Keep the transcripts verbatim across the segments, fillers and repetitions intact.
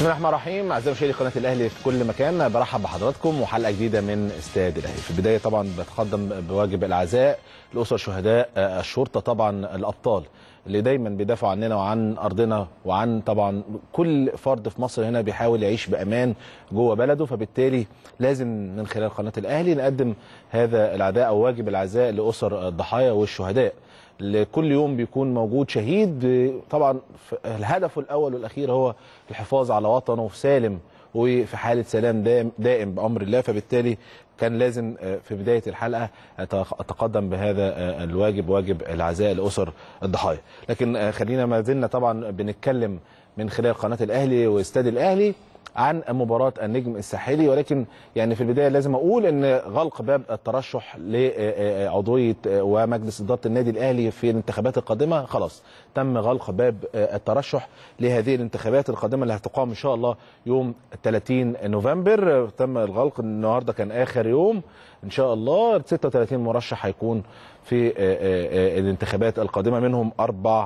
بسم الله الرحمن الرحيم. اعزائي مشاهدي قناه الاهلي في كل مكان، برحب بحضراتكم وحلقه جديده من استاد الاهلي. في البدايه طبعا بتقدم بواجب العزاء لاسر شهداء الشرطه، طبعا الابطال اللي دايما بيدافعوا عننا وعن ارضنا وعن طبعا كل فرد في مصر هنا بيحاول يعيش بامان جوه بلده، فبالتالي لازم من خلال قناه الاهلي نقدم هذا العزاء او واجب العزاء لاسر الضحايا والشهداء. كل يوم بيكون موجود شهيد، طبعا الهدف الاول والاخير هو الحفاظ على وطنه في سالم وفي حاله سلام دائم, دائم بامر الله، فبالتالي كان لازم في بدايه الحلقه اتقدم بهذا الواجب، واجب العزاء لاسر الضحايا. لكن خلينا ما زلنا طبعا بنتكلم من خلال قناه الاهلي واستاد الاهلي عن مباراة النجم الساحلي، ولكن يعني في البداية لازم أقول أن غلق باب الترشح لعضوية ومجلس إدارة النادي الأهلي في الانتخابات القادمة خلاص تم غلق باب الترشح لهذه الانتخابات القادمة اللي هتقام إن شاء الله يوم ثلاثين نوفمبر. تم الغلق النهاردة، كان آخر يوم إن شاء الله. ستة وثلاثين مرشح هيكون في الانتخابات القادمة، منهم أربع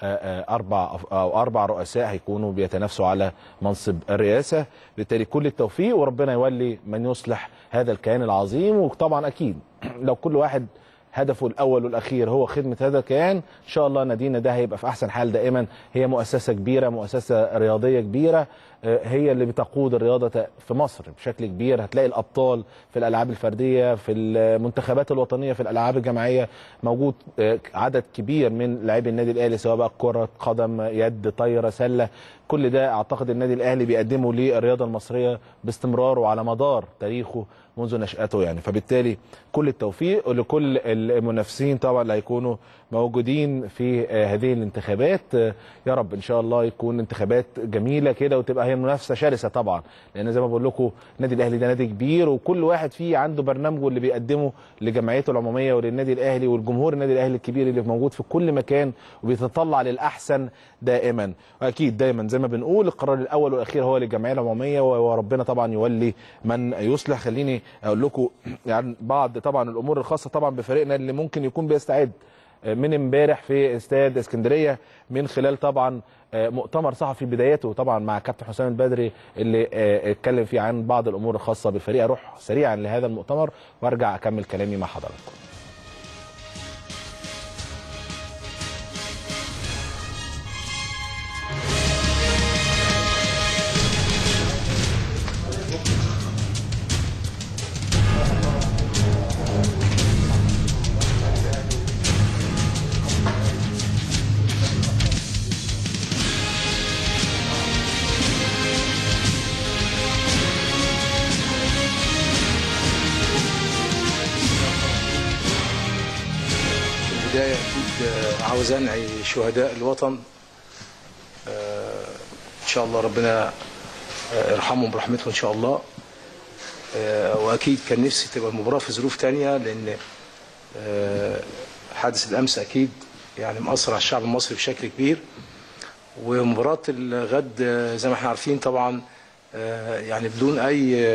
أربع أو أربع رؤساء هيكونوا بيتنافسوا على منصب الرئاسة. بالتالي كل التوفيق وربنا يولي من يصلح هذا الكيان العظيم. وطبعا أكيد لو كل واحد هدفه الأول والأخير هو خدمة هذا الكيان، إن شاء الله نادينا ده هيبقى في أحسن حال دائما. هي مؤسسة كبيرة، مؤسسة رياضية كبيرة، هي اللي بتقود الرياضة في مصر بشكل كبير. هتلاقي الأبطال في الألعاب الفردية، في المنتخبات الوطنية، في الألعاب الجماعية، موجود عدد كبير من لاعبي النادي الأهلي، سواء بقى كرة قدم، يد، طايرة، سلة. كل ده أعتقد النادي الأهلي بيقدمه للرياضة المصرية باستمرار وعلى مدار تاريخه منذ نشأته يعني. فبالتالي كل التوفيق لكل المنافسين طبعا اللي هيكونوا موجودين في هذه الانتخابات. يا رب ان شاء الله يكون انتخابات جميله كده وتبقى هي منافسه شرسه طبعا، لان زي ما بقول لكم النادي الاهلي ده نادي كبير، وكل واحد فيه عنده برنامجه اللي بيقدمه لجمعيته العموميه وللنادي الاهلي والجمهور النادي الاهلي الكبير اللي موجود في كل مكان وبيتطلع للاحسن دائما. واكيد دايما زي ما بنقول القرار الاول والاخير هو للجمعيه العموميه، وربنا طبعا يولي من يصلح. خليني اقول لكم يعني بعض طبعا الامور الخاصه طبعا بفريقنا اللي ممكن يكون بيستعد من امبارح في استاد اسكندريه من خلال طبعا مؤتمر صحفي بدايته طبعا مع كابتن حسام البدري اللي اتكلم فيه عن بعض الامور الخاصه بالفريق. اروح سريعا لهذا المؤتمر وارجع اكمل كلامي مع حضراتكم. بداية أكيد عاوز أنعي شهداء الوطن، إن شاء الله ربنا يرحمهم برحمته إن شاء الله. وأكيد كان نفسي تبقى المباراة في ظروف تانية، لأن حادث الأمس أكيد يعني مأثر على الشعب المصري بشكل كبير. ومباراة الغد زي ما احنا عارفين طبعا يعني بدون أي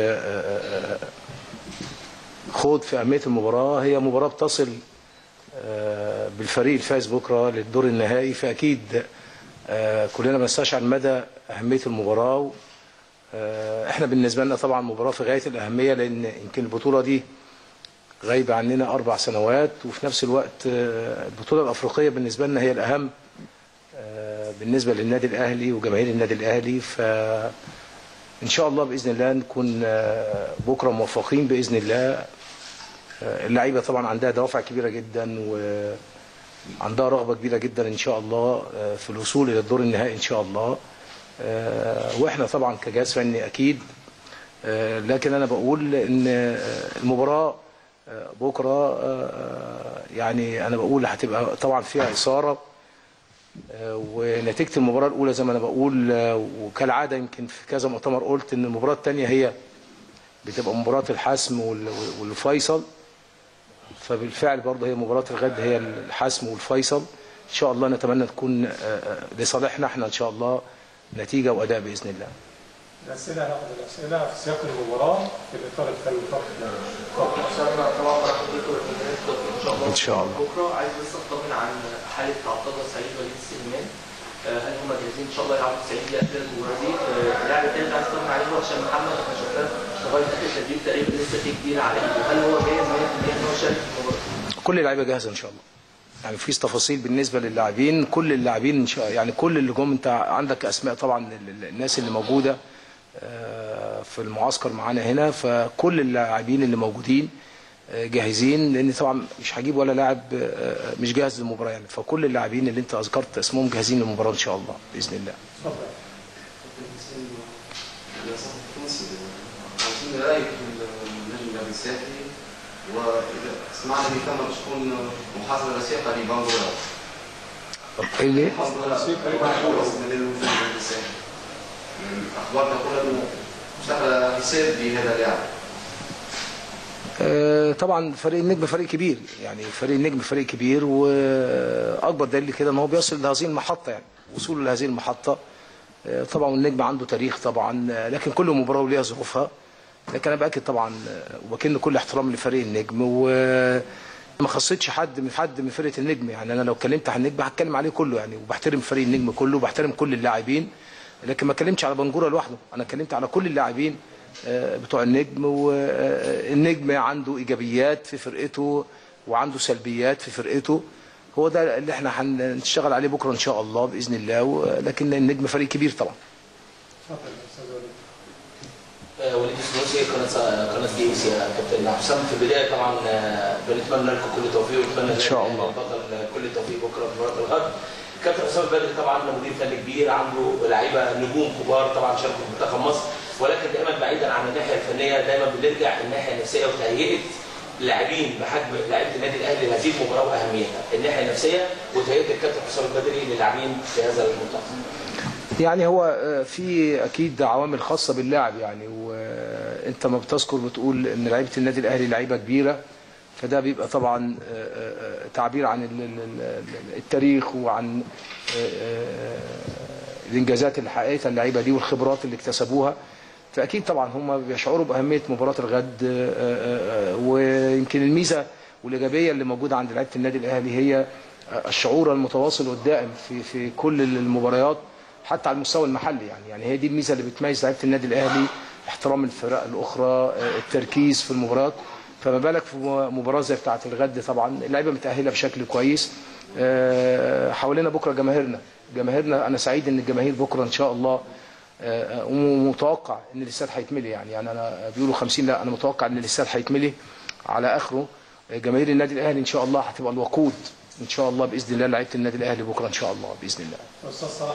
خوض في أهمية المباراة، هي مباراة بتصل بالفريق الفائز بكره للدور النهائي. فاكيد كلنا بنستشعر مدى اهميه المباراه. احنا بالنسبه لنا طبعا مباراه في غايه الاهميه، لان يمكن البطوله دي غايبه عننا اربع سنوات، وفي نفس الوقت البطوله الافريقيه بالنسبه لنا هي الاهم بالنسبه للنادي الاهلي وجماهير النادي الاهلي. فان شاء الله باذن الله نكون بكره موفقين باذن الله. اللعيبه طبعا عندها دوافع كبيره جدا وعندها رغبه كبيره جدا ان شاء الله في الوصول الى الدور النهائي ان شاء الله. واحنا طبعا كجهاز فني اكيد، لكن انا بقول ان المباراه بكره يعني انا بقول هتبقى طبعا فيها اثاره، ونتيجه المباراه الاولى زي ما انا بقول وكالعاده يمكن في كذا مؤتمر قلت ان المباراه الثانيه هي بتبقى مباراه الحسم والفيصل. فبالفعل برضه هي مباراة الغد هي الحسم والفيصل. إن شاء الله نتمنى تكون لصالحنا احنا إن شاء الله نتيجة وأداء بإذن الله. الأسئلة هناخد الأسئلة في سياق المباراة في الإطار الفني فقط. طبعا حضرتك إن شاء الله. بكرة عايز بس أطمن عن حالة عبد الله السعيد وليد سليمان هل هم جاهزين ان شاء الله يلعبوا تسعين دقيقه في المباراه دي؟ اللاعب الثاني اللي عايز اطمن عليه هو هشام محمد، احنا شفناه لغايه اخر التدريب تقريبا لسه في كتير عليه، هل هو جاهز مية في المية ان هو يشارك في المباراه؟ كل اللعيبه جاهزه ان شاء الله. يعني مفيش تفاصيل بالنسبه للاعبين، كل اللاعبين ان شاء الله، يعني كل اللي جم، انت عندك اسماء طبعا الناس اللي موجوده في المعسكر معانا هنا، فكل اللاعبين اللي موجودين جاهزين، لان طبعا مش هجيب ولا لاعب مش جاهز للمباراه يعني، فكل اللاعبين اللي انت اذكرت اسمهم جاهزين للمباراه ان شاء الله باذن الله. عاوزين رايك في النجم النبي الساحلي، واذا سمعنا ان تم شكون محاضره وثيقه لبنغولا. ايه ليه؟ الاخبار تقول انه اشتغل حساب بهذا اللاعب. أه طبعا فريق النجم فريق كبير، يعني فريق النجم فريق كبير، واكبر دليل كده ان هو بيصل لهذه المحطه، يعني وصوله لهذه المحطه. أه طبعا النجم عنده تاريخ طبعا، لكن كل مباراه وليها ظروفها، لكن انا باكد طبعا وبكن كل احترام لفريق النجم، وما خصيتش حد من حد من فرقه النجم، يعني انا لو اتكلمت عن النجم هتكلم عليه كله يعني، وبحترم فريق النجم كله وبحترم كل اللاعبين، لكن ما اتكلمتش على بنجوره لوحده، انا اتكلمت على كل اللاعبين بتوع النجم، والنجم عنده ايجابيات في فرقته وعنده سلبيات في فرقته، هو ده اللي احنا هنشتغل عليه بكره ان شاء الله باذن الله، لكن النجم فريق كبير طبعا. وليد السنوسي قناه قناه جي اس يا كابتن حسام، في البدايه طبعا بنتمنى لكم كل التوفيق، ونتمنى ان شاء الله البطل كل التوفيق بكره في مباراه الغد. كابتن حسام البدري طبعا مدير فني كبير، عنده لعيبه نجوم كبار طبعا شاركوا في منتخب مصر، ولكن دايما بعيدا عن الناحيه الفنيه دايما بنرجع الناحيه النفسيه وتهيئه اللاعبين بحجم لعيبه النادي الاهلي لهذه المباراه واهميتها، الناحيه النفسيه وتهيئه الكابتن حسام البدري للاعبين في هذا المنتخب. يعني هو في اكيد عوامل خاصه باللاعب يعني، وانت ما بتذكر بتقول ان لعيبه النادي الاهلي لعيبه كبيره، فده بيبقى طبعا تعبير عن التاريخ وعن الانجازات اللي حققتها اللعيبه دي والخبرات اللي اكتسبوها، فاكيد طبعا هم بيشعروا باهميه مباراه الغد. ويمكن الميزه والايجابيه اللي موجوده عند لعيبه النادي الاهلي هي الشعور المتواصل والدائم في في كل المباريات حتى على المستوى المحلي، يعني يعني هي دي الميزه اللي بتميز لعيبه النادي الاهلي، احترام الفرق الاخرى، التركيز في المباريات، فما بالك في مباراه زي بتاعه الغد. طبعا اللعيبه متاهله بشكل كويس، حوالينا بكره جماهيرنا جماهيرنا انا سعيد ان الجماهير بكره ان شاء الله، ومتوقع ان الاستاد هيتملي، يعني يعني انا بيقولوا خمسين، لا انا متوقع ان الاستاد هيتملي على اخره. جماهير النادي الاهلي ان شاء الله هتبقى الوقود ان شاء الله باذن الله لعيبه النادي الاهلي بكره ان شاء الله باذن الله. استاذ صلاح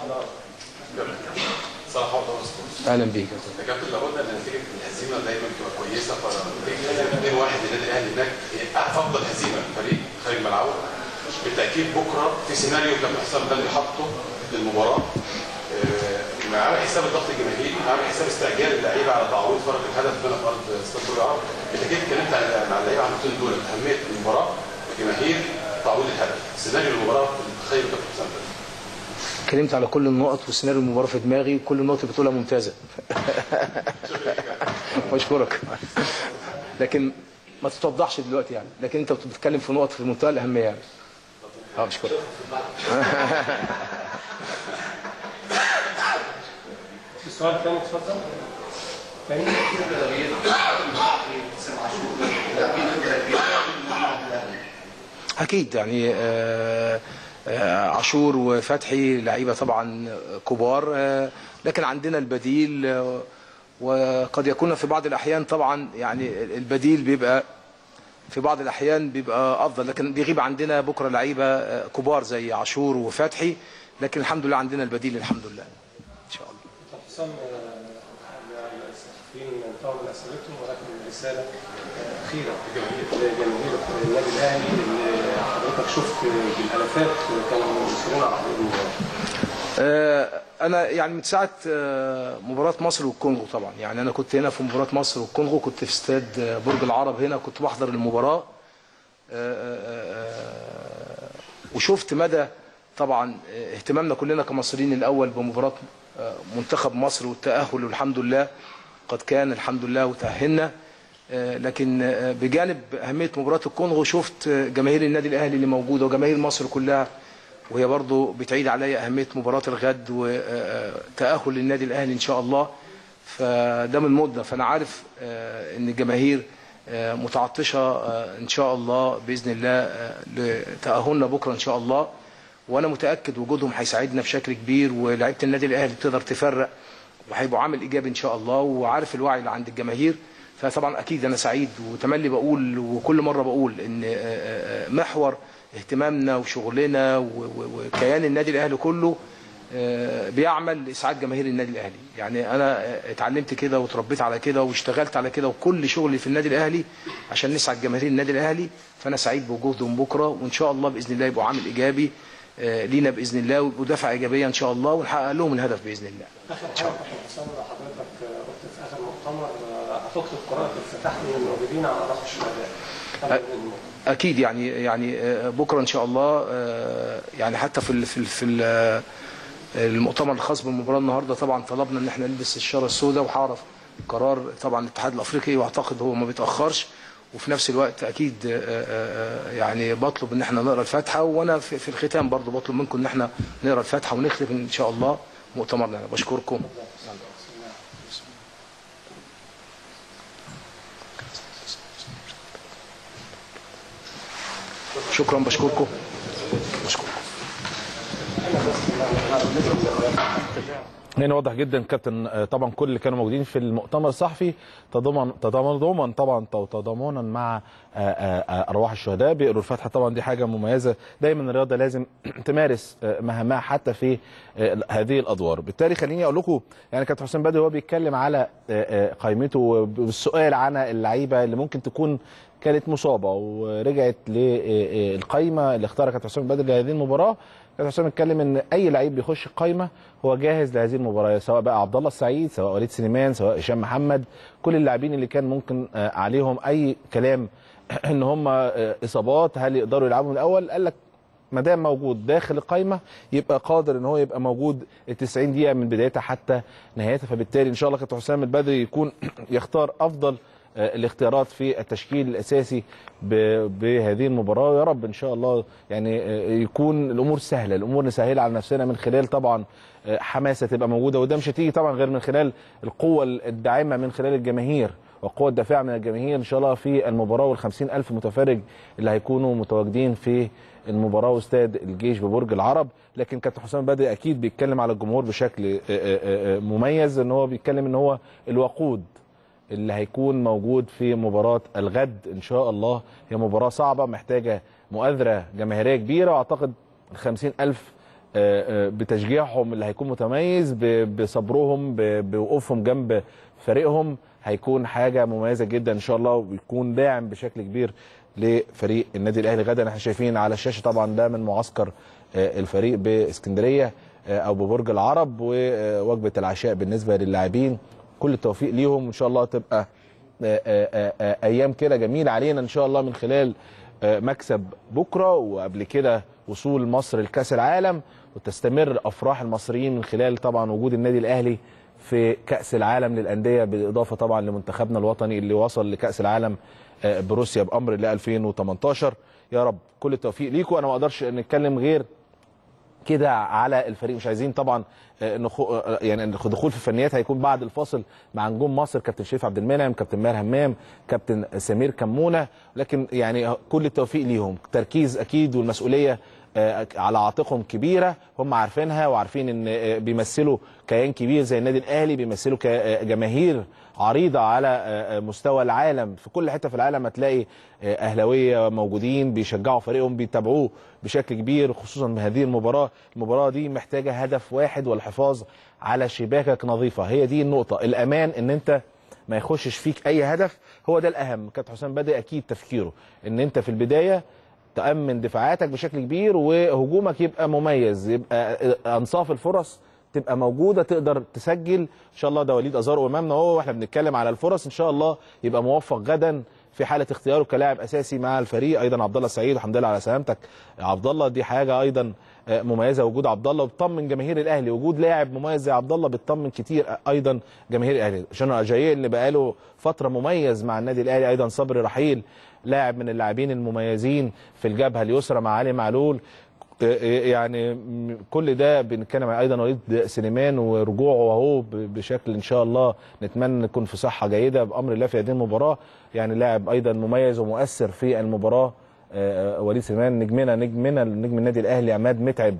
صلاح اهلا بيك يا كابتن. لو قلنا ان نتيجه الهزيمه دايما بتبقى كويسه، اتنين واحد للنادي الاهلي هناك افضل هزيمه للفريق خارج ملعبه، بالتاكيد بكره في سيناريو كابتن حسام ده اللي حاطه للمباراه، عامل حساب الضغط الجماهيري، عامل حساب استعجال اللعيبه على تعويض فرق الهدف بين ارض استاد برج العرب. بالتاكيد اتكلمت مع اللعيبه عن النقطتين دول، اهميه المباراه الجماهير تعويض الهدف، سيناريو المباراه تخيل كابتن حسام ده. اتكلمت على كل النقط وسيناريو المباراه في دماغي، كل النقط اللي بتقولها ممتازه. بشكرك. لكن ما تتوضحش دلوقتي يعني، لكن انت بتتكلم في نقط في منتهى الاهميه يعني. اه بشكرك. السؤال الثاني اتفضل. ثاني اكيد يعني آه عاشور وفتحي لعيبه طبعا كبار، لكن عندنا البديل، وقد يكون في بعض الاحيان طبعا يعني البديل بيبقى في بعض الاحيان بيبقى افضل، لكن بيغيب عندنا بكره لعيبه كبار زي عاشور وفتحي، لكن الحمد لله عندنا البديل الحمد لله ان شاء الله. طب حسام، الصحفيين انتهوا من اسئلتهم، ولكن رساله اخيره لجماهير النادي الاهلي اللي حضرتك شفت بالالافات كانوا يسيرون على حدود المباراه. انا يعني من ساعه مباراه مصر والكونغو طبعا، يعني انا كنت هنا في مباراه مصر والكونغو، كنت في استاد برج العرب هنا، كنت بحضر المباراه وشفت مدى طبعا اهتمامنا كلنا كمصريين الاول بمباراه منتخب مصر والتاهل، والحمد لله قد كان الحمد لله وتاهلنا. لكن بجانب اهميه مباراه الكونغو شفت جماهير النادي الاهلي اللي موجوده وجماهير مصر كلها وهي برضو بتعيد عليا أهمية مباراة الغد وتأهل للنادي الأهلي إن شاء الله. فده من مدة، فأنا عارف إن الجماهير متعطشة إن شاء الله بإذن الله لتأهلنا بكرة إن شاء الله، وأنا متأكد وجودهم هيساعدنا بشكل كبير، ولاعيبة النادي الأهلي تقدر تفرق وهيبقوا عامل إيجابي إن شاء الله، وعارف الوعي اللي عند الجماهير. فطبعا أكيد أنا سعيد وتملي بقول وكل مرة بقول إن محور اهتمامنا وشغلنا وكيان النادي الأهلي كله بيعمل لإسعاد جماهير النادي الأهلي. يعني أنا اتعلمت كده وتربيت على كده واشتغلت على كده، وكل شغلي في النادي الأهلي عشان نسعد جماهير النادي الأهلي. فأنا سعيد بوجودهم بكرة، وإن شاء الله بإذن الله يبقوا عامل إيجابي لينا بإذن الله، ويبقوا دفعة إيجابية إن شاء الله، ونحقق لهم الهدف بإذن الله. آخر حاجة حسام، حضرتك قلت في آخر مؤتمر هتطلب قراءة الافتتاح من الموجودين على أراضي الشهداء. اكيد يعني يعني بكره ان شاء الله، يعني حتى في في في المؤتمر الخاص بالمباراه النهارده طبعا طلبنا ان احنا نلبس الشاره السوداء، وهعرف قرار طبعا الاتحاد الافريقي، واعتقد هو ما بيتاخرش. وفي نفس الوقت اكيد يعني بطلب ان احنا نقرا الفاتحه، وانا في الختام برضو بطلب منكم ان احنا نقرا الفاتحه ونختم ان شاء الله مؤتمرنا. بشكركم. شكرا. بشكركم. بشكركم. هنا واضح جدا كابتن، طبعا كل اللي كانوا موجودين في المؤتمر الصحفي تضمن تضمن طبعا تضامنا مع ارواح الشهداء، بيقروا الفاتحه. طبعا دي حاجه مميزه، دايما الرياضه لازم تمارس مهامها حتى في هذه الادوار. بالتالي خليني اقول لكم، يعني كابتن حسام بدري هو بيتكلم على قائمته بالسؤال عن اللعيبه اللي ممكن تكون كانت مصابه ورجعت للقائمه اللي اختارها كابتن حسام بدري لهذه المباراه. كابتن حسام اتكلم ان اي لعيب بيخش القائمه هو جاهز لهذه المباراه، سواء بقى عبد الله السعيد، سواء وليد سليمان، سواء هشام محمد، كل اللاعبين اللي كان ممكن عليهم اي كلام ان هم اصابات هل يقدروا يلعبوا من الاول، قال لك ما دام موجود داخل القائمه يبقى قادر ان هو يبقى موجود ال تسعين دقيقه من بدايتها حتى نهايتها. فبالتالي ان شاء الله كابتن حسام البدري يكون يختار افضل الاختيارات في التشكيل الاساسي بهذه المباراه. يا رب ان شاء الله يعني يكون الامور سهله، الامور نسهلها على نفسنا من خلال طبعا حماسه تبقى موجوده، وده مش هتيجي طبعا غير من خلال القوه الداعمه من خلال الجماهير والقوه الدافعه من الجماهير ان شاء الله في المباراه، والخمسين ألف متفرج اللي هيكونوا متواجدين في المباراه واستاد الجيش ببرج العرب. لكن كابتن حسام بدري اكيد بيتكلم على الجمهور بشكل مميز، ان هو بيتكلم ان هو الوقود اللي هيكون موجود في مباراة الغد إن شاء الله. هي مباراة صعبة محتاجة مؤازرة جماهيرية كبيرة، وأعتقد خمسين ألف بتشجيعهم اللي هيكون متميز بصبرهم بوقوفهم جنب فريقهم هيكون حاجة مميزة جدا إن شاء الله، ويكون داعم بشكل كبير لفريق النادي الأهلي غدا. احنا شايفين على الشاشة طبعا ده من معسكر الفريق باسكندرية أو ببرج العرب، ووجبة العشاء بالنسبة للاعبين. كل التوفيق ليهم، ان شاء الله تبقى ايام كده جميله علينا ان شاء الله من خلال مكسب بكره، وقبل كده وصول مصر لكاس العالم، وتستمر افراح المصريين من خلال طبعا وجود النادي الاهلي في كاس العالم للانديه، بالاضافه طبعا لمنتخبنا الوطني اللي وصل لكاس العالم بروسيا بامر الله ألفين وتمنتاشر. يا رب كل التوفيق ليكم. انا ما اقدرش نتكلم غير كده على الفريق، مش عايزين طبعا نخو يعني دخول في الفنيات، هيكون بعد الفاصل مع نجوم مصر كابتن شريف عبد المنعم، كابتن ماهر همام، كابتن سمير كمونه. لكن يعني كل التوفيق ليهم، تركيز اكيد والمسؤوليه على عاتقهم كبيره، هم عارفينها وعارفين ان بيمثلوا كيان كبير زي النادي الاهلي، بيمثلوا جماهير عريضه على مستوى العالم. في كل حته في العالم هتلاقي اهلاويه موجودين بيشجعوا فريقهم، بيتابعوه بشكل كبير، خصوصا بهذه المباراه. المباراه دي محتاجه هدف واحد والحفاظ على شباكك نظيفه، هي دي النقطه، الامان ان انت ما يخشش فيك اي هدف، هو ده الاهم. كابتن حسام بدري اكيد تفكيره ان انت في البدايه تأمن دفاعاتك بشكل كبير، وهجومك يبقى مميز، يبقى انصاف الفرص تبقى موجوده، تقدر تسجل ان شاء الله. ده وليد ازارو امامنا اهو، واحنا بنتكلم على الفرص، ان شاء الله يبقى موفق غدا في حاله اختياره كلاعب اساسي مع الفريق. ايضا عبد الله السعيد، والحمد لله على سلامتك عبد الله، دي حاجه ايضا مميزه وجود عبد الله، وبتطمن جماهير الاهلي. وجود لاعب مميز زي عبد الله بتطمن كتير ايضا جماهير الاهلي. جنرال اجاييه اللي بقاله فتره مميز مع النادي الاهلي، ايضا صبري رحيل لاعب من اللاعبين المميزين في الجبهه اليسرى مع علي معلول. يعني كل ده بنتكلم عن ايضا وليد سليمان ورجوعه وهو بشكل ان شاء الله نتمنى يكون في صحه جيده بامر الله في هذه المباراه. يعني لاعب ايضا مميز ومؤثر في المباراه وليد سليمان، نجمنا نجمنا نجم النادي الاهلي عماد متعب،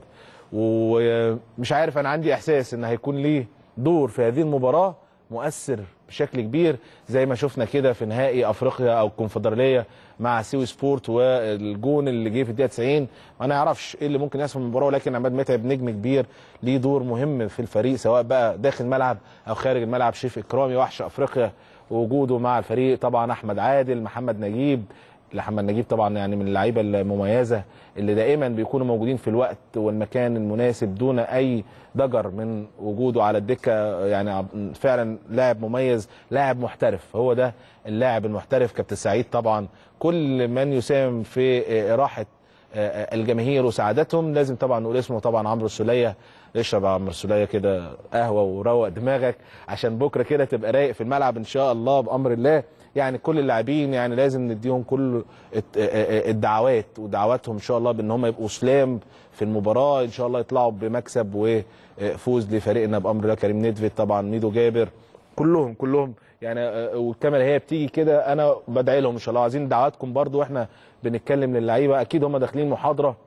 ومش عارف انا عندي احساس ان هيكون ليه دور في هذه المباراه مؤثر بشكل كبير زي ما شفنا كده في نهائي افريقيا او الكونفدراليه مع سيوي سبورت والجون اللي جه في الدقيقه تسعين. ما نعرفش ايه اللي ممكن يحصل في المباراه، ولكن عماد متعب نجم كبير ليه دور مهم في الفريق سواء بقى داخل الملعب او خارج الملعب. شريف اكرامي وحش افريقيا ووجوده مع الفريق، طبعا احمد عادل، محمد نجيب. محمد نجيب طبعا يعني من اللعيبه المميزه اللي دائما بيكونوا موجودين في الوقت والمكان المناسب دون اي ضجر من وجوده على الدكه. يعني فعلا لاعب مميز، لاعب محترف، هو ده اللاعب المحترف. كابتن سعيد طبعا كل من يساهم في راحه الجماهير وسعادتهم لازم طبعا نقول اسمه، طبعا عمرو السوليه. اشرب عمرو السوليه كده قهوه وروق دماغك عشان بكره كده تبقى رايق في الملعب ان شاء الله بامر الله. يعني كل اللاعبين يعني لازم نديهم كل الدعوات ودعواتهم ان شاء الله بان هم يبقوا سلام في المباراه، ان شاء الله يطلعوا بمكسب وفوز لفريقنا بامر الله. كريم ندفد طبعا، ميدو جابر، كلهم كلهم يعني. والكاميرا هي بتيجي كده انا بدعي لهم ان شاء الله. عايزين دعواتكم برضو واحنا بنتكلم للعيبه. اكيد هم داخلين محاضره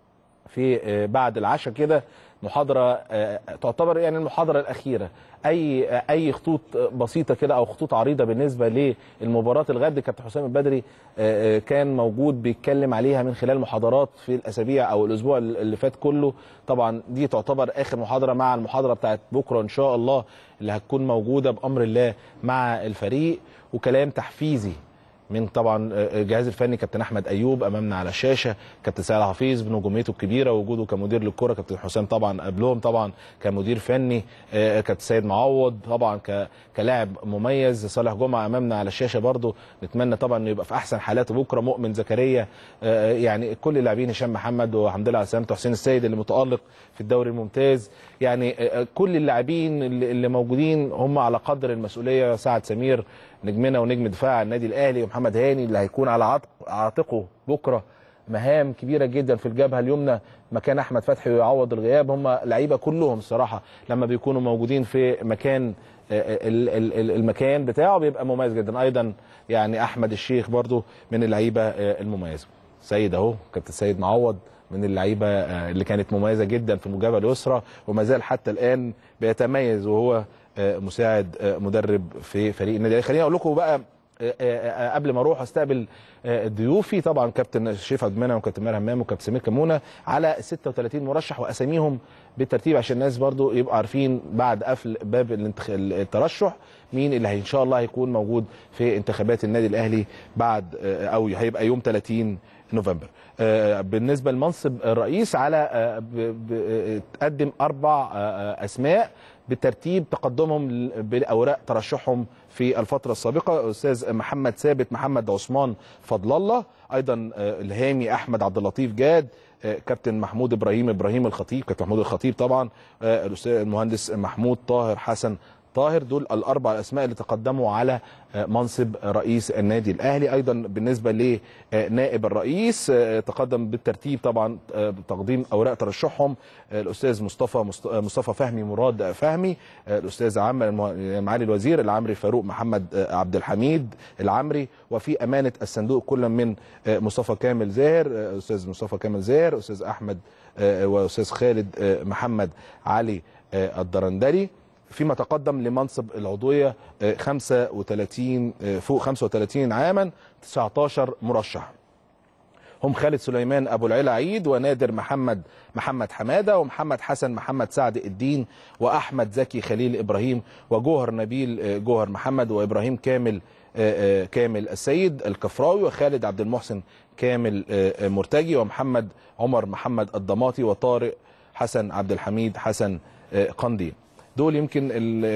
في بعد العشاء كده، محاضره تعتبر يعني المحاضره الاخيره. اي اي خطوط بسيطه كده او خطوط عريضه بالنسبه للمباراه الغد كابتن حسام البدري كان موجود بيتكلم عليها من خلال محاضرات في الاسابيع او الاسبوع اللي فات كله. طبعا دي تعتبر اخر محاضره مع المحاضره بتاعت بكره ان شاء الله اللي هتكون موجوده بامر الله مع الفريق، وكلام تحفيزي من طبعا الجهاز الفني كابتن احمد ايوب امامنا على الشاشه، كابتن سعد حفيظ بنجوميته الكبيره ووجوده كمدير للكره، كابتن حسام طبعا قبلهم طبعا كمدير فني، كابتن سيد معوض طبعا كلاعب مميز، صالح جمعه امامنا على الشاشه برضو. نتمنى طبعا انه يبقى في احسن حالاته بكره، مؤمن زكريا، يعني كل اللاعبين، هشام محمد وحمد لله على سلامته، حسين السيد اللي متالق في الدوري الممتاز. يعني كل اللاعبين اللي موجودين هم على قدر المسؤوليه. سعد سمير نجمنا ونجم دفاع النادي الاهلي، ومحمد هاني اللي هيكون على عاتقه بكره مهام كبيره جدا في الجبهه اليمنى مكان احمد فتحي ويعوض الغياب. هم لعيبه كلهم الصراحه لما بيكونوا موجودين في مكان المكان بتاعه بيبقى مميز جدا. ايضا يعني احمد الشيخ برضو من اللعيبه المميزه. سيد اهو كابتن سيد معوض من اللعيبه اللي كانت مميزه جدا في الجبهه اليسرى وما زال حتى الان بيتميز وهو مساعد مدرب في فريق النادي. خليني اقول لكم بقى قبل ما اروح استقبل ضيوفي طبعا كابتن شريف عبد المنعم وكابتن ماهر همام وكابتن سمير كمونه على ستة وثلاثين مرشح واساميهم بالترتيب عشان الناس برضو يبقوا عارفين بعد قفل باب الترشح مين اللي ان شاء الله هيكون موجود في انتخابات النادي الاهلي بعد او هيبقى يوم ثلاثين نوفمبر. بالنسبه لمنصب الرئيس على تقدم اربع اسماء بترتيب تقدمهم باوراق ترشحهم في الفتره السابقه. استاذ محمد ثابت محمد عثمان فضل الله، ايضا الهامي احمد عبد اللطيف جاد، كابتن محمود ابراهيم ابراهيم الخطيب، كابتن محمود الخطيب طبعا، الاستاذ المهندس محمود طاهر حسن طاهر. دول الاربع الاسماء اللي تقدموا على منصب رئيس النادي الاهلي. ايضا بالنسبه لنائب الرئيس تقدم بالترتيب طبعا بتقديم اوراق ترشحهم الاستاذ مصطفى مصطفى فهمي مراد فهمي، الاستاذ معالي الوزير العمري فاروق محمد عبد الحميد العمري، وفي امانه الصندوق كل من مصطفى كامل زاهر، استاذ مصطفى كامل زاهر، استاذ احمد واستاذ خالد محمد علي الدرندلي. فيما تقدم لمنصب العضويه خمسة وثلاثين فوق خمسة وثلاثين عاما تسعة عشر مرشح، هم خالد سليمان ابو العلا عيد ونادر محمد محمد حماده ومحمد حسن محمد سعد الدين واحمد زكي خليل ابراهيم وجوهر نبيل جوهر محمد وابراهيم كامل كامل السيد الكفراوي وخالد عبد المحسن كامل مرتجي ومحمد عمر محمد الضماطي وطارق حسن عبد الحميد حسن قنديل. دول يمكن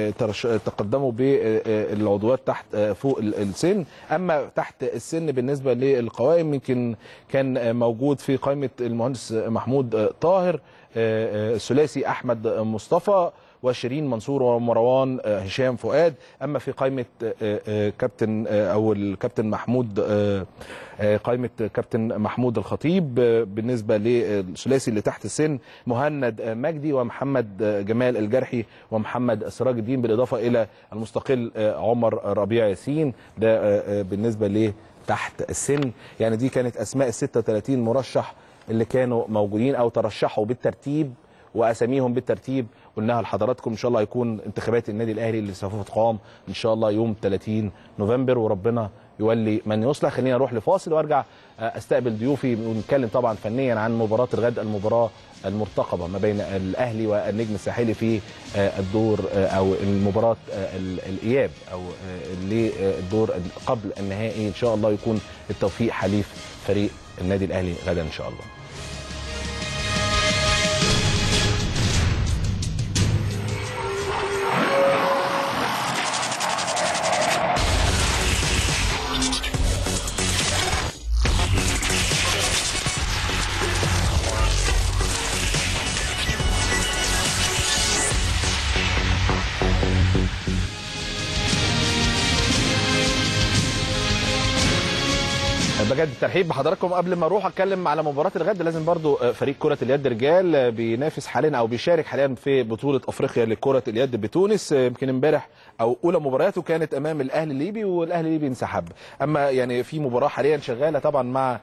تقدموا بالعضوات تحت فوق السن. اما تحت السن بالنسبه للقوائم يمكن كان موجود في قائمه المهندس محمود طاهر الثلاثي احمد مصطفى وشيرين منصور ومروان هشام فؤاد. اما في قائمه كابتن او الكابتن محمود، قائمه كابتن محمود الخطيب بالنسبه للثلاثي اللي تحت السن مهند مجدي ومحمد جمال الجرحي ومحمد سراج الدين، بالاضافه الى المستقل عمر ربيع ياسين. ده بالنسبه ل تحت السن. يعني دي كانت اسماء ال ستة وثلاثين مرشح اللي كانوا موجودين او ترشحوا بالترتيب واساميهم بالترتيب. قلناها لحضراتكم ان شاء الله هيكون انتخابات النادي الاهلي اللي سوف تقام ان شاء الله يوم ثلاثين نوفمبر، وربنا يولي من يصلح. خلينا نروح لفاصل وارجع استقبل ضيوفي ونتكلم طبعا فنيا عن مباراه الغد، المباراه المرتقبه ما بين الاهلي والنجم الساحلي في الدور او المباراه الاياب او للدور قبل النهائي. ان شاء الله يكون التوفيق حليف فريق النادي الاهلي غدا ان شاء الله. بجد الترحيب بحضراتكم. قبل ما اروح اتكلم على مباراه الغد، لازم برضو فريق كره اليد رجال بينافس حاليا او بيشارك حاليا في بطوله افريقيا لكره اليد بتونس. يمكن امبارح او اولى مبارياته كانت امام الاهلي الليبي والاهلي الليبي انسحب. اما يعني في مباراه حاليا شغاله طبعا مع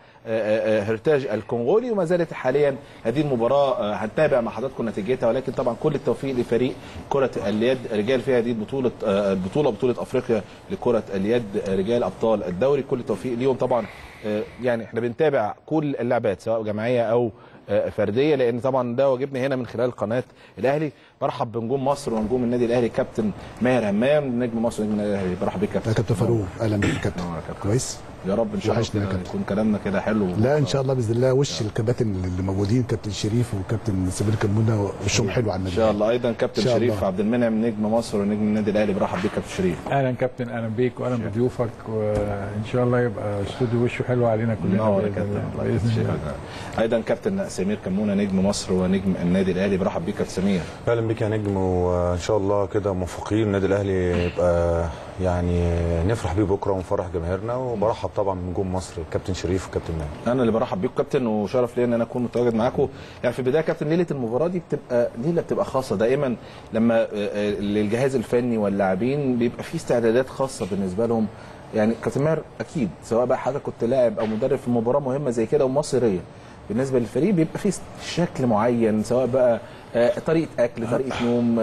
هرتاج الكونغولي وما زالت حاليا هذه المباراه هنتابع مع حضراتكم نتيجتها، ولكن طبعا كل التوفيق لفريق كره اليد رجال في هذه البطوله البطوله بطوله افريقيا لكره اليد رجال ابطال الدوري. كل التوفيق ليهم طبعا. يعني احنا بنتابع كل اللعبات سواء جماعيه او فرديه، لان طبعا ده واجبنا هنا من خلال قناه الاهلي. برحب بنجوم مصر ونجوم النادي الاهلي كابتن ماهر همام نجم مصر نجم النادي الاهلي. برحب بيك كابتن. كابتن فاروق اهلا بيك كابتن. كويس يا رب ان شاء الله يكون كلامنا كده حلو. لا ان شاء الله باذن الله. وش الكباتن اللي موجودين كابتن شريف وكابتن سمير كمونه وشهم حلو على النادي ان شاء الله. ايضا كابتن شريف عبد المنعم نجم مصر ونجم النادي الاهلي. برحب بيك كابتن شريف. اهلا كابتن، اهلا بيك واهلا بضيوفك، وان شاء الله يبقى استوديو وشه حلو علينا كلنا باذن الله. ايضا كابتن سمير كمونه نجم مصر ونجم النادي الاهلي. برحب بيك كابتن سمير. اهلا بيك يا نجم، وان شاء الله كده موفقين. النادي الاهلي يبقى يعني نفرح بيه بكره ونفرح جماهيرنا. وبرحب طبعا بنجوم مصر الكابتن شريف وكابتن ماهر. انا اللي برحب بيكم كابتن، وشرف لي ان انا اكون متواجد معاكم. يعني في البدايه كابتن ليله المباراه دي بتبقى ليله بتبقى خاصه دائما، لما للجهاز الفني واللاعبين بيبقى في استعدادات خاصه بالنسبه لهم. يعني كابتن ماهر اكيد سواء بقى حضرتك كنت لاعب او مدرب في مباراه مهمه زي كده ومصيريه بالنسبه للفريق، بيبقى في شكل معين سواء بقى طريقه اكل، طريقه نوم،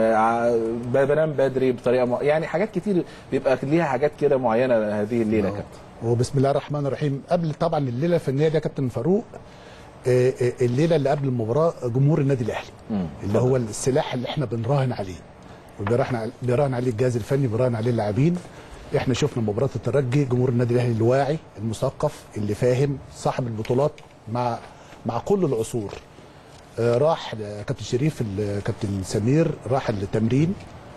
بنام بدري بطريقه م... يعني حاجات كتير بيبقى ليها حاجات كده معينه هذه الليله كابتن. وبسم الله الرحمن الرحيم. قبل طبعا الليله الفنيه دي يا كابتن فاروق، الليله اللي قبل المباراه جمهور النادي الاهلي اللي هو السلاح اللي احنا بنراهن عليه وبنراهن بيراهن عليه الجهاز الفني، بيراهن عليه اللاعبين. احنا شفنا مباراه الترجي، جمهور النادي الاهلي الواعي المثقف اللي فاهم صاحب البطولات مع مع كل العصور. راح كابتن شريف كابتن سمير راح التمرين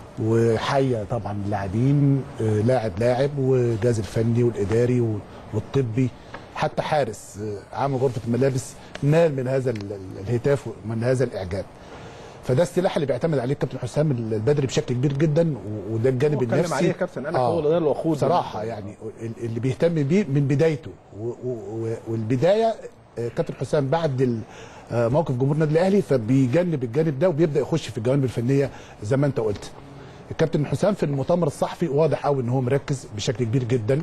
وحيا طبعا اللاعبين لاعب لاعب والجهاز الفني والاداري والطبي، حتى حارس عامل غرفه الملابس نال من هذا الهتاف ومن هذا الاعجاب. فده السلاح اللي بيعتمد عليه الكابتن حسام البدري بشكل كبير جدا، وده الجانب النفسي. اتكلم عليه كابتن انا هو ده الوقود صراحه، يعني اللي بيهتم بيه من بدايته. والبدايه كابتن حسام بعد موقف جمهور النادي الاهلي فبيجنب الجانب ده وبيبدا يخش في الجوانب الفنيه زي ما انت قلت. الكابتن حسام في المؤتمر الصحفي واضح قوي ان هو مركز بشكل كبير جدا.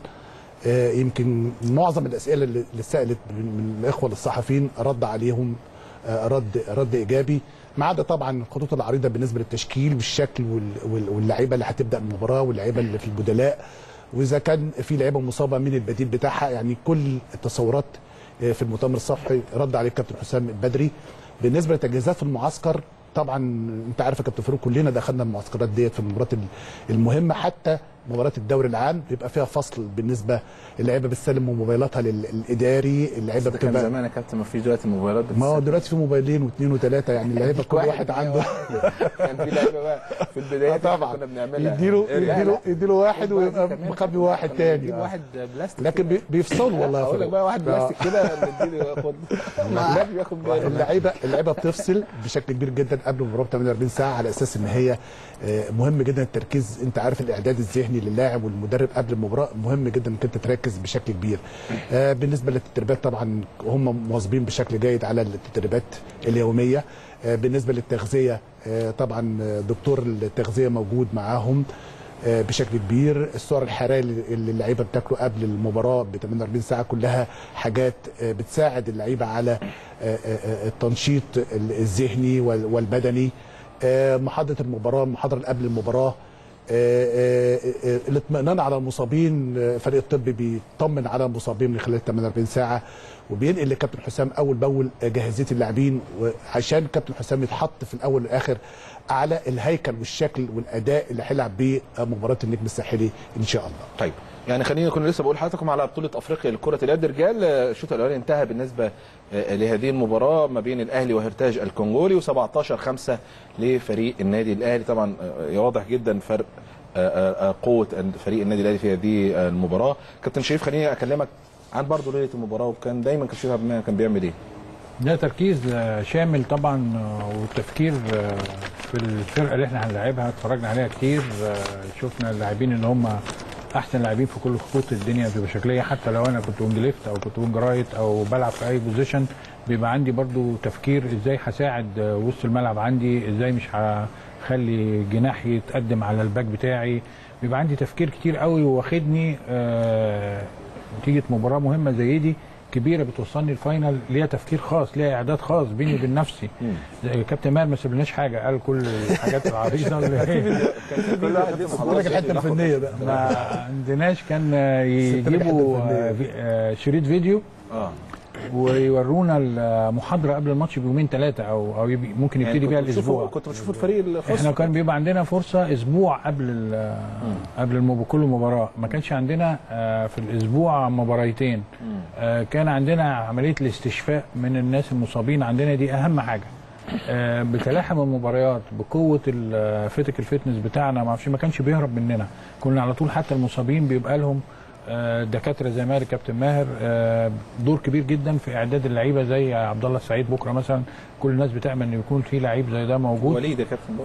يمكن معظم الاسئله اللي اتسالت من الاخوه الصحفيين رد عليهم رد رد ايجابي، ما عدا طبعا الخطوط العريضه بالنسبه للتشكيل والشكل واللعيبه اللي هتبدا المباراه واللعيبه اللي في البدلاء، واذا كان في لعيبه مصابه من البديل بتاعها. يعني كل التصورات في المؤتمر الصحفي رد عليه الكابتن حسام البدري. بالنسبه لتجهيزات في المعسكر، طبعا انت عارف يا كابتن فاروق كلنا دخلنا المعسكرات ديت في المباريات المهمه، حتى مباراه الدوري العام بيبقى فيها فصل بالنسبه اللعيبه بتسلم موبايلاتها للاداري، اللعيبه بتبقى كان زمان يا كابتن ما فيش دلوقتي موبايلات، ما هو دلوقتي في موبايلين واثنين وثلاثه، يعني اللعيبه كل واحد عنده كان في لعيبه بقى في البدايات طبعا كنا بنعملها يديله يديله يديله واحد ويبقى مخبي واحد تاني، واحد بلاستيك لكن بيفصلوا والله. اقول لك بقى واحد بلاستيك كده نديله ياخد ياخد باله. اللعيبه اللعيبه بتفصل بشكل كبير جدا قبل المباراه ب ثمانية وأربعين ساعه، على اساس ان هي مهم جدا التركيز. انت عارف الاعداد الذهني للاعب والمدرب قبل المباراه مهم جدا انك انت تركز بشكل كبير. بالنسبه للتدريبات طبعا هم مواظبين بشكل جيد على التدريبات اليوميه. بالنسبه للتغذيه طبعا دكتور التغذيه موجود معاهم بشكل كبير. السعر الحراري اللي اللعيبه بتاكله قبل المباراه ب ثمانية وأربعين ساعه كلها حاجات بتساعد اللعيبه على التنشيط الذهني والبدني. محاضره المباراه، المحاضره اللي قبل المباراه، الاطمئنان على المصابين. فريق الطب بيطمن على المصابين من خلال ثمانية وأربعين ساعه، وبينقل لكابتن حسام اول باول جاهزيه اللاعبين، وعشان كابتن حسام يتحط في الاول والاخر على الهيكل والشكل والاداء اللي هيلعب بيه مباراه النجم الساحلي ان شاء الله. طيب يعني خلينا كنا لسه بقول لحضراتكم على بطوله افريقيا لكره اليد رجال. الشوط الاولاني انتهى بالنسبه لهذه المباراه ما بين الاهلي وهرتاج الكونغولي وسبعتاشر خمسة لفريق النادي الاهلي. طبعا واضح جدا فرق قوه فريق النادي الاهلي في هذه المباراه. كابتن شريف خليني اكلمك عن برضه ليله المباراه، وكان دايما كابتن شريف كان بيعمل ايه؟ ده تركيز شامل طبعا، والتفكير في الفرقه اللي احنا هنلاعبها اتفرجنا عليها كتير، شفنا اللاعبين اللي هم احسن لاعبين في كل خطوط الدنيا بتبقى شكليه. حتى لو انا كنت وينج ليفت او كنت وينج رايت او بلعب في اي بوزيشن بيبقى عندي برضو تفكير ازاي هساعد وسط الملعب عندي، ازاي مش هخلي جناح يتقدم على الباك بتاعي. بيبقى عندي تفكير كتير قوي واخدني آه نتيجه مباراه مهمه زي دي كبيره بتوصلني الفاينل، ليها تفكير خاص، ليها اعداد خاص بيني وبين نفسي. كابتن ماهر ما سابلناش حاجه، قال كل الحاجات العريضه اللي هي كل واحد يقول لك الحته الفنيه بقى. ما عندناش كان يجيبوا شريط فيديو اه ويورونا المحاضره قبل الماتش بيومين ثلاثه او او ممكن يبتدي يعني بيها الاسبوع. كنت بتشوفوا الفريق الخاص. احنا كان بيبقى عندنا فرصه اسبوع قبل قبل المب... كل مباراه، ما كانش عندنا في الاسبوع مباريتين. كان عندنا عمليه الاستشفاء من الناس المصابين، عندنا دي اهم حاجه. بتلاحم المباريات بقوه الفيتيكال فيتنس بتاعنا، ما اعرفش ما كانش بيهرب مننا، كنا على طول حتى المصابين بيبقى لهم دكاتره زي ماهر كابتن ماهر دور كبير جدا في اعداد اللعيبه، زي عبد الله السعيد بكره مثلا. كل الناس بتامل ان يكون في لعيب زي ده موجود. وليد يا كابتن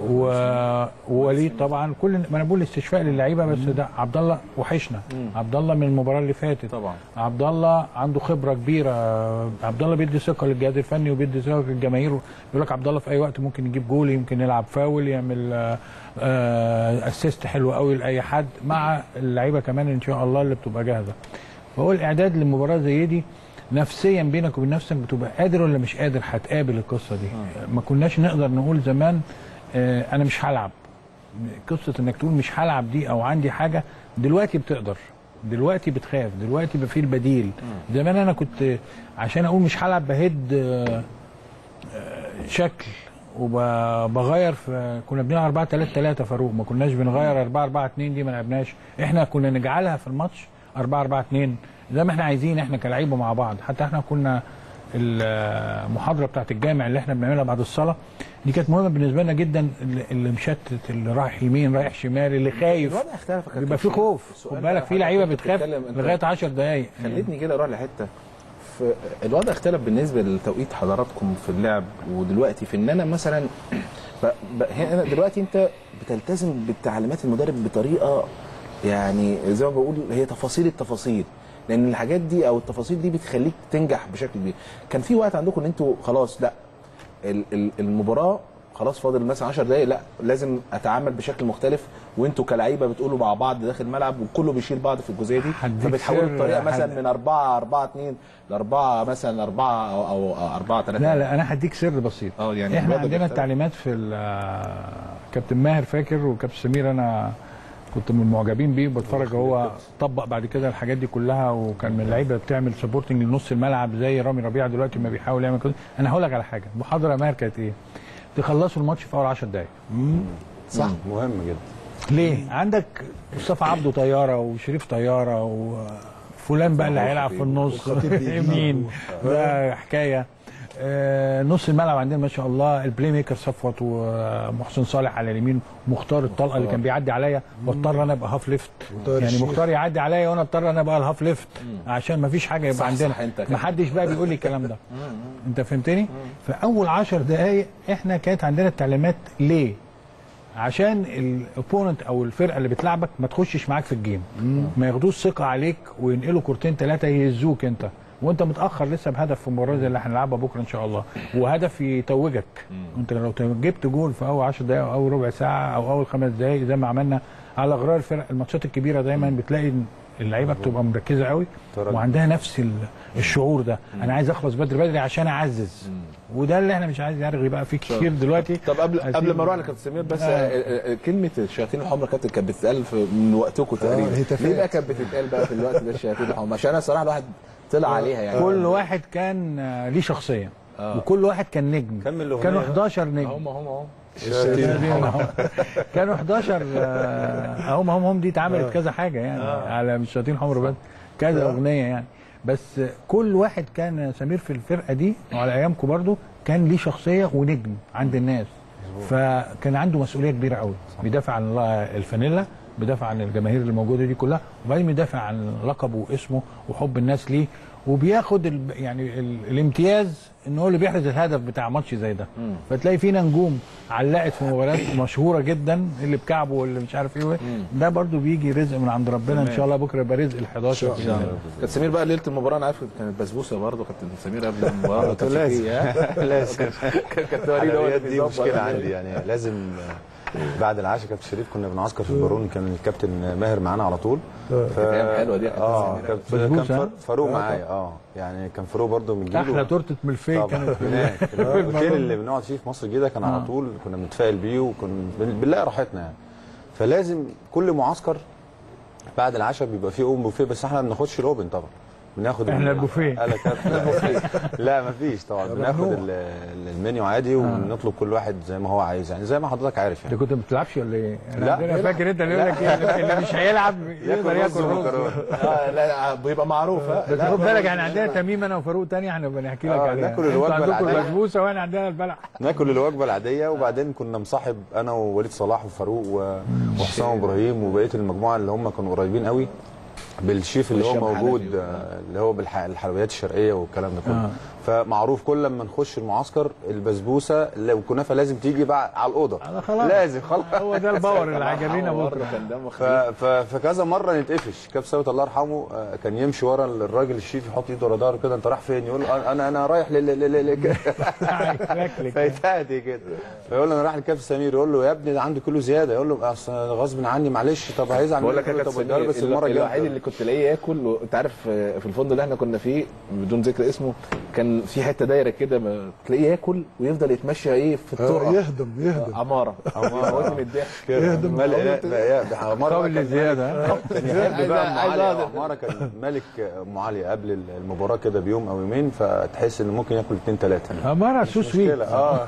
ووليد طبعا. كل ما انا بقول استشفاء للعيبه، بس ده عبد الله وحشنا. عبد الله من المباراه اللي فاتت طبعا. عبد الله عنده خبره كبيره. عبد الله بيدي ثقه للجهاز الفني وبيدي ثقه للجماهير. يقول لك عبد الله في اي وقت ممكن يجيب جول، يمكن يلعب فاول، يعمل اسيست حلو قوي لاي حد، مع اللعيبه كمان ان شاء الله اللي بتبقى جاهزه. فهو الاعداد للمباراه زي دي نفسيا بينك وبين نفسك بتبقى قادر ولا مش قادر هتقابل القصه دي. ما كناش نقدر نقول زمان آه انا مش هلعب. قصه انك تقول مش هلعب دي او عندي حاجه، دلوقتي بتقدر، دلوقتي بتخاف، دلوقتي بقى في البديل. زمان انا كنت عشان اقول مش هلعب بهد آه شكل وبغير في، كنا بنلعب أربعة ثلاثة ثلاثة فاروق، ما كناش بنغير أربعة أربعة اثنين دي، ما لعبناش. احنا كنا نجعلها في الماتش أربعة أربعة اثنين زي ما احنا عايزين احنا كلاعيبه مع بعض. حتى احنا كنا المحاضره بتاعت الجامع اللي احنا بنعملها بعد الصلاه دي كانت مهمه بالنسبه لنا جدا، اللي مشتت، اللي رايح يمين رايح شمال، اللي خايف بيبقى في خوف. خد بالك في لعيبه بتخاف لغايه عشر دقائق. خلتني كده اروح لحته في الوضع اختلف بالنسبه لتوقيت حضراتكم في اللعب ودلوقتي، في ان انا مثلا هنا دلوقتي انت بتلتزم بالتعليمات المدرب بطريقه يعني زي ما بقول هي تفاصيل التفاصيل، لان الحاجات دي او التفاصيل دي بتخليك تنجح بشكل كبير. كان في وقت عندكم ان انتوا خلاص لا المباراه خلاص فاضل مثلا عشر دقائق، لا لازم اتعامل بشكل مختلف، وانتوا كلاعيبه بتقولوا مع بعض داخل الملعب وكله بيشيل بعض في الجزئيه دي، فبتحولوا الطريقه مثلا من أربعة أربعة اثنين لأربعة مثلا أربعة أو, أو أربعة ثلاثة. لا لا انا هديك سر بسيط. اه يعني احنا عندنا التعليمات في كابتن ماهر فاكر وكابتن سمير، انا كنت من المعجبين بيه وبتفرج هو طبق بعد كده الحاجات دي كلها، وكان من اللعيبه بتعمل سبورتنج لنص الملعب زي رامي ربيعه دلوقتي ما بيحاول يعمل كده. انا هقول لك على حاجه، المحاضره ماهر كانت ايه؟ تخلصوا الماتش في اول عشر دقائق. صح، مهم جدا. ليه؟ عندك مصطفى عبده طياره وشريف طياره وفلان بقى اللي هيلعب في النص مين؟ ده حكايه. آه نص الملعب عندنا ما شاء الله البلاي ميكر صفوت ومحسن صالح على اليمين، مختار الطلقه اللي كان بيعدي عليا واضطر انا ابقى هاف ليفت، يعني مختار يعدي عليا وانا اضطر انا ابقى الهاف ليفت عشان ما فيش حاجه يبقى عندنا. ما حدش بقى بيقول لي الكلام ده. انت فهمتني؟ في اول عشر دقائق احنا كانت عندنا التعليمات ليه؟ عشان الاوبوننت او الفرقه اللي بتلعبك ما تخشش معاك في الجيم، ما ياخدوش ثقه عليك وينقلوا كورتين ثلاثه يهزوك انت وانت متاخر لسه بهدف في المباراه زي اللي هنلعبها بكره ان شاء الله، وهدف يتوجك. انت لو جبت جول في اول عشر دقائق او اول ربع ساعه او اول خمس دقائق زي ما عملنا على اغرار الفرق، الماتشات الكبيره دايما بتلاقي اللعيبه بتبقى مركزه قوي وعندها نفس الشعور ده، انا عايز اخلص بدري بدري عشان اعزز، وده اللي احنا مش عايز نرغي بقى فيه كتير دلوقتي. طب قبل قبل ما اروح لكابتن سمير بس آه. كلمه الشياطين الحمر كابتن كانت بتتقال من وقتكم تقريبا، ليه بقى كانت بتتقال بقى في الوقت ده الشياطين الحمر؟ عشان انا صراحه الواحد طلع عليها يعني كل واحد كان ليه شخصيه آه. وكل واحد كان نجم، كانوا حداشر نجم هم هم هم كانوا حداشر هم هم هم دي اتعملت كذا حاجه يعني آه. على مش الشياطين الحمر بس كذا آه. اغنيه يعني، بس كل واحد كان سمير في الفرقه دي وعلى ايامكم برضو كان ليه شخصيه ونجم عند الناس، فكان عنده مسؤوليه كبيره قوي، بيدافع عن الفانيلا، بيدافع عن الجماهير اللي موجوده دي كلها، وبعدين بيدافع عن لقبه واسمه وحب الناس ليه، وبياخد ال يعني ال الامتياز ان هو اللي بيحرز الهدف بتاع ماتش زي ده. مم. فتلاقي فينا نجوم علقت في مباريات مشهوره جدا، اللي بكعبه واللي مش عارف ايه، ده برضو بيجي رزق من عند ربنا ان شاء الله، بكره يبقى رزق ال حداشر. كابتن سمير بقى ليله المباراه انا عارف كانت بسبوسه برضو كابتن سمير قبل المباراه لازم لازم كانت وريده دي مشكله عندي يعني لازم بعد العشاء كابتن شريف كنا بنعسكر في البارون، كان الكابتن ماهر معانا على طول. ف... كانت حلوه دي اه كان فاروق معايا اه يعني كان فاروق برده من جيله، احلى تورته ملفيه كانت هناك الاوتيل اللي بنقعد فيه في مصر الجديده كان على طول كنا بنتفائل بيه وكنا بنلاقي راحتنا يعني. فلازم كل معسكر بعد العشاء بيبقى فيه اوبن بوفيه، بس احنا ما بناخدش الاوبن طبعا، بناخد احنا البوفيه لا مفيش طبعا، بناخد المنيو عادي ونطلب كل واحد زي ما هو عايز يعني زي ما حضرتك عارف يعني. انت كنت ما بتلعبش ولا ايه؟ لا انا فاكر انت اللي يقول لك اللي مش هيلعب يقدر ياكل رز. اه لا بيبقى معروف. بس خد بالك احنا عندنا تميم انا وفاروق تاني هنبقى نحكي لك عليها. ناكل الوجبه العاديه، عندكم البسبوسه وانا عندنا البلح. ناكل الوجبه العاديه وبعدين كنا مصاحب انا ووليد صلاح وفاروق وحسام ابراهيم وبقيه المجموعه اللي هم كانوا قريبين قوي بالشيف اللي هو موجود اللي هو بالحلويات الشرقيه والكلام ده كله. آه. فمعروف كل لما نخش المعسكر البسبوسه والكنافه لازم تيجي بقى على الاوضه، لازم خلاص هو ده الباور اللي عجبنا بكره. فكذا مره نتقفش. كابتن ثابت الله يرحمه كان يمشي ورا الراجل الشيف يحط ايده ورا ظهره كده، انت رايح فين؟ يقول له انا انا رايح لل فيتهدي كده، فيقول له انا رايح للكابتن سمير، يقول له يا ابني ده عندي كيلو زياده، يقول له اصل غصب عني معلش. طب هيزعل بقول لك يا كابتن سمير بس المره الوحيد اللي كنت الاقيه ياكل، وانت عارف في الفندق اللي احنا كنا فيه بدون ذكر اسمه كان في حته دايره كده تلاقيه ياكل ويفضل يتمشى ايه في الطرقه يهدم يهدم عماره عماره من الضحك يهدم عماره كان زياده كان بقى عماره كان ملك ام علي قبل المباراه كده بيوم او يومين، فتحس ان ممكن ياكل اثنين ثلاثه عماره سوسوي اه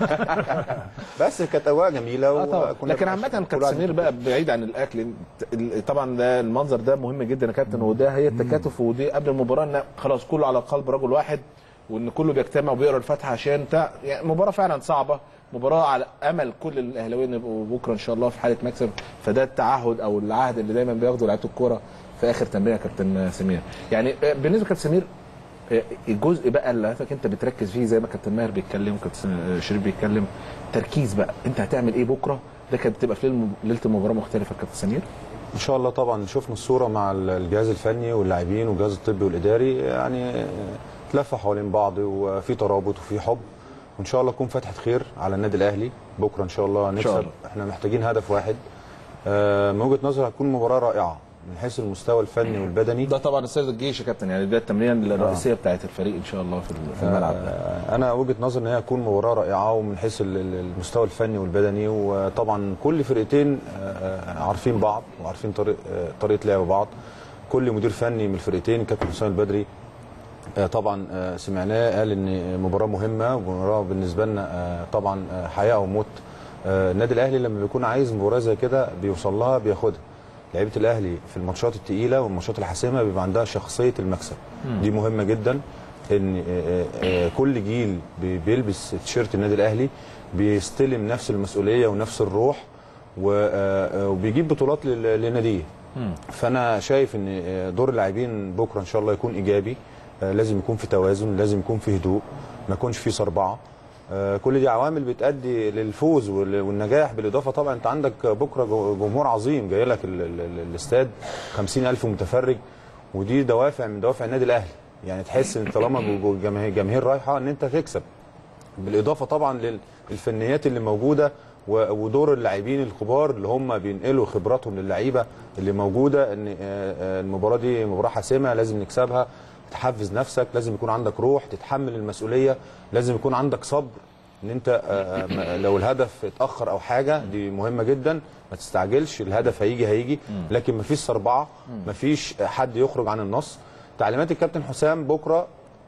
بس كانت اجواء جميله. وكنا لكن عامه كابتن سمير بقى بعيد عن الاكل طبعا ده المنظر ده مهم جدا يا كابتن، وده هي التكاتف، ودي قبل المباراه ان خلاص كله على قلب رجل واحد، وان كله بيجتمع وبيقرا الفاتحه عشان تا... يعني مباراه فعلا صعبه، مباراه على امل كل الاهلاويين يبقوا بكره ان شاء الله في حاله مكسب. فده التعهد او العهد اللي دايما بياخده لعيبه الكوره في اخر تمرين يا كابتن سمير. يعني بالنسبه لكابتن سمير الجزء بقى اللي انت بتركز فيه زي ما كابتن ماهر بيتكلم وكابتن شريف بيتكلم، تركيز بقى انت هتعمل ايه بكره، ده كانت بتبقى في ليله المباراه مختلفه كابتن سمير ان شاء الله. طبعا شفنا الصوره مع الجهاز الفني واللاعبين والجهاز الطبي والاداري، يعني تلفوا حوالين بعض وفي ترابط وفي حب، وان شاء الله تكون فتحه خير على النادي الاهلي بكره ان شاء الله نكسب. احنا محتاجين هدف واحد. آه من وجهه نظري هتكون مباراه رائعه من حيث المستوى الفني والبدني. ده طبعا رساله الجيش يا كابتن، يعني ده التمرين الرئيسيه آه. بتاعت الفريق ان شاء الله في الملعب. آه انا وجهه نظري ان هي هتكون مباراه رائعه ومن حيث المستوى الفني والبدني، وطبعا كل فرقتين آه عارفين بعض وعارفين طريق آه طريقه لعب بعض. كل مدير فني من الفرقتين كابتن حسام البدري آه طبعا آه سمعناه قال ان مباراه مهمه ومباراه بالنسبه لنا آه طبعا آه حياه او موت آه النادي الاهلي لما بيكون عايز مباراه زي كده بيوصل لها بياخدها. لعيبه الاهلي في الماتشات الثقيله والماتشات الحاسمه بيبقى عندها شخصيه المكسب. مم. دي مهمه جدا ان آه آه كل جيل بيلبس تيشيرت النادي الاهلي بيستلم نفس المسؤوليه ونفس الروح وبيجيب بطولات لناديه. فانا شايف ان دور اللاعبين بكره ان شاء الله يكون ايجابي. لازم يكون في توازن، لازم يكون في هدوء، ما يكونش في صربعه. كل دي عوامل بتؤدي للفوز والنجاح. بالاضافه طبعا انت عندك بكره جمهور عظيم جاي لك الاستاد خمسين ألف متفرج، ودي دوافع من دوافع النادي الاهلي. يعني تحس ان طالما الجماهير رايحه ان انت تكسب. بالاضافه طبعا للفنيات اللي موجوده ودور اللاعبين الكبار اللي هم بينقلوا خبراتهم للعيبه اللي موجوده. ان المباراه دي مباراه حاسمه لازم نكسبها. تحفز نفسك، لازم يكون عندك روح، تتحمل المسؤوليه، لازم يكون عندك صبر. ان انت لو الهدف اتاخر او حاجه دي مهمه جدا، ما تستعجلش، الهدف هيجي هيجي، لكن مفيش صربعه، مفيش حد يخرج عن النص. تعليمات الكابتن حسام بكره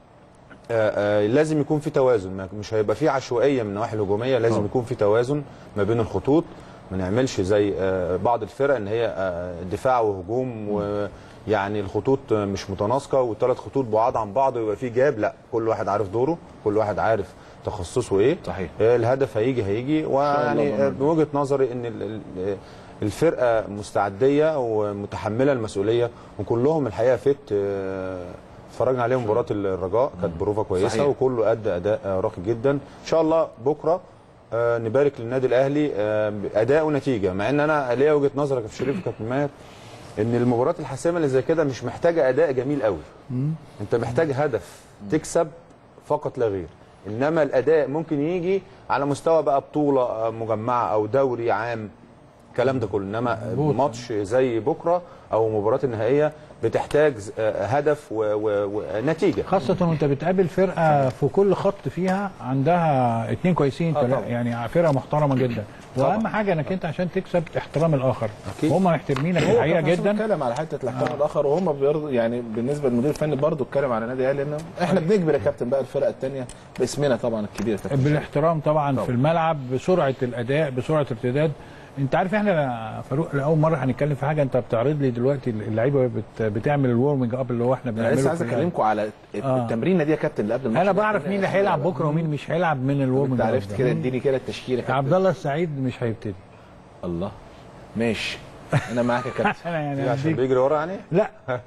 آآ آآ لازم يكون في توازن، مش هيبقى في عشوائيه من النواحي الهجوميه، لازم أوه. يكون في توازن ما بين الخطوط. ما نعملش زي بعض الفرق ان هي دفاع وهجوم، ويعني الخطوط مش متناسقه والثلاث خطوط بعاد عن بعض ويبقى في جاب. لا، كل واحد عارف دوره، كل واحد عارف تخصصه ايه. صحيح. الهدف هيجي هيجي. ويعني بوجهه نظري ان الفرقه مستعديه ومتحمله المسؤوليه، وكلهم الحقيقه فت. اتفرجنا عليهم مباراه الرجاء، كانت بروفه كويسه. صحيح. وكله ادى اداء راقي جدا. ان شاء الله بكره آه نبارك للنادي الاهلي آه اداء ونتيجه. مع ان انا ليا وجهه نظر يا كابتن شريف وكابتن ماهر ان المباريات الحاسمه اللي زي كده مش محتاجه اداء جميل قوي. انت محتاج هدف تكسب فقط لا غير. انما الاداء ممكن يجي على مستوى بقى بطوله مجمعه او دوري عام، الكلام ده كله. انما ماتش زي بكره او مباراه النهائيه بتحتاج هدف ونتيجه، خاصه وانت بتقابل فرقه في كل خط فيها عندها اثنين كويسين، آه يعني فرقه محترمه جدا. واهم حاجه انك انت عشان تكسب احترام الاخر. هم محترمينك الحقيقه جدا. اتكلم على حته الاحترام آه. الاخر، وهم برضه يعني بالنسبه للمدير الفني برضه اتكلم على النادي الاهلي انه احنا بنجبر يا كابتن بقى الفرقه الثانيه باسمنا طبعا الكبير بالاحترام طبعا, طبعا في الملعب، بسرعه الاداء، بسرعه ارتداد. انت عارف احنا فاروق لاول مره هنتكلم في حاجه. انت بتعرض لي دلوقتي اللعيبه بت بتعمل الورمنج اب اللي هو احنا بنعمله. انا لسه عايز اكلمكم على آه. التمرينه دي يا كابتن اللي قبل الماتش. انا بعرف مين اللي هيلعب بكره ومين مش هيلعب من الورمنج اب. انت عرفت كده، اديني كده التشكيله. عبد الله السعيد مش هيبتدي. الله ماشي، انا معاك يا كابتن. يعني عشان بيجري ورا يعني؟ لا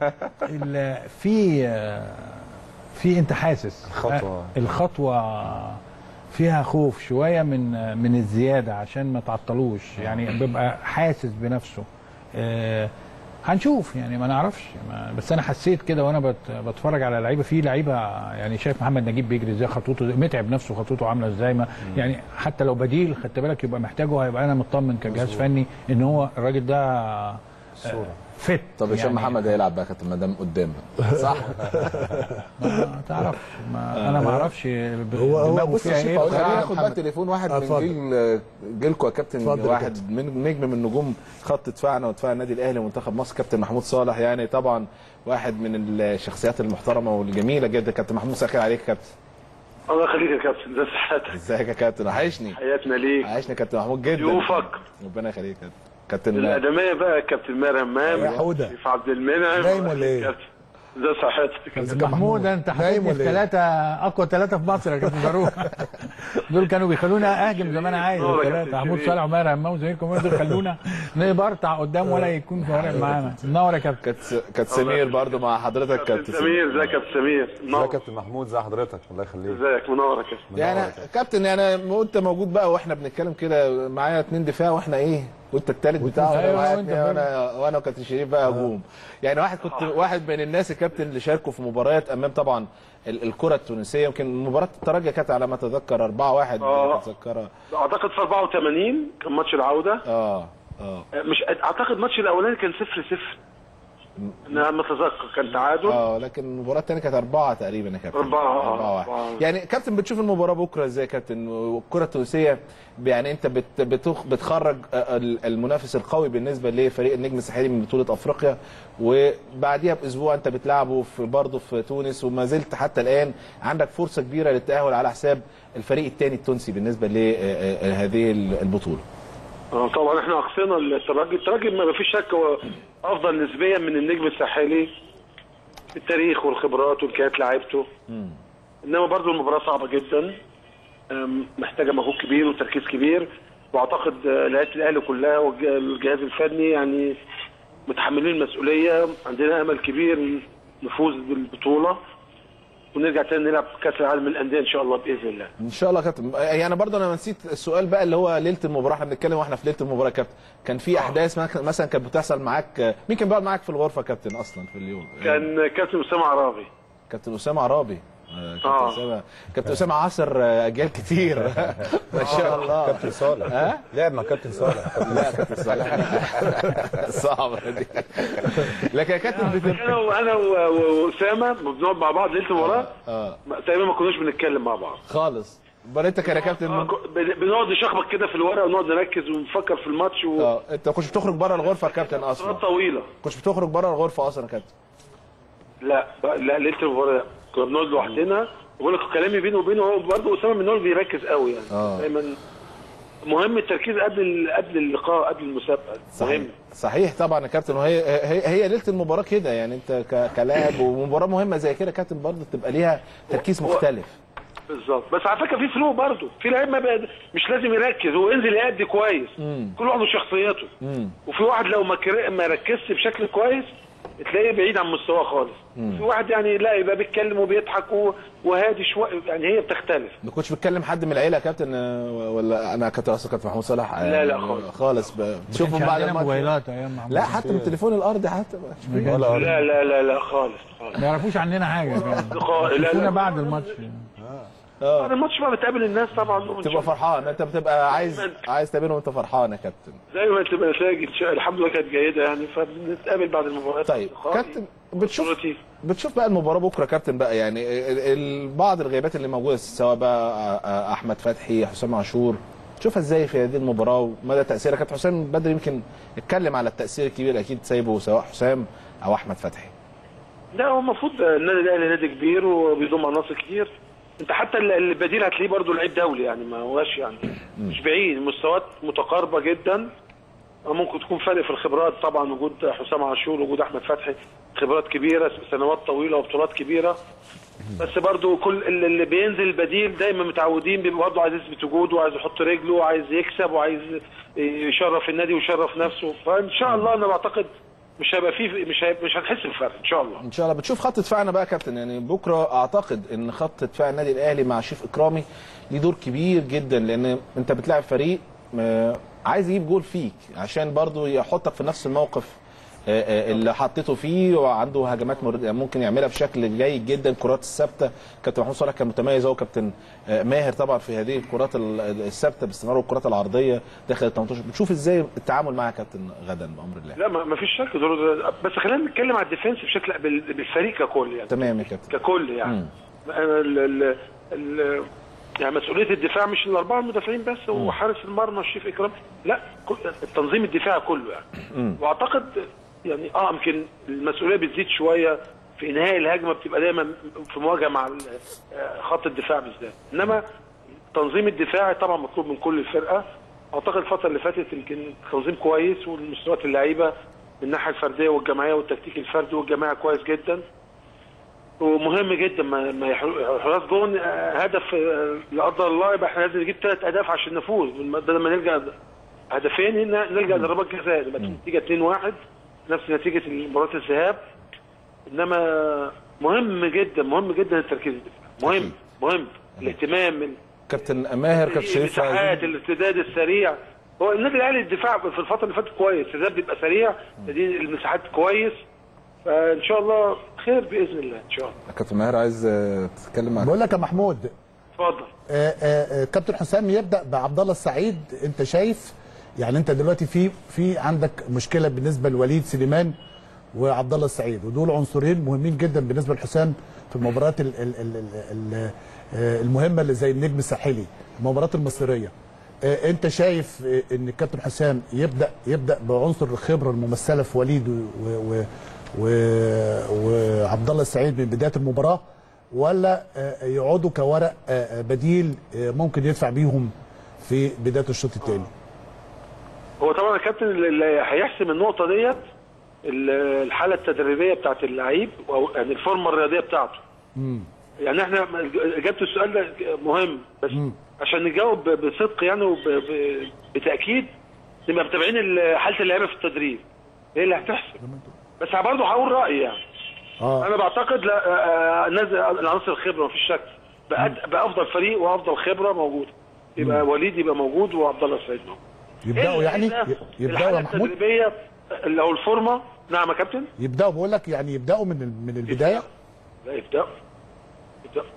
في في انت حاسس الخطوه الخطوه فيها خوف شويه من من الزياده عشان ما تعطلوش. يعني بيبقى حاسس بنفسه. آه هنشوف يعني، ما نعرفش. بس انا حسيت كده وانا بت بتفرج على لعيبه. في لعيبه يعني شايف محمد نجيب بيجري ازاي، خطوته متعب نفسه، خطوته عامله ازاي. ما يعني حتى لو بديل خدت بالك يبقى محتاجه، هيبقى انا مطمن كجهاز فني ان هو الراجل ده آه فت. طب هشام يعني محمد هيلعب بقى كابتن ما دام قدام صح؟ ما تعرفش، ما انا ما اعرفش هو هو بص فيها ايه. هاخد بقى تليفون واحد من جيل جيلكم يا كابتن، واحد من نجم من نجوم خط دفاعنا ودفاع النادي الاهلي ومنتخب مصر، كابتن محمود صالح. يعني طبعا واحد من الشخصيات المحترمه والجميله جدا. كابتن محمود مساء الخير عليك يا كابتن. الله يخليك يا كابتن، ازي صحتك؟ ازيك يا كابتن؟ وحشني. حياتنا ليك. وحشني يا كابتن محمود جدا. ضيوفك ربنا يخليك يا كابتن. الادميه بقى كابتن ماهر همام، يا حوده، سيف عبد المنعم. نايم ولا ايه؟ ازي صحتك؟ كابتن محمود انت حاططني في ثلاثه اقوى ثلاثه في مصر يا كابتن فاروق. دول كانوا بيخلونا اهجم زي ما انا عايز. ثلاثه محمود صالح وماهر همام وزيكم دول خلونا نبرطع قدام ولا يكون فارق معانا. منور يا كابتن. كابتن سمير برضو مع حضرتك. كابتن سمير ازيك يا كابتن سمير؟ ازيك يا كابتن محمود؟ ازي حضرتك؟ الله يخليك. ازيك؟ منور يا كابتن. يعني كابتن يعني وانت موجود بقى واحنا بنتكلم كده، معايا اثنين دفاع واحنا ايه وانت الثالث بتاعه، وانا وانا وكابتن شريف بقى هجوم. يعني واحد كنت واحد من الناس الكابتن اللي شاركوا في مباريات امام طبعا الكره التونسيه. يمكن مباراه الترجي كانت على ما اتذكر أربعة واحد اتذكرها اعتقد في أربعة وثمانين كان ماتش العوده. اه اه مش اعتقد الماتش الاولاني كان صفر صفر. انا متذكر كان تعادل. اه لكن المباراه الثانيه كانت اربعه تقريبا يا كابتن. اربعه اربعه واحد. يعني كابتن بتشوف المباراه بكره ازاي يا كابتن؟ والكره التونسيه يعني انت بت بتخ بتخرج المنافس القوي بالنسبه لفريق النجم الساحلي من بطوله افريقيا، وبعديها باسبوع انت بتلعبه في برضه في تونس، وما زلت حتى الان عندك فرصه كبيره للتاهل على حساب الفريق الثاني التونسي بالنسبه لهذه البطوله. طبعا احنا اقصينا الترجي، الترجي ما فيش شك هو افضل نسبيا من النجم الساحلي التاريخ والخبرات وامكانيات لعيبته. انما برضه المباراه صعبه جدا، محتاجه مجهود كبير وتركيز كبير، واعتقد لعيبه الاهلي كلها والجهاز الفني يعني متحملين المسؤوليه. عندنا امل كبير نفوز بالبطوله ونرجع تاني نلعب كاس العالم للانديه ان شاء الله باذن الله. ان شاء الله يا كابتن. يعني برضه انا نسيت السؤال بقى اللي هو ليله المباراه، احنا بنتكلم واحنا في ليله المباراه يا كابتن، كان في احداث مثلا كانت بتحصل معاك، مين كان بيقعد معاك في الغرفه يا كابتن اصلا في اليوم؟ كان كابتن اسامه عرابي. كابتن اسامه عرابي. كابتن آه. اسامه كابتن اسامه عاصر اجيال كتير ما شاء الله. كابتن صالح ها لعب مع كابتن صالح. لا كابتن صالح صعبه دي. لكن يا كابتن انا وانا واسامه بنقعد مع بعض ليله المباراه اه تقريبا ما كناش بنتكلم مع بعض خالص. امال انت كان يا كابتن آه بنقعد نشخبط كده في الورقه ونقعد نركز ونفكر في الماتش و... اه انت ما كنتش بتخرج بره الغرفه يا كابتن اصلا؟ فترات طويله. كنتش بتخرج بره الغرفه اصلا يا كابتن؟ لا لا ليله المباراه كنا بنقعد لوحدنا، بقول لك كلامي بيني وبينه هو برضه اسامه من النوع اللي بيركز قوي يعني. آه. دايما مهم التركيز قبل قبل اللقاء قبل المسابقه. صحيح. مهم. صحيح طبعا يا كابتن، وهي هي, هي ليله المباراه كده يعني، انت كلاعب ومباراه مهمه زي كده يا كابتن برضه تبقى ليها تركيز مختلف. بالظبط. بس على فكره في فلو برضه، في لعيب ما بقى مش لازم يركز، هو ينزل يأدي كويس. مم. كل واحد وشخصيته. مم. وفي واحد لو ما ما ركزش بشكل كويس تلاقيه بعيد عن مستواه خالص. في واحد يعني لا يبقى بيتكلم وبيضحك وهادي شويه، يعني هي بتختلف. ما كنتش بتكلم حد من العيله يا كابتن ولا انا كنت اصلا كابتن محمود صلاح؟ لا لا خالص خالص. تشوفهم بعد الماتش موبايلات ايام محمود. لا حتى بالتليفون الارضي حتى لا لا لا لا خالص خالص ما يعرفوش عننا حاجه. لا بعد الماتش اه بعد الماتش بقى بتقابل الناس طبعا تبقى فرحان، انت بتبقى عايز عايز تقابلهم وانت فرحان يا كابتن. زي ما تبقى نتائج الحمد لله كانت جيده يعني، فبنتقابل بعد المباراه. طيب كابتن بتشوف بتشوف بقى المباراه بكره يا كابتن بقى، يعني بعض الغيابات اللي موجوده سواء بقى احمد فتحي حسام عاشور، تشوفها ازاي في هذه المباراه ومدى تاثيرها؟ كابتن حسام بدري يمكن اتكلم على التاثير الكبير اكيد سايبه سواء حسام او احمد فتحي. لا هو المفروض النادي الاهلي نادي كبير وبيضم عناصر كتير، انت حتى البديل هتلاقيه برضه لعيب دولي يعني، ما هواش يعني مش بعيد، مستويات متقاربه جدا. ممكن تكون فرق في الخبرات طبعا، وجود حسام عاشور وجود احمد فتحي خبرات كبيره سنوات طويله وبطولات كبيره، بس برضه كل اللي بينزل البديل دايما متعودين بيبقى برضه عايز يثبت وجوده وعايز يحط رجله وعايز يكسب وعايز يشرف النادي ويشرف نفسه. فان شاء الله انا بعتقد مش هيبقى فيه مش هيبقى مش هنحس بفرق ان شاء الله. ان شاء الله. بتشوف خط دفاعنا بقى يا كابتن، يعني بكره اعتقد ان خط دفاع النادي الاهلي مع شريف اكرامي ليه دور كبير جدا، لان انت بتلاعب فريق عايز يجيب جول فيك عشان برضو يحطك في نفس الموقف اللي حطيته فيه، وعنده هجمات ممكن يعملها بشكل جيد جدا. الكرات الثابته كابتن محمود صلاح كان متميز هو كابتن ماهر طبعا في هذه الكرات الثابته باستمرار والكرات العرضيه داخل ال تمنتاشر. بتشوف ازاي التعامل معها كابتن غدا بامر الله؟ لا ما فيش شك، بس خلينا نتكلم على الديفنس بشكل بالفريق ككل يعني. تمام يا كابتن. ككل يعني ال ال ال يعني مسؤوليه الدفاع مش الاربعه المدافعين بس وحارس المرمى الشريف اكرام، لا التنظيم الدفاعي كله يعني. واعتقد يعني اه يمكن المسؤوليه بتزيد شويه في انهاء الهجمه، بتبقى دايما في مواجهه مع خط الدفاع بالذات، انما التنظيم الدفاعي طبعا مطلوب من كل الفرقه. اعتقد الفتره اللي فاتت يمكن تنظيم كويس، والمستويات اللعيبه من الناحيه الفرديه والجماعيه والتكتيك الفردي والجماعي كويس جدا، ومهم جدا ما حراس جون هدف لا قدر الله يبقى احنا لازم نجيب ثلاث اهداف عشان نفوز، بدل ما نلقى هدفين نلقى ضربات جزاء يبقى النتيجه اتنين واحد نفس نتيجه مباراه الذهاب. انما مهم جدا مهم جدا التركيز الدفاعي، مهم مهم الاهتمام. كابتن ماهر كابتن شريف مساحات الارتداد السريع، هو النادي الاهلي الدفاع في الفتره اللي فاتت كويس، الارتداد بيبقى سريع، دي المساحات كويس، فان شاء الله خير باذن الله ان شاء الله. كابتن ماهر عايز تتكلم معاك. بقول لك يا محمود اتفضل. كابتن حسام يبدا بعبد الله السعيد، انت شايف يعني انت دلوقتي في في عندك مشكله بالنسبه لوليد سليمان وعبد الله السعيد، ودول عنصرين مهمين جدا بالنسبه لحسام في المباريات ال ال ال ال المهمه اللي زي النجم الساحلي، المباريات المصريه. انت شايف ان الكابتن حسام يبدا يبدا بعنصر الخبره الممثله في وليد وعبد الله السعيد من بدايه المباراه، ولا يقعدوا كورق بديل ممكن يدفع بيهم في بدايه الشوط الثاني؟ هو طبعا الكابتن اللي هيحسم النقطه ديت الحاله التدريبيه بتاعت اللعيب، او يعني الفورمه الرياضيه بتاعته. امم يعني احنا اجابه السؤال ده مهم، بس مم. عشان نجاوب بصدق يعني وبتاكيد نبقى متابعين حاله اللعيبه في التدريب ايه اللي هتحصل. بس برضه هقول رايي يعني. آه. انا بعتقد لا نزل العناصر الخبره مفيش شك، بافضل فريق وافضل خبره موجوده، يبقى مم. وليد يبقى موجود وعبد الله السعيد موجود. يبداوا يعني يبداوا يا محمود التدريبيه لو الفورمه. نعم يا كابتن. يبداوا بقول لك يعني يبداوا من من البدايه. لا يبداوا يبداوا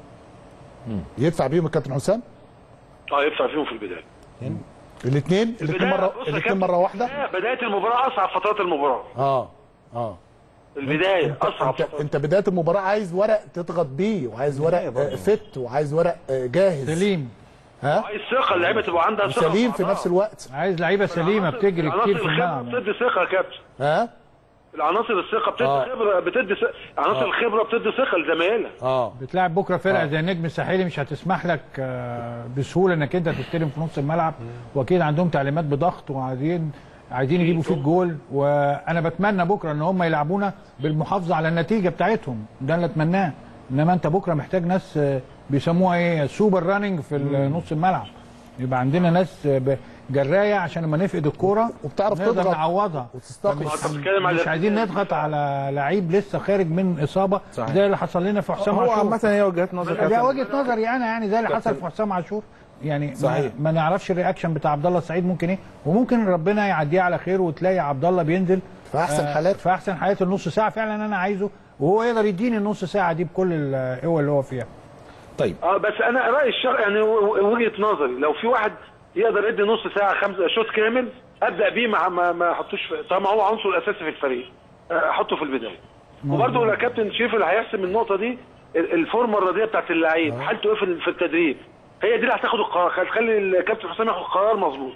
يدفع بيهم الكابتن حسام؟ اه يدفع فيهم في البدايه. الاثنين الاثنين مره الاثنين مره واحده. بدايه المباراه اصعب فترات المباراه. اه اه البدايه انت اصعب انت, انت بدايه المباراه عايز ورق تضغط بيه، وعايز ورق فت، وعايز ورق جاهز سليم. ها عايز ثقه، اللعيبه تبقى عندها ثقه سليم في نفس الوقت. عايز لعيبه سليمه بتجري كتير في الملعب. بتدي ثقه يا كابتن. ها العناصر الثقه بتدي آه. خبره، بتدي س... عناصر آه. الخبره بتدي ثقه لزمايلها. اه بتلاعب بكره فرقه آه. زي النجم الساحلي مش هتسمح لك آه بسهوله انك انت تستلم في نص الملعب، واكيد عندهم تعليمات بضغط وعايزين عايزين يجيبوا فيك جول، وانا بتمنى بكره ان هم يلعبونا بالمحافظه على النتيجه بتاعتهم، ده اللي اتمناه. انما انت بكره محتاج ناس بيسموها ايه سوبر راننج في نص الملعب، يبقى عندنا ناس جرايه عشان لما نفقد الكوره وبتعرف نقدر تضغط وتعوضها وتستقبل. مش, مش عايزين نضغط على لعيب لسه خارج من اصابه صحيح. زي اللي حصل لنا في حسام عاشور. هو عامه هي وجهه نظر هي وجهه نظري انا يعني زي اللي حصل في حسام عاشور يعني صحيح. ما, ما نعرفش الرياكشن بتاع عبد الله السعيد ممكن ايه، وممكن ربنا يعديه على خير وتلاقي عبد الله بينزل في احسن آه حالات في احسن حالات النص ساعه فعلا انا عايزه، وهو يقدر يديني النص ساعه دي بكل القوه اللي هو فيها. طيب اه بس انا رايي الشرعي يعني وجهه نظري، لو في واحد يقدر يدي نص ساعه خمسه شوط كامل ابدا بيه، ما ما, ما احطوش طالما هو عنصر اساسي في الفريق احطه في البدايه. وبرده الكابتن شريف اللي هيحسم النقطه دي الفورمه الرياضيه بتاعت اللعيب، حالته ايه في التدريب، هي دي اللي هتاخد القرار، هتخلي الكابتن حسام ياخد قرار مظبوط.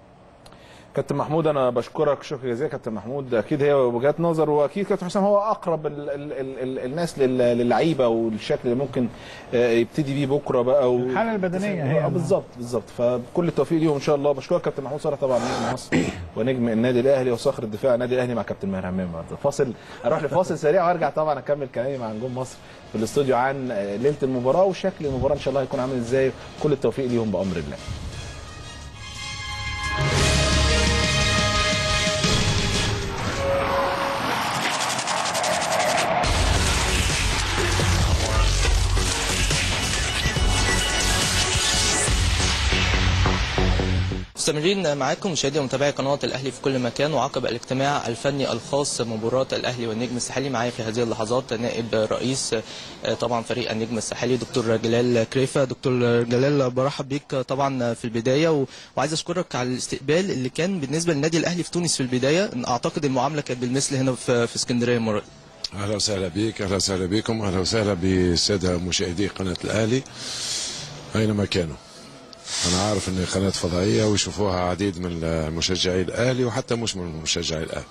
كابتن محمود انا بشكرك شكرا جزيلا كابتن محمود، اكيد هي وجهات نظر، واكيد كابتن حسام هو اقرب ال ال ال ال الناس للعيبه والشكل اللي ممكن يبتدي بيه بكره بقى الحاله البدنيه هي بالظبط بالظبط. فكل التوفيق ليهم ان شاء الله. بشكرك كابتن محمود صالح طبعا نجم مصر ونجم النادي الاهلي وصخر الدفاع النادي الاهلي مع كابتن ماهر همام. فاصل اروح لفاصل سريع وارجع طبعا اكمل كلامي مع نجوم مصر في الاستوديو عن ليله المباراه وشكل المباراه ان شاء الله هيكون عامل ازاي. كل التوفيق ليهم بامر الله. مستمرين معاكم مشاهدي ومتابعي قناه الاهلي في كل مكان، وعقب الاجتماع الفني الخاص مباراه الاهلي والنجم الساحلي معايا في هذه اللحظات نائب رئيس طبعا فريق النجم الساحلي دكتور جلال كريفه. دكتور جلال برحب بيك طبعا في البدايه، وعايز اشكرك على الاستقبال اللي كان بالنسبه للنادي الاهلي في تونس في البدايه، اعتقد المعامله كانت بالمثل هنا في اسكندريه المره. اهلا وسهلا بك، اهلا وسهلا بكم، اهلا وسهلا بالساده مشاهدي قناه الاهلي اينما كانوا. أنا عارف إن قناة فضائية ويشوفوها عديد من مشجعي الأهلي وحتى مش من مشجعي الأهلي.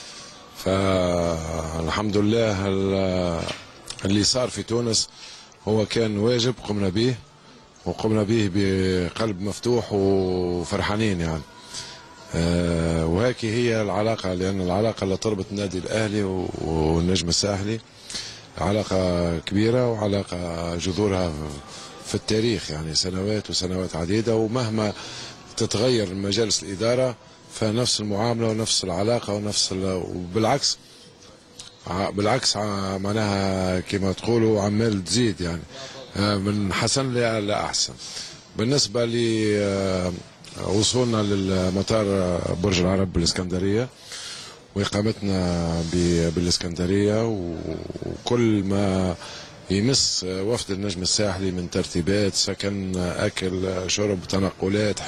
فالحمد لله اللي صار في تونس هو كان واجب قمنا به، وقمنا به بقلب مفتوح وفرحانين يعني. وهيك هي العلاقة، لأن العلاقة اللي تربط النادي الأهلي والنجم الساحلي علاقة كبيرة وعلاقة جذورها في التاريخ يعني سنوات وسنوات عديدة، ومهما تتغير مجالس الإدارة فنفس المعاملة ونفس العلاقة ونفس وبالعكس بالعكس معناها كما تقولوا عمال تزيد يعني من حسن لأحسن. بالنسبة لوصولنا للمطار برج العرب بالإسكندرية وإقامتنا بالإسكندرية وكل ما يمس وفد النجم الساحلي من ترتيبات سكن أكل شرب تنقلات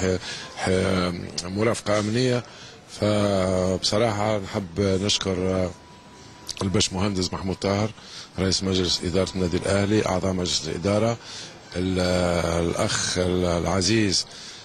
مرافقة أمنية، فبصراحة نحب نشكر الباشمهندس محمود طاهر رئيس مجلس إدارة النادي الأهلي، أعضاء مجلس الإدارة، الأخ العزيز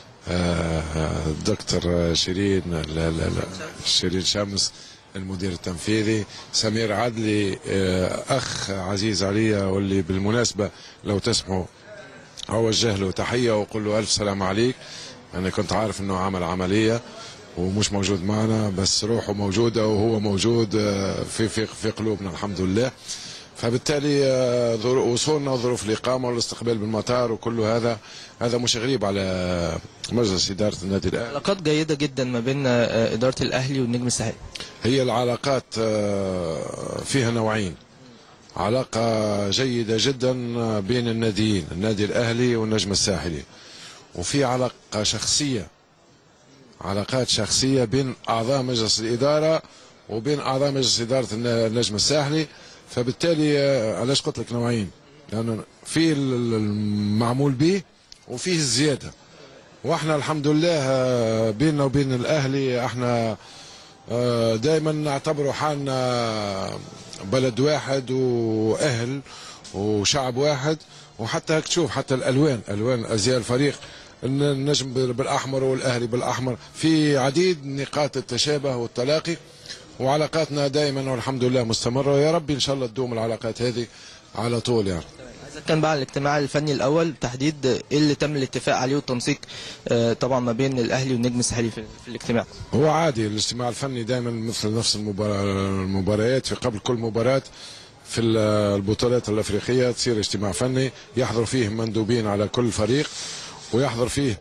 الدكتور شيرين شيرين شمس المدير التنفيذي، سمير عدلي أخ عزيز علي، واللي بالمناسبة لو تسمحوا أوجه له تحية وأقول له ألف سلام عليك. أنا كنت عارف أنه عمل عملية ومش موجود معنا، بس روحه موجودة وهو موجود في في في قلوبنا الحمد لله. فبالتالي وصولنا وظروف الإقامة والاستقبال بالمطار وكل هذا هذا مش غريب على مجلس إدارة النادي الأهلي. علاقات جيدة جدا ما بين إدارة الأهلي والنجم الساحلي. هي العلاقات فيها نوعين، علاقة جيدة جدا بين الناديين، النادي الأهلي والنجم الساحلي، وفي علاقة شخصية، علاقات شخصية بين أعضاء مجلس الإدارة وبين أعضاء مجلس إدارة النجم الساحلي. فبالتالي علاش قلت لك نوعين، لأنه في المعمول به وفيه الزيادة، واحنا الحمد لله بيننا وبين الأهلي احنا دائما نعتبروا حالنا بلد واحد وأهل وشعب واحد. وحتى هيك تشوف حتى الألوان، ألوان أزياء الفريق، النجم بالأحمر والأهلي بالأحمر، في عديد نقاط التشابه والتلاقي، وعلاقاتنا دائما والحمد لله مستمرة، ويا رب إن شاء الله تدوم العلاقات هذه على طول يعني. إذا كان بقى الاجتماع الفني الأول بالتحديد إيه اللي تم الاتفاق عليه والتنسيق طبعا ما بين الأهلي والنجم الساحلي في الاجتماع؟ هو عادي الاجتماع الفني دائما مثل نفس المباريات، في قبل كل مباراة في البطولات الأفريقية تصير اجتماع فني يحضر فيه مندوبين على كل فريق، ويحضر فيه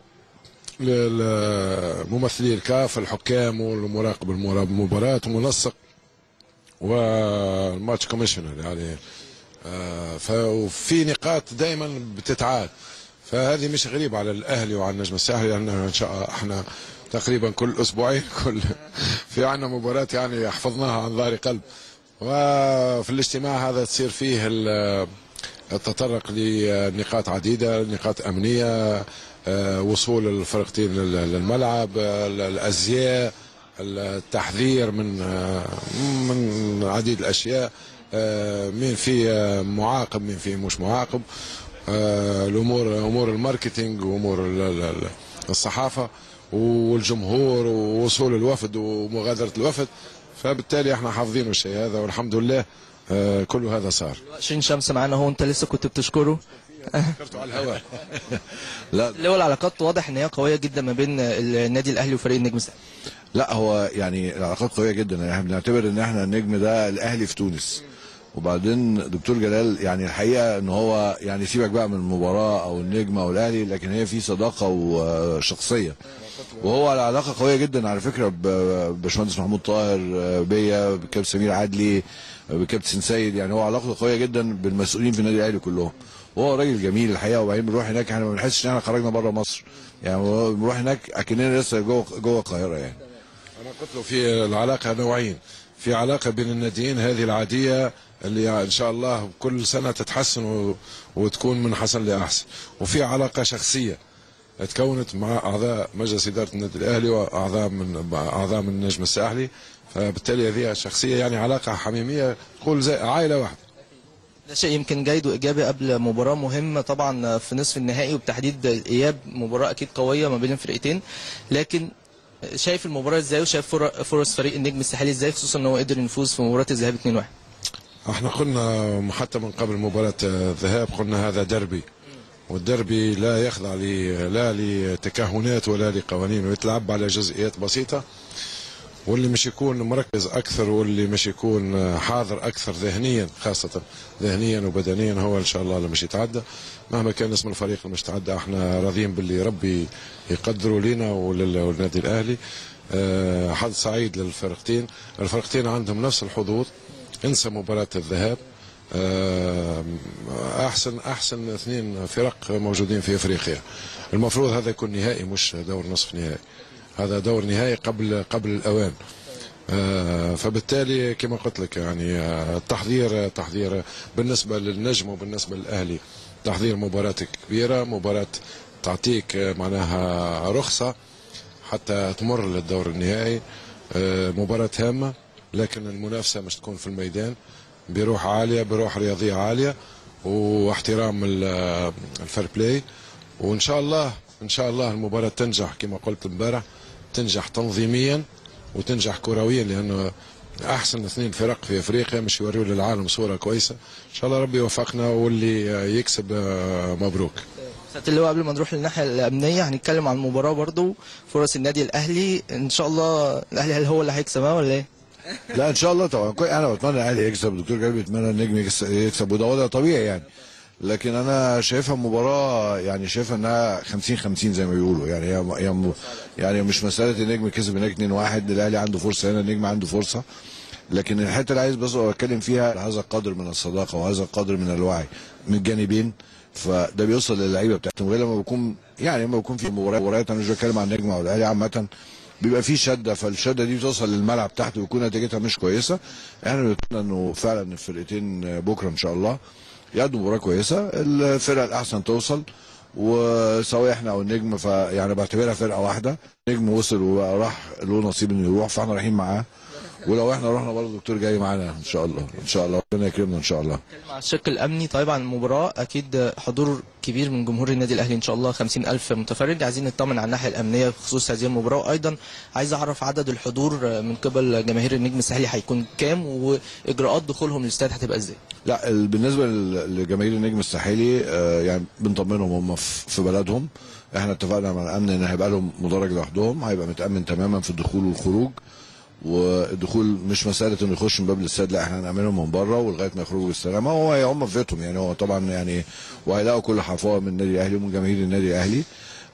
ممثلي الكاف، الحكام والمراقب المباراة ومنسق والماتش كوميشنر يعني. آه ففي نقاط دائما بتتعاد، فهذه مش غريبة على الأهلي وعلى النجم الساحلي، لأن إن شاء الله احنا تقريبا كل أسبوعين كل في عنا مباراة يعني حفظناها عن ظهر قلب. وفي الاجتماع هذا تصير فيه التطرق لنقاط عديدة، نقاط أمنية، وصول الفرقتين للملعب، الأزياء، التحذير من من عديد الأشياء، مين في معاقب مين في مش معاقب، الأمور أمور الماركتينج وأمور الصحافة والجمهور ووصول الوفد ومغادرة الوفد. فبالتالي احنا حافظين الشيء هذا والحمد لله كل هذا صار. شين شمس معنا هو، انت لسه كنت بتشكره؟ شكرته على الهواء. لا اللي العلاقات واضح ان هي قويه جدا ما بين النادي الاهلي وفريق النجم الساحلي. لا هو يعني العلاقات قويه جدا، احنا بنعتبر ان احنا النجم ده الاهلي في تونس. وبعدين دكتور جلال يعني الحقيقه ان هو يعني سيبك بقى من المباراه او النجم او الاهلي، لكن هي في صداقه وشخصيه، وهو العلاقه قويه جدا على فكره بباشمهندس محمود طاهر بيا، بكابتن سمير عدلي، بكابتن سيد، يعني هو علاقته قويه جدا بالمسؤولين في النادي الاهلي كلهم. وهو راجل جميل الحقيقه. وبعدين بنروح هناك احنا ما بنحسش ان احنا خرجنا بره مصر، يعني بنروح هناك اكننا لسه جوه جوه القاهره يعني. انا قلت له في العلاقه نوعين، في علاقه بين الناديين هذه العاديه اللي ان شاء الله كل سنه تتحسن وتكون من حسن لاحسن، وفي علاقه شخصيه تكونت مع اعضاء مجلس اداره النادي الاهلي واعضاء من اعضاء من النجم الساحلي. فبالتالي هذه شخصيه يعني علاقه حميميه، تقول زي عائله واحده. ده شيء يمكن جيد وايجابي قبل مباراه مهمه طبعا في نصف النهائي، وبتحديد الاياب مباراه اكيد قويه ما بين الفرقتين. لكن شايف المباراه ازاي وشايف فرص فريق النجم الساحلي ازاي، خصوصا ان هو قدر يفوز في مباراه الذهاب اتنين واحد؟ احنا قلنا حتى من قبل مباراه الذهاب قلنا هذا دربي، والدربي لا يخضع لي لا لتكهنات ولا لقوانين، ويتلعب على جزئيات بسيطه، واللي مش يكون مركز اكثر واللي مش يكون حاضر اكثر ذهنيا، خاصه ذهنيا وبدنيا، هو ان شاء الله اللي مش يتعدى. مهما كان اسم الفريق اللي مش يتعدى، احنا راضيين باللي ربي يقدروا لنا وللنادي الاهلي. أه حظ سعيد للفرقتين، الفرقتين عندهم نفس الحظوظ، انسى مباراه الذهاب. أه احسن احسن اثنين فرق موجودين في افريقيا. المفروض هذا يكون نهائي مش دور نصف نهائي، هذا دور نهائي قبل قبل الاوان. آه فبالتالي كما قلت لك يعني آه التحضير تحضير بالنسبه للنجم وبالنسبه للاهلي، تحضير مباراه كبيره، مباراه تعطيك آه معناها رخصه حتى تمر للدور النهائي. آه مباراه هامه، لكن المنافسه مش تكون في الميدان بروح عاليه، بروح رياضيه عاليه واحترام الفير بلاي. وان شاء الله ان شاء الله المباراه تنجح كما قلت امبارح، تنجح تنظيميا وتنجح كرويا، لانه احسن اثنين فرق في افريقيا مش يوريوا للعالم صوره كويسه. ان شاء الله ربي يوفقنا واللي يكسب مبروك. سيادة اللواء، قبل ما نروح للناحيه الامنيه هنتكلم عن المباراه برضو، فرص النادي الاهلي ان شاء الله. الاهلي هل هو اللي هيكسبها ولا ايه؟ لا ان شاء الله طبعا، انا بتمنى الاهلي يكسب، الدكتور جلال بيتمنى النجم يكسب، وده وضع طبيعي يعني. لكن انا شايفها مباراه يعني شايفها انها خمسين خمسين زي ما بيقولوا، يعني هي يعني مش مساله النجم كسب هناك اتنين واحد، الاهلي عنده فرصه هنا، النجم عنده فرصه. لكن الحته اللي عايز بس اتكلم فيها هذا القدر من الصداقه وهذا القدر من الوعي من الجانبين، فده بيوصل للعيبه بتاعتهم. غير لما بيكون يعني لما بيكون في مباريات، انا مش بتكلم عن النجم او الاهلي عامه، بيبقى في شده، فالشده دي بتوصل للملعب تحت ويكون نتيجتها مش كويسه. احنا بنتمنى انه فعلا الفرقتين بكره ان شاء الله يقدموا مباراه كويسه، الفرقه الاحسن توصل، وسواء احنا او النجم فيعني بعتبرها فرقه واحده. النجم وصل وراح له نصيب انه يروح، فاحنا رايحين معاه، ولو احنا رحنا برضه الدكتور جاي معانا ان شاء الله. ان شاء الله ربنا يكرمنا ان شاء الله. نتكلم عن الشق الامني طيب عن المباراه، اكيد حضور كبير من جمهور النادي الاهلي ان شاء الله خمسين ألف متفرج، عايزين نطمن على الناحيه الامنيه بخصوص هذه المباراه، وايضا عايز اعرف عدد الحضور من قبل جماهير النجم الساحلي هيكون كام، واجراءات دخولهم للاستاد هتبقى ازاي؟ لا بالنسبه لجماهير النجم الساحلي يعني بنطمنهم هم في بلدهم، احنا اتفقنا مع الامن ان هيبقى لهم مدرج لوحدهم، هيبقى متامن تماما في الدخول والخروج، والدخول مش مساله انه يخش من باب الاستاد، لا احنا هنعملهم من بره ولغايه ما يخرجوا بالسلامه، وهو هم في بيتهم يعني، هو طبعا يعني وهيلاقوا كل حفاوه من النادي الاهلي ومن جماهير النادي الاهلي.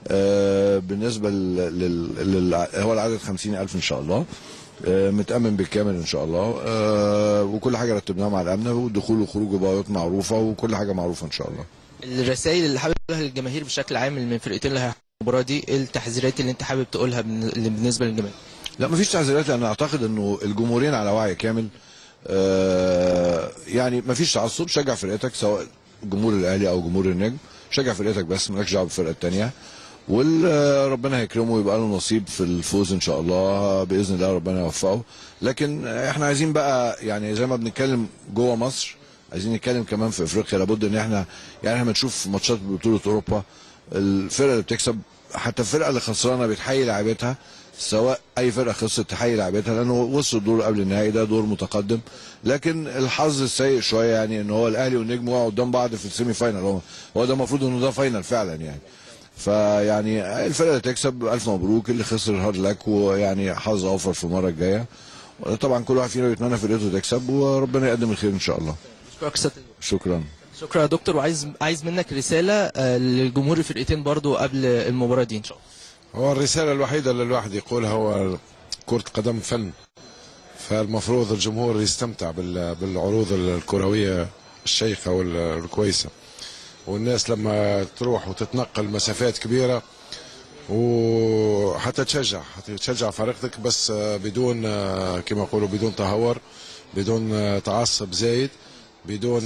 آه بالنسبه لل... لل... هو العدد خمسين ألف ان شاء الله، آه متامن بالكامل ان شاء الله، آه وكل حاجه رتبناها مع الامن، والدخول والخروج ببيوت معروفه وكل حاجه معروفه ان شاء الله. الرسائل اللي حابب تقولها للجماهير بشكل عام من الفرقتين اللي هيحضروا المباراه دي، ايه التحذيرات اللي انت حابب تقولها بالنسبه للجماهير؟ لا مفيش تحذيرات، لان اعتقد انه الجمهورين على وعي كامل، آه يعني مفيش تعصب، شجع فرقتك سواء جمهور الاهلي او جمهور النجم، شجع فرقتك بس مالكش دعوه بالفرقه الثانيه، وربنا هيكرمه ويبقى له نصيب في الفوز ان شاء الله باذن الله، ربنا يوفقه. لكن احنا عايزين بقى يعني زي ما بنتكلم جوه مصر، عايزين نتكلم كمان في افريقيا، لابد ان احنا يعني احنا بنشوف ماتشات بطوله اوروبا، الفرقه اللي بتكسب حتى الفرقه اللي خسرانه بتحيي لاعبتها، سواء اي فرقه خسرت تحيي لاعبتها، لانه وصل الدور قبل النهائي، ده دور متقدم. لكن الحظ السيء شويه يعني ان هو الاهلي والنجم وقعوا قدام بعض في السيمي فاينل، هو هو ده المفروض انه ده فاينل فعلا يعني. فيعني الفرقه اللي تكسب الف مبروك، اللي خسر هارد لك، ويعني حظ اوفر في المره الجايه. طبعا كل واحد فينا بيتمنى فرقته تكسب وربنا يقدم الخير ان شاء الله. شكرا شكرا يا دكتور. وعايز عايز منك رساله لجمهور الفرقتين برضو قبل المباراه دي ان شاء الله. هو الرسالة الوحيدة اللي الواحد يقولها هو كرة قدم فن، فالمفروض الجمهور يستمتع بالعروض الكروية الشيقة والكويسة، والناس لما تروح وتتنقل مسافات كبيرة وحتى تشجع حتى تشجع فريقك، بس بدون كما يقولوا بدون تهور، بدون تعصب زايد، بدون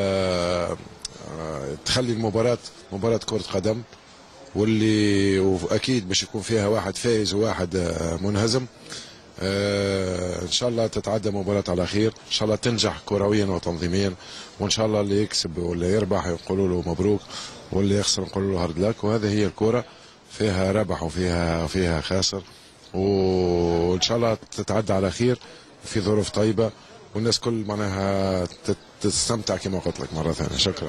تخلي المباراة مباراة كرة قدم، واللي واكيد باش يكون فيها واحد فايز وواحد منهزم. آه ان شاء الله تتعدى مباراة على خير، ان شاء الله تنجح كرويا وتنظيميا، وان شاء الله اللي يكسب واللي يربح يقولوا له مبروك، واللي يخسر يقولوا له هارد لك. وهذه هي الكرة، فيها ربح وفيها فيها خاسر، وان شاء الله تتعدى على خير في ظروف طيبة، والناس كل معناها تستمتع كما قلت لك مرة ثانية. شكرا.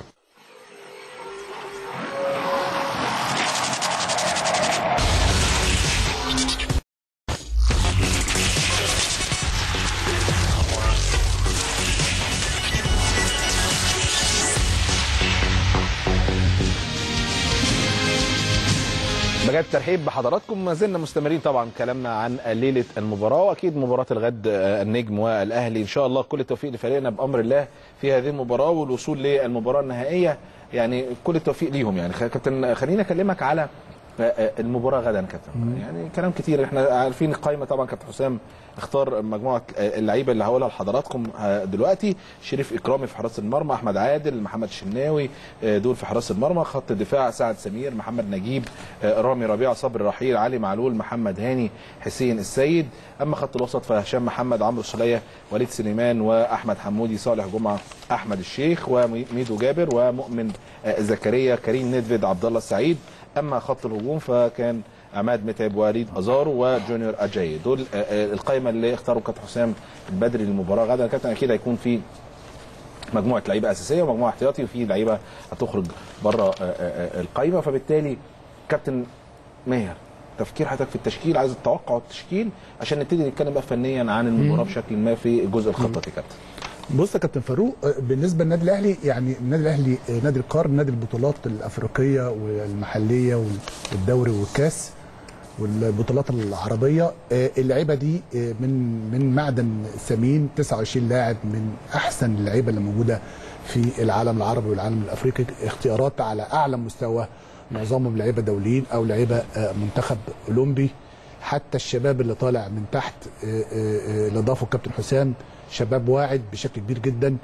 بجد ترحيب بحضراتكم. ما زلنا مستمرين طبعا كلامنا عن ليله المباراه، واكيد مباراه الغد النجم والاهلي. ان شاء الله كل التوفيق لفريقنا بامر الله في هذه المباراه والوصول للمباراه النهائيه، يعني كل التوفيق ليهم. يعني كابتن خليني اكلمك على المباراه غدا كابتن، يعني كلام كتير، احنا عارفين القائمه طبعا. كابتن حسام اختار مجموعه اللعيبه اللي هقولها لحضراتكم دلوقتي: شريف اكرامي في حراسه المرمى، احمد عادل، محمد الشناوي، دول في حراسه المرمى. خط الدفاع: سعد سمير، محمد نجيب، رامي ربيعه، صبري رحيل، علي معلول، محمد هاني، حسين السيد. اما خط الوسط فهشام محمد، عمرو السوليه، وليد سليمان، واحمد حمودي، صالح جمعه، احمد الشيخ، وميدو جابر، ومؤمن زكريا، كريم ندفد، عبد الله السعيد. اما خط الهجوم فكان عماد متعب، وليد ازارو، وجونيور اجاي. دول القائمه اللي اختاروا كابتن حسام البدري للمباراه غدا. كابتن اكيد هيكون في مجموعه لعيبه اساسيه ومجموعه احتياطي، وفي لعيبه هتخرج بره القائمه. فبالتالي كابتن ماهر، تفكير حضرتك في التشكيل، عايز التوقع والتشكيل عشان نبتدي نتكلم بقى فنيا عن المباراه بشكل ما في الجزء الخططي. كابتن بص يا كابتن فاروق، بالنسبه للنادي الاهلي، يعني النادي الاهلي نادي القرن، نادي البطولات الافريقيه والمحليه والدوري والكاس والبطولات العربيه. اللعيبه دي من من معدن ثمين، تسعة وعشرين لاعب من احسن اللعيبه اللي موجوده في العالم العربي والعالم الافريقي، اختيارات على اعلى مستوى، معظمهم لعيبه دوليين او لعيبه منتخب اولمبي. حتى الشباب اللي طالع من تحت اللي ضافه الكابتن حسام شباب واعد بشكل كبير جدا.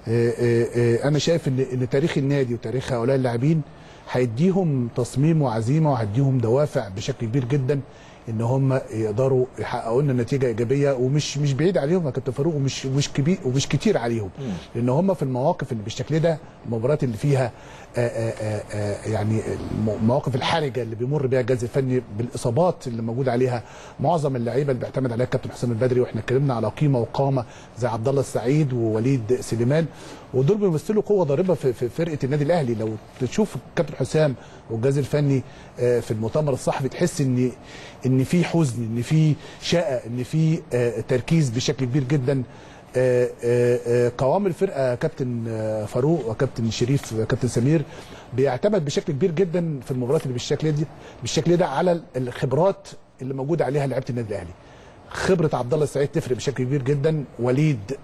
انا شايف ان ان تاريخ النادي وتاريخ هؤلاء اللاعبين هيديهم تصميم وعزيمه، وهيديهم دوافع بشكل كبير جدا ان هم يقدروا يحققوا لنا نتيجه ايجابيه، ومش مش بعيد عليهم يا كابتن فاروق، ومش مش كبير ومش كتير عليهم، لان هم في المواقف اللي بالشكل ده، المباريات اللي فيها آآ آآ يعني المواقف الحرجه اللي بيمر بيها الجهاز الفني بالاصابات اللي موجود عليها معظم اللعيبه اللي بيعتمد عليها الكابتن حسام البدري. واحنا اتكلمنا على قيمه وقامه زي عبد الله السعيد ووليد سليمان، ودول بيمثلوا قوه ضاربه في, في فرقه النادي الاهلي. لو تشوف الكابتن حسام والجهاز الفني في المؤتمر الصحفي تحس ان ان في حزن، ان في شقه، ان في تركيز بشكل كبير جدا. قوام الفرقه كابتن فاروق وكابتن شريف وكابتن سمير بيعتمد بشكل كبير جدا في المباريات اللي بالشكل دي بالشكل ده على الخبرات اللي موجوده عليها لعيبه النادي الاهلي. خبره عبد الله السعيد تفرق بشكل كبير جدا، وليد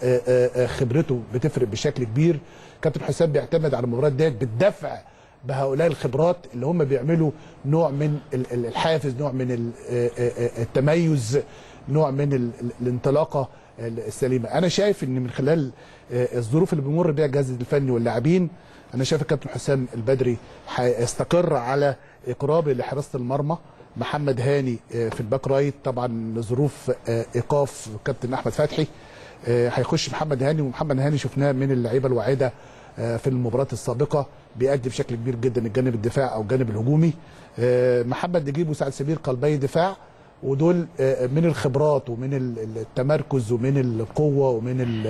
خبرته بتفرق بشكل كبير. كابتن حسام بيعتمد على المباريات ديت بالدفع بهؤلاء الخبرات اللي هم بيعملوا نوع من الحافز، نوع من التميز، نوع من الانطلاقه السليمه. انا شايف ان من خلال الظروف اللي بيمر بيها الجهاز الفني واللاعبين، انا شايف الكابتن حسام البدري هيستقر على اقرابه لحراسه المرمى. محمد هاني في الباك رايت، طبعا لظروف ايقاف كابتن احمد فتحي هيخش محمد هاني، ومحمد هاني شفناه من اللعيبه الواعده في المباريات السابقه، بيأدي بشكل كبير جدا الجانب الدفاع او الجانب الهجومي. محمد نجيب وسعد سمير قلبي دفاع، ودول من الخبرات ومن التمركز ومن القوه ومن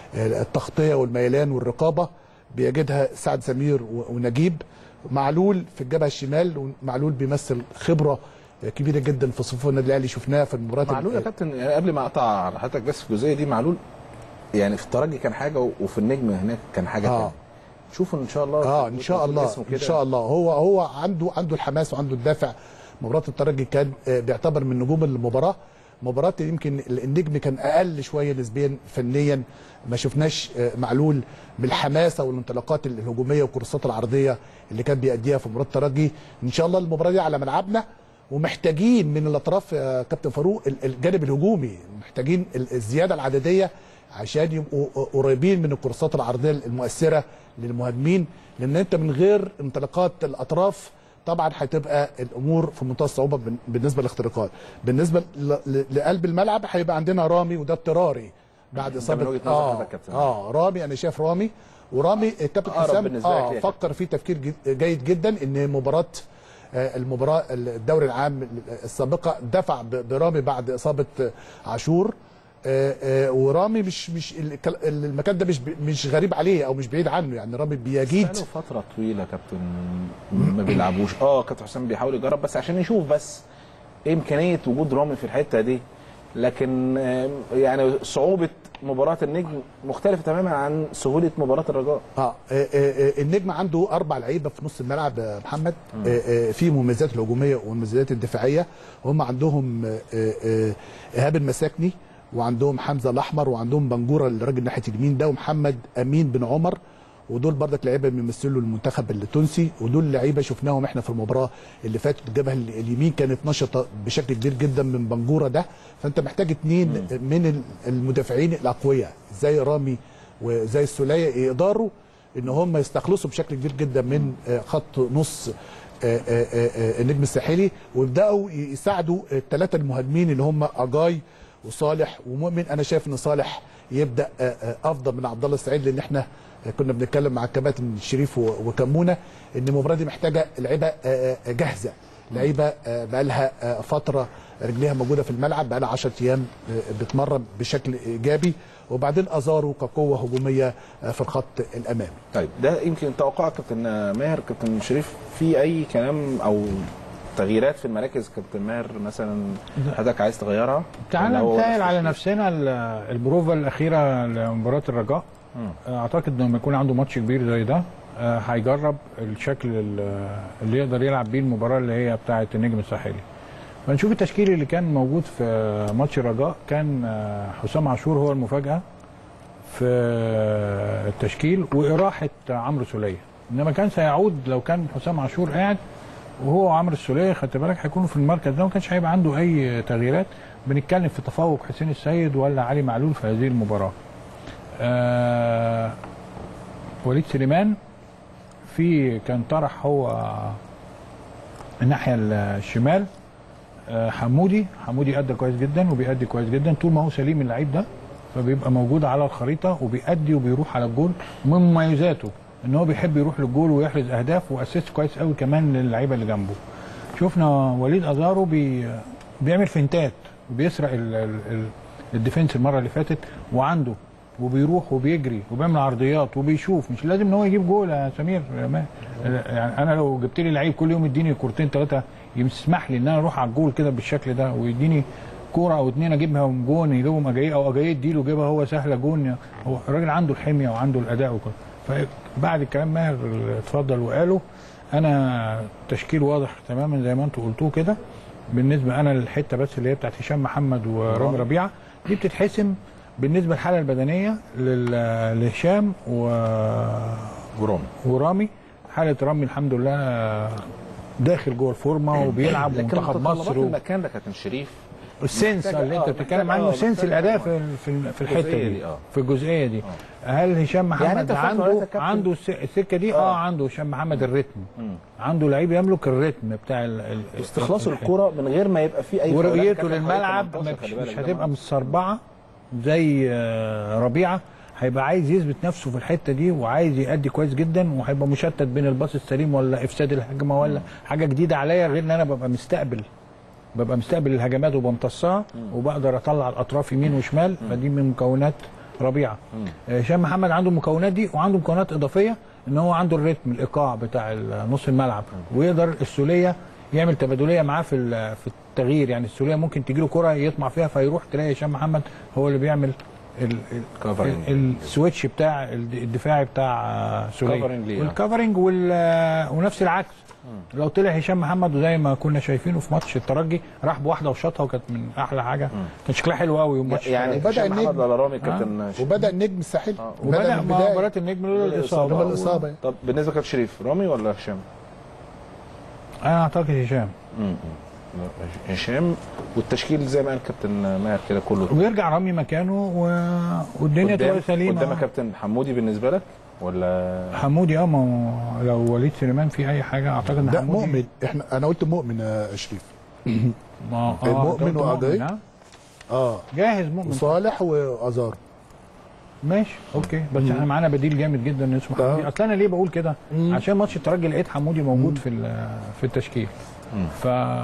التغطيه والميلان والرقابه بيجدها سعد سمير ونجيب. معلول في الجبهه الشمال، ومعلول بيمثل خبره كبيره جدا في صفوف النادي الاهلي، شفناها في المباريات. معلول يا كابتن يعني قبل ما اقطع على حضرتك بس في الجزئيه دي، معلول يعني في الترجي كان حاجه وفي النجم هناك كان حاجه ثانيه. آه. شوفوا ان شاء الله اه ان شاء الله ان شاء الله هو هو عنده عنده الحماس وعنده الدافع. مباراه الترجي كان بيعتبر من نجوم المباراه. مباراه يمكن النجم كان اقل شويه نسبيا فنيا، ما شفناش معلول بالحماسه والانطلاقات الهجوميه والكورسات العرضيه اللي كان بيأديها في مباراه الترجي. ان شاء الله المباراه دي على ملعبنا، ومحتاجين من الاطراف يا كابتن فاروق الجانب الهجومي، محتاجين الزياده العدديه عشان يبقوا قريبين من الكورسات العرضيه المؤثره للمهاجمين، لان انت من غير انطلاقات الاطراف طبعا هتبقى الامور في منتهى الصعوبه بالنسبه للاختراقات. بالنسبه لقلب الملعب هيبقى عندنا رامي، وده اضطراري بعد اصابه اه اه رامي. انا شايف رامي ورامي الكابتن حسام اه فكر فيه تفكير جيد جدا، ان مباراه المباراه الدوري العام السابقه دفع برامي بعد اصابه عاشور. آآ آآ ورامي مش مش المكان ده مش مش غريب عليه او مش بعيد عنه، يعني رامي بيجيد بقاله فتره طويله كابتن ما بيلعبوش. اه كابتن حسام بيحاول يجرب بس عشان يشوف بس ايه امكانيه وجود رامي في الحته دي، لكن يعني صعوبه مباراه النجم مختلفه تماما عن سهوله مباراه الرجاء. اه النجم عنده اربع لعيبه في نص الملعب يا محمد، في مميزات الهجوميه والمميزات الدفاعيه. هم عندهم ايهاب المساكني، وعندهم حمزه الاحمر، وعندهم بنجوره الراجل ناحيه اليمين ده، ومحمد امين بن عمر، ودول برضك لعيبه بيمثلوا المنتخب التونسي، ودول لعيبه شفناهم احنا في المباراه اللي فاتت. الجبهه اليمين كانت نشطه بشكل كبير جدا من بنجوره ده، فانت محتاج اثنين من المدافعين الاقوياء زي رامي وزي السوليه يقدروا ان هم يستخلصوا بشكل كبير جدا من خط نص النجم الساحلي، ويبداوا يساعدوا الثلاثه المهاجمين اللي هم اجاي وصالح ومؤمن. انا شايف ان صالح يبدا افضل من عبد الله السعيد، لان احنا كنا بنتكلم مع الكباتن شريف وكمونه ان المباراه دي محتاجه لعيبه جاهزه، لعيبه بقى لها فتره رجليها موجوده في الملعب، بقى لها عشرة ايام بتمرن بشكل ايجابي، وبعدين ازارو كقوه هجوميه في الخط الامامي. طيب ده يمكن توقعك كابتن ماهر. كابتن شريف، في اي كلام او تغييرات في المراكز كابتن ماهر مثلا حضرتك عايز تغيرها؟ تعال نسهل على نفسنا البروفا الاخيره لمباراه الرجاء. م. اعتقد لما يكون عنده ماتش كبير زي ده هيجرب الشكل اللي يقدر يلعب بيه المباراه اللي هي بتاعه النجم الساحلي. فنشوف التشكيل اللي كان موجود في ماتش الرجاء. كان حسام عاشور هو المفاجاه في التشكيل واراحه عمرو سوليه، انما كان سيعود لو كان حسام عاشور قاعد وهو عمرو السوليه، خدت بالك هيكونوا في المركز ده، ما كانش هيبقى عنده اي تغييرات. بنتكلم في تفوق حسين السيد ولا علي معلول في هذه المباراه. آه وليد سليمان في كان طرح هو الناحيه الشمال. آه حمودي حمودي ادى كويس جدا وبيأدي كويس جدا طول ما هو سليم اللعيب ده، فبيبقى موجود على الخريطه وبيأدي وبيروح على الجول. من مميزاته ان هو بيحب يروح للجول ويحرز اهداف واسيست كويس قوي كمان للعيبه اللي جنبه. شفنا وليد ازارو بي بيعمل فنتات وبيسرق الديفنس المره اللي فاتت، وعنده وبيروح وبيجري وبيعمل عرضيات وبيشوف. مش لازم ان هو يجيب جول يا سمير، يعني انا لو جبت لي لعيب كل يوم يديني كورتين ثلاثه يسمح لي ان انا اروح على الجول كده بالشكل ده، ويديني كوره او اتنين اجيبها من جون يجيبهم اجاي او اجاي اديله يجيبها هو سهله جون. هو الراجل عنده الحميه وعنده الاداء وكده. فبعد الكلام ماهر اتفضل وقاله، انا تشكيل واضح تماما زي ما انتم قلتوه كده. بالنسبه انا الحته بس اللي هي بتاعت هشام محمد ورامي ربيعه دي بتتحسم بالنسبه للحاله البدنيه لهشام و... ورامي ورامي حاله رامي الحمد لله داخل جوه الفورمه وبيلعب منتخب مصر. و... المكان ده كابتن شريف السنس اللي انت بتتكلم عنه، سنس الاداء في في الحته دي, في الجزئيه دي. هل هشام محمد يعني عنده عنده السكه دي؟ اه, آه عنده هشام محمد الريتم، عنده لعيب يملك الريتم بتاع استخلاص الكره من غير ما يبقى في اي ورؤيته للملعب مش هتبقى مستربعه زي ربيعه. هيبقى عايز يثبت نفسه في الحته دي وعايز يأدي كويس جدا، وهيبقى مشتت بين الباص السليم ولا افساد الهجمه ولا حاجه جديده عليا، غير ان انا ببقى مستقبل ببقى مستقبل الهجمات وبمتصها وبقدر اطلع الاطراف يمين وشمال. فدي من مكونات ربيعه. هشام محمد عنده المكونات دي وعنده مكونات اضافيه، ان هو عنده الريتم الايقاع بتاع نص الملعب، ويقدر السوليه يعمل تبادليه معاه في في التغيير. يعني السوليه ممكن تجي له كره يطمع فيها فيروح تلاقي هشام محمد هو اللي بيعمل السويتش بتاع الدفاعي بتاع سوليه والكفرنج ونفس العكس. لو طلع هشام محمد وزي ما كنا شايفينه في ماتش الترجي راح بواحده وشاطها وكانت من احلى حاجه، كان شكلها حلو قوي. يعني وبدا النجم ولا رامي كابتن وبدا النجم الساحلي آه. وبدا مباراه النجم لولا الاصابه الاصابه. طب بالنسبه لكابتن شريف، رامي ولا هشام؟ انا اعتقد هشام. هشام والتشكيل زي ما قال كابتن ماهر كده كله، ويرجع رامي مكانه و... والدنيا تبقى سليمه. قدام كابتن حمودي بالنسبه لك ولا حمودي؟ اه ما لو وليد سليمان في اي حاجه اعتقد ان حمودي مؤمن. احنا انا قلت مؤمن يا شريف. ما اه مؤمن وأجاي اه جاهز مؤمن وصالح وازار. ماشي اوكي، بس احنا معانا بديل جامد جدا اسمه حمودي. اصل انا ليه بقول كده؟ عشان ماتش الترجي لقيت حمودي موجود في في التشكيل. ف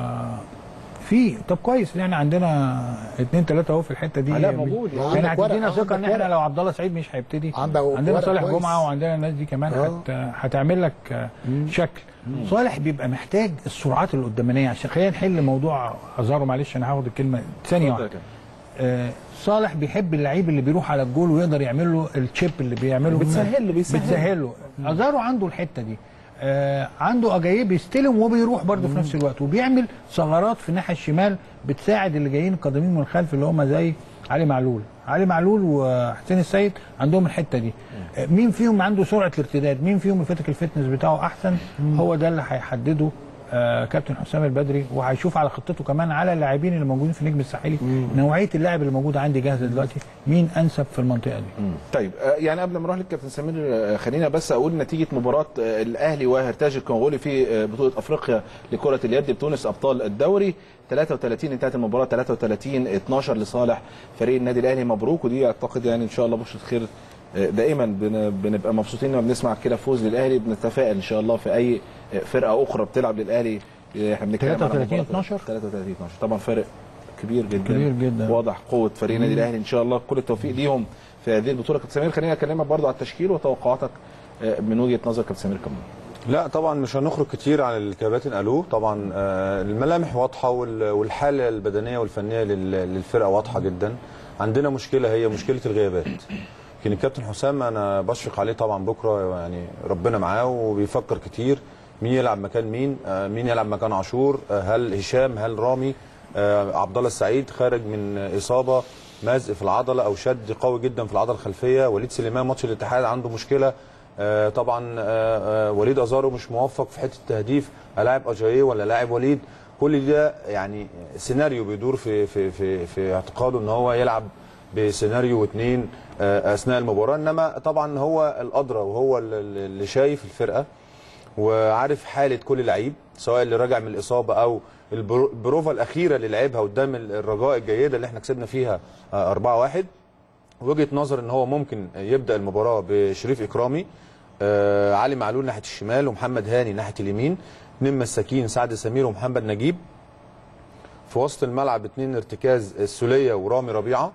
في طب كويس يعني عندنا اثنين ثلاثه اهو في الحته دي. لا موجود يعني هتدينا ثقه ان احنا لو عبد الله سعيد مش هيبتدي عندنا صالح جمعه وعندنا الناس دي كمان هت... هتعمل لك مم. شكل. مم. صالح بيبقى محتاج السرعات القدامانيه. عشان خلينا نحل موضوع ازارو، معلش انا هاخد الكلمه ثانيه واحده. آه صالح بيحب اللعيب اللي بيروح على الجول ويقدر يعمل له التشيب اللي بيعمله بتسهل له بتسهل له. ازارو عنده الحته دي. آه عنده اجايب بيستلم وبيروح برده في نفس الوقت، وبيعمل ثغرات في الناحيه الشمال بتساعد اللي جايين القادمين من الخلف اللي هم زي علي معلول علي معلول وحسين السيد عندهم الحته دي. مين فيهم عنده سرعه الارتداد، مين فيهم الفتك الفتنس بتاعه احسن، هو ده اللي هيحدده آه كابتن حسام البدري، وهيشوف على خطته كمان على اللاعبين اللي موجودين في النجم الساحلي نوعيه اللاعب اللي موجوده عندي جاهزه دلوقتي مين انسب في المنطقه دي. مم. طيب آه يعني قبل ما نروح للكابتن سمير آه خلينا بس اقول نتيجه مباراه آه الاهلي وهرتاج الكونغولي في آه بطوله افريقيا لكره اليد بتونس ابطال الدوري ثلاثة وثلاثين انتهت المباراه ثلاثة وثلاثين اثناشر لصالح فريق النادي الاهلي. مبروك، ودي اعتقد يعني ان شاء الله بشرة خير. دائما بنبقى مبسوطين لما بنسمع كده فوز للاهلي، بنتفائل ان شاء الله في اي فرقه اخرى بتلعب للاهلي. احنا بنتكلم ثلاثة وثلاثين اثناشر ثلاثة وثلاثين اثناشر طبعا فرق كبير جدا كبير جدا، واضح قوه فريق النادي الاهلي. ان شاء الله كل التوفيق ليهم في هذه البطوله. كابتن سمير خليني اكلمك برضو على التشكيل وتوقعاتك من وجهه نظر كابتن سمير كمان. لا طبعا مش هنخرج كتير عن الكباتن قالوه. طبعا الملامح واضحه والحاله البدنيه والفنيه للفرقه واضحه جدا. عندنا مشكله هي مشكله الغيابات. لكن الكابتن حسام انا بشفق عليه طبعا بكره، يعني ربنا معاه وبيفكر كتير مين يلعب مكان مين، مين يلعب مكان عاشور، هل هشام، هل رامي، عبد الله السعيد خارج من اصابه مزق في العضله او شد قوي جدا في العضله الخلفيه، وليد سليمان ماتش الاتحاد عنده مشكله طبعا، وليد ازارو مش موفق في حته التهديف، الاعب اجاييه ولا لاعب وليد. كل ده يعني سيناريو بيدور في في في في اعتقاده ان هو يلعب بسيناريو واثنين اثناء المباراه، انما طبعا هو الادرى وهو اللي شايف الفرقه وعارف حاله كل لعيب، سواء اللي راجع من الاصابه او البروفا الاخيره اللي لعبها قدام الرجاء الجيده اللي احنا كسبنا فيها أربعة واحد. وجهه نظر ان هو ممكن يبدا المباراه بشريف اكرامي، آه علي معلول ناحيه الشمال ومحمد هاني ناحيه اليمين، اثنين مساكين سعد سمير ومحمد نجيب. في وسط الملعب اثنين ارتكاز السوليه ورامي ربيعه.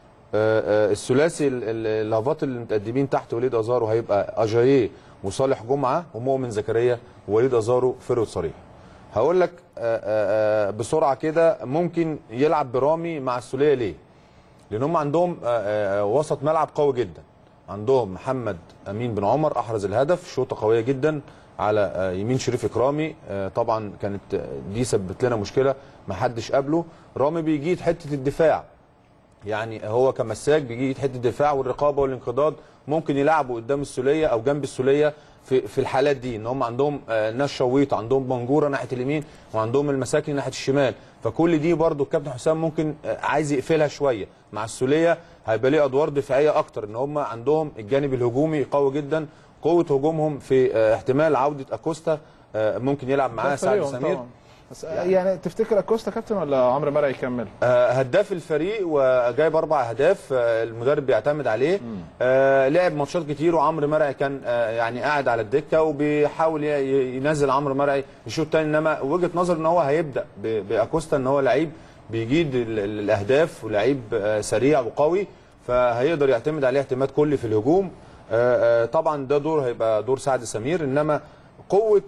آه آه الثلاثي اللافات اللي متقدمين تحت وليد ازارو هيبقى اجاييه وصالح جمعه ومؤمن زكريا ووليد ازارو فرود صريح. هقول لك آه آه بسرعه كده ممكن يلعب برامي مع السوليه ليه؟ لان هم عندهم آه آه وسط ملعب قوي جدا. عندهم محمد امين بن عمر احرز الهدف، شوطه قويه جدا على آه يمين شريف اكرامي، آه طبعا كانت دي سببت لنا مشكله ما حدش قبله. رامي بيجيد حته الدفاع، يعني هو كمساك بيجيد حته الدفاع والرقابه والانقضاض، ممكن يلعبوا قدام السوليه او جنب السوليه في في الحالات دي، ان هم عندهم آه ناس شويط، عندهم بنجوره ناحيه اليمين وعندهم المساكن ناحيه الشمال، فكل دي برده الكابتن حسام ممكن آه عايز يقفلها شويه. مع السوليه هيبقى ليه ادوار دفاعيه اكتر، ان هم عندهم الجانب الهجومي قوي جدا، قوه هجومهم في آه احتمال عوده اكوستا آه ممكن يلعب معاه سعد سمير. بس يعني, يعني تفتكر اكوستا كابتن ولا عمرو مرعي يكمل؟ آه هداف الفريق وجايب اربع اهداف، آه المدرب بيعتمد عليه. آه لعب ماتشات كتير وعمرو مرعي كان آه يعني قاعد على الدكه وبيحاول ينزل عمرو مرعي الشوط الثاني، انما وجهه نظر ان هو هيبدا باكوستا، ان هو لعيب بيجيد الاهداف ولعيب آه سريع وقوي، فهيقدر يعتمد عليه اعتماد كلي في الهجوم. آه آه طبعا ده دور هيبقى دور سعد سمير، انما قوه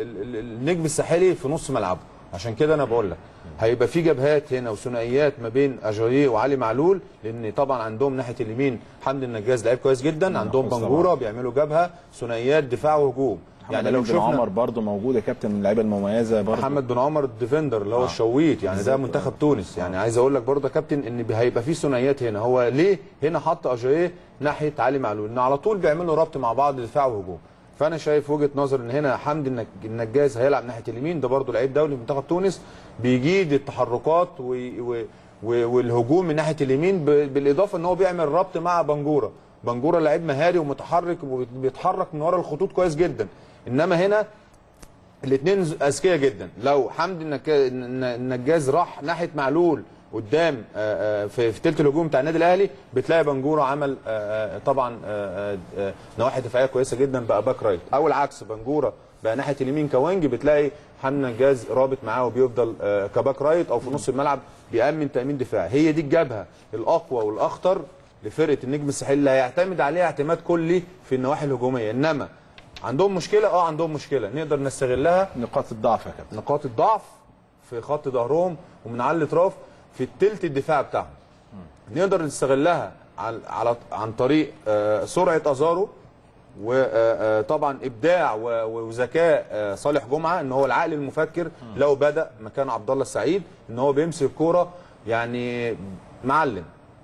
النجم الساحلي في نص ملعبه. عشان كده انا بقول لك هيبقى في جبهات هنا وثنائيات ما بين اجاييه وعلي معلول، لان طبعا عندهم ناحيه اليمين حمدي النجاز لعيب كويس جدا، عندهم بنجوره بيعملوا جبهه ثنائيات دفاع وهجوم. يعني لو شفنا عمر برضه موجود يا كابتن من اللعيبه المميزه برضه، محمد بن عمر الديفندر اللي هو آه. الشويت، يعني ده منتخب تونس. يعني عايز اقول لك برضه يا كابتن ان هيبقى في ثنائيات هنا. هو ليه هنا حط اجاييه ناحيه علي معلول؟ ان على طول بيعملوا ربط مع بعض دفاع وهجوم. فانا شايف وجهه نظر ان هنا حمدي النجاز هيلعب ناحيه اليمين، ده برضه لعيب دولي منتخب تونس بيجيد التحركات و... و... و... والهجوم من ناحيه اليمين، ب... بالاضافه ان هو بيعمل ربط مع بنجوره. بنجوره لعيب مهاري ومتحرك وبيتحرك من ورا الخطوط كويس جدا، انما هنا الاثنين اذكياء جدا. لو حمدي النجاز راح ناحيه معلول قدام في في ثلث الهجوم بتاع النادي الاهلي، بتلاقي بنجوره عمل طبعا نواحي دفاعيه كويسه جدا بقى باك رايت، او العكس بنجوره بقى ناحيه اليمين كوينج، بتلاقي حمدي النجاز رابط معاه وبيفضل كباك رايت او في نص الملعب بيامن تامين دفاعي. هي دي الجبهه الاقوى والاخطر لفرقه النجم الساحلي اللي هيعتمد عليها اعتماد كلي في النواحي الهجوميه. انما عندهم مشكله، اه عندهم مشكله نقدر نستغلها. نقاط الضعف يا كابتن، نقاط الضعف في خط ظهرهم ومن على الاطراف في الثلث الدفاع بتاعهم، نقدر نستغلها على على عن طريق آه سرعه ازارو، وطبعا ابداع وذكاء آه صالح جمعه، ان هو العقل المفكر لو بدا مكان عبد الله السعيد، ان هو بيمسك الكوره يعني معلم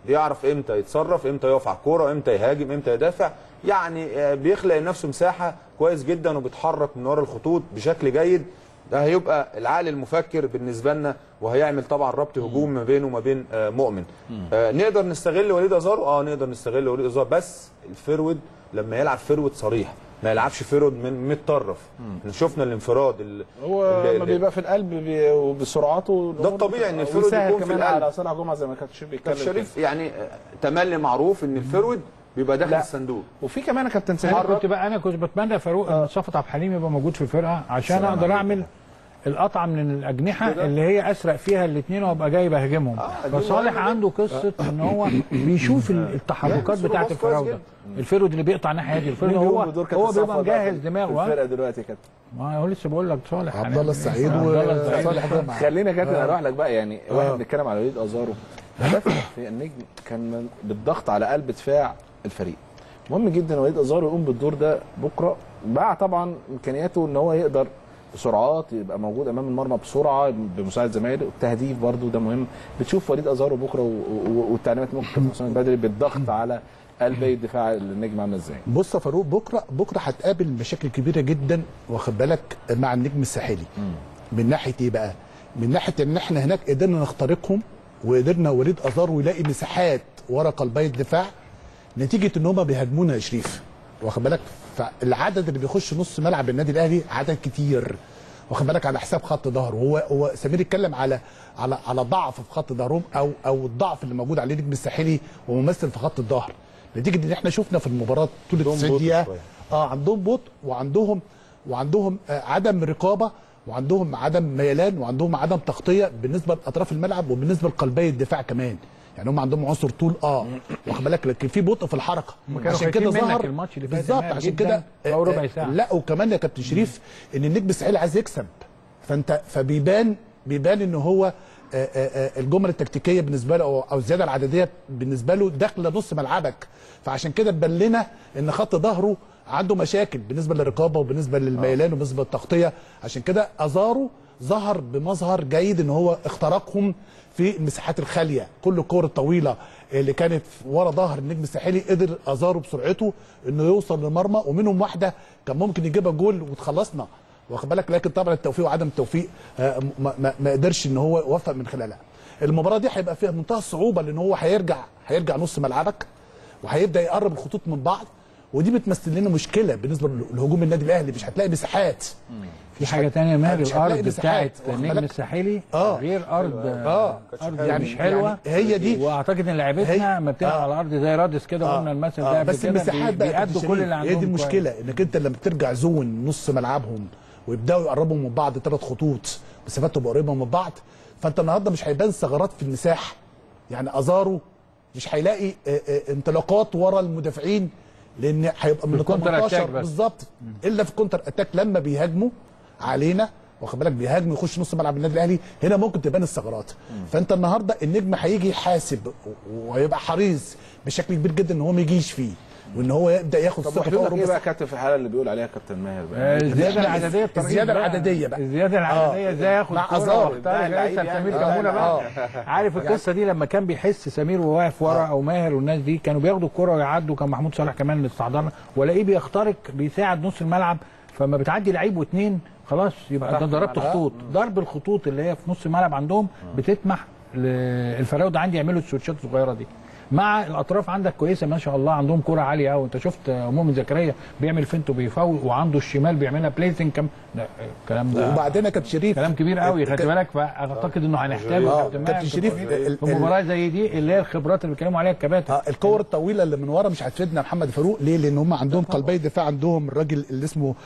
يعرف امتى يتصرف، امتى يقف على الكوره، امتى يهاجم، امتى يدافع. يعني بيخلق لنفسه مساحه كويس جدا وبيتحرك من ورا الخطوط بشكل جيد. ده هيبقى العقل المفكر بالنسبه لنا، وهيعمل طبعا ربط هجوم ما بينه وما بين آه مؤمن. آه نقدر نستغل وليد ازارو، اه نقدر نستغل وليد ازارو، بس الفرود لما يلعب فرود صريح، ما يلعبش فرود من متطرف. احنا شفنا الانفراد هو لما بيبقى في القلب بي وبسرعته ده الطبيعي ان الفرود يكون في القلب. على صالح جمعه زي ما كان شريف بيتكلم. شريف يعني تملي معروف ان الفرود بيبقى داخل الصندوق. وفي كمان كابتن سامي انا كنت بقى انا كنت بتمنى فاروق ان صفت عبد الحليم يبقى موجود في الفرقه عشان اقدر اعمل القطعه من الاجنحه اللي هي اسرق فيها الاثنين وابقى جاي بهاجمهم. آه فصالح عنده قصه ان هو بيشوف التحركات بتاعه الفراوده، الفرود اللي بيقطع الناحيه دي، الفرود هو هو بيبقى مجهز دماغه. الفرقه دلوقتي كابتن ما هو لسه بقول لك صالح عبد الله السعيد وصالح جمعه. خلينا كابتن اروح لك بقى، يعني واحد بنتكلم على وليد ازارو، هدفه في النجم كان بالضغط على قلب دفاع الفريق. مهم جدا وليد ازارو يقوم بالدور ده بكره، مع طبعا امكانياته ان هو يقدر بسرعات يبقى موجود امام المرمى بسرعه بمساعده زمايله، التهديف برده ده مهم. بتشوف وليد ازارو بكره والتعليمات ممكن كابتن حسام البدري بالضغط على قلبي الدفاع النجم عامله ازاي؟ بص يا فاروق، بكره بكره هتقابل مشاكل كبيره جدا، واخد بالك، مع النجم الساحلي. من ناحيه ايه بقى؟ من ناحيه ان احنا هناك قدرنا نخترقهم، وقدرنا وليد ازارو يلاقي مساحات ورا قلبي الدفاع نتيجه ان هم بيهاجمونا يا شريف، واخد بالك. فالعدد اللي بيخش نص ملعب النادي الاهلي عدد كتير، واخد بالك، على حساب خط ظهره. هو هو سمير اتكلم على على على ضعف في خط ظهرهم، او او الضعف اللي موجود عليه النجم الساحلي وممثل في خط الظهر، نتيجه ان احنا شفنا في المباراه طول التسعين دقيقه اه عندهم بطء، وعندهم وعندهم آه عدم رقابه، وعندهم عدم ميلان، وعندهم عدم تغطيه بالنسبه لاطراف الملعب وبالنسبه لقلبي الدفاع كمان. يعني هم عندهم عنصر طول اه واخد بالك، لكن في بطء في الحركه. عشان كده ظهر بالظبط، عشان كده او ربع ساعه. لا وكمان يا كابتن شريف ان النجم الساحلي عايز يكسب، فانت فبيبان بيبان ان هو آآ آآ الجمل التكتيكيه بالنسبه له او الزياده العدديه بالنسبه له داخله نص ملعبك، فعشان كده تبان لنا ان خط ظهره عنده مشاكل بالنسبه للرقابه وبالنسبه للميلان وبالنسبه للتغطيه. عشان كده ازارو ظهر بمظهر جيد ان هو اخترقهم في المساحات الخاليه. كل الكور الطويله اللي كانت ورا ظهر النجم الساحلي قدر ازارو بسرعته انه يوصل للمرمى، ومنهم واحده كان ممكن يجيبها جول وتخلصنا، واخد بالك. لكن طبعا التوفيق وعدم التوفيق ما, ما, ما قدرش ان هو يوفق من خلالها. المباراه دي هيبقى فيها منتهى الصعوبه، لان هو هيرجع هيرجع نص ملعبك وهيبدا يقرب الخطوط من بعض، ودي بتمثل لنا مشكله بالنسبه لهجوم النادي الاهلي. مش هتلاقي مساحات. في حاجه ثانيه مال الارض بتاعت النجم الساحلي آه. غير ارض آه. ارض يعني مش حلوه يعني هي دي. واعتقد ان لعيبتنا ما بتلعب آه. على الارض زي رادس كده قلنا آه. المثل ده آه. بس المساحات بقى بيأدوا كل اللي عندهم. هي دي المشكله، انك انت لما بترجع زون نص ملعبهم ويبداوا يقربوا من بعض ثلاث خطوط مسافاتهم قريبه من بعض، فانت النهارده مش هيبان ثغرات في المساحه. يعني ازارو مش هيلاقي انطلاقات ورا المدافعين، لان هيبقى من تمنتاشر بالظبط، الا في كونتر اتاك لما بيهاجموا علينا، واخد بالك، بيهاجموا يخش نص ملعب النادي الاهلي، هنا ممكن تبان الثغرات. فانت النهارده النجم هيجي يحاسب وهيبقى حريص بشكل كبير جدا ان هو ما يجيش فيه، وان هو يبدا ياخد ثقه. طب ايه بقى كابتن في الحاله اللي بيقول عليها كابتن ماهر بقى؟ الزياده العدديه الزياده العدديه بقى الزياده العدديه ازاي ياخد مع ازارو سمير كمونه بقى. عارف القصه دي لما كان بيحس سمير وهو واقف ورا او ماهر والناس دي كانوا بياخدوا الكره ويعدوا، كان محمود صالح كمان اللي استحضرنا، والاقيه بيخترق بيساعد نص الملعب، فما بتعدي لعيب واثنين خلاص يبقى انت ضربت خطوط. ضرب الخطوط اللي هي في نص الملعب عندهم بتسمح للفراوده عندي يعملوا السويتشات الصغيره دي. مع الاطراف عندك كويسه ما شاء الله، عندهم كره عاليه قوي. انت شفت مؤمن زكريا بيعمل فينت وبيفاول، وعنده الشمال بيعملها بليزنج كم الكلام ده. وبعدين يا كابتن شريف كلام كبير قوي، خدت بالك. فاعتقد انه هنحتاجه كابتن شريف في مباراه زي دي اللي هي الخبرات اللي بيتكلموا عليها الكباتن. اه الكور الطويله اللي من ورا مش هتفيدنا محمد فاروق. ليه؟ لان هم عندهم قلبي دفاع، عندهم الراجل اللي اسمه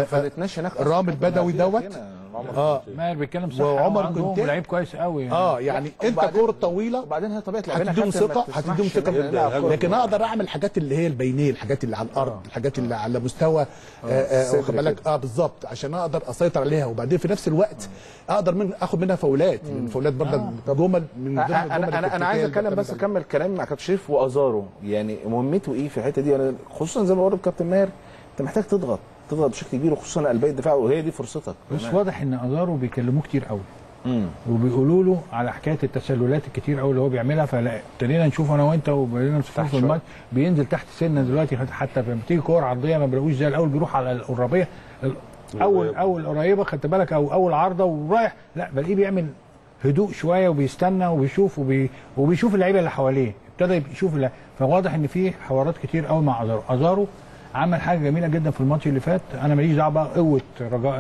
رامي البدوي دوت اه ماهر بيتكلم صح، وعمر كنت لعيب كويس قوي يعني. اه يعني انت كور طويله وبعدين هي طبيعه لعبنا هتديهم ثقه هتديهم ثقه لكن اقدر اعمل الحاجات اللي هي البينيه، الحاجات اللي على الارض، الحاجات اللي على مستوى واخد بالك اه بالظبط، عشان اقدر اسيطر عليها. وبعدين في نفس الوقت اقدر من اخد منها فاولات، من فاولات برضه جمل من ضمن الجمل. انا انا, أنا عايز اتكلم بس اكمل كلام مع كابتن شريف وازارو، يعني مهمته ايه في الحته دي؟ خصوصا زي ما بقول كابتن ماهر انت محتاج تضغط تضغط بشكل كبير، وخصوصا قلبي الدفاع، وهي دي فرصتك. بس واضح ان ازارو بيكلموه كتير قوي وبيقولوا له على حكايه التسللات الكتير قوي اللي هو بيعملها، فابتدينا نشوف انا وانت وبقينا نشوف في الماتش بينزل تحت سنه دلوقتي، حتى لما بتيجي كور عرضيه ما بلاقوش زي الاول بيروح على القرابيه اول اول قريبه خدت بالك او اول عارضه ورايح، لا بلاقيه بيعمل هدوء شويه وبيستنى وبيشوف وبي وبيشوف اللعيبه اللي حواليه، ابتدى يشوف اللعيبة. فواضح ان في حوارات كتير قوي مع ازارو. ازارو عمل حاجه جميله جدا في الماتش اللي فات، انا ماليش دعوه بقى قوه رجاء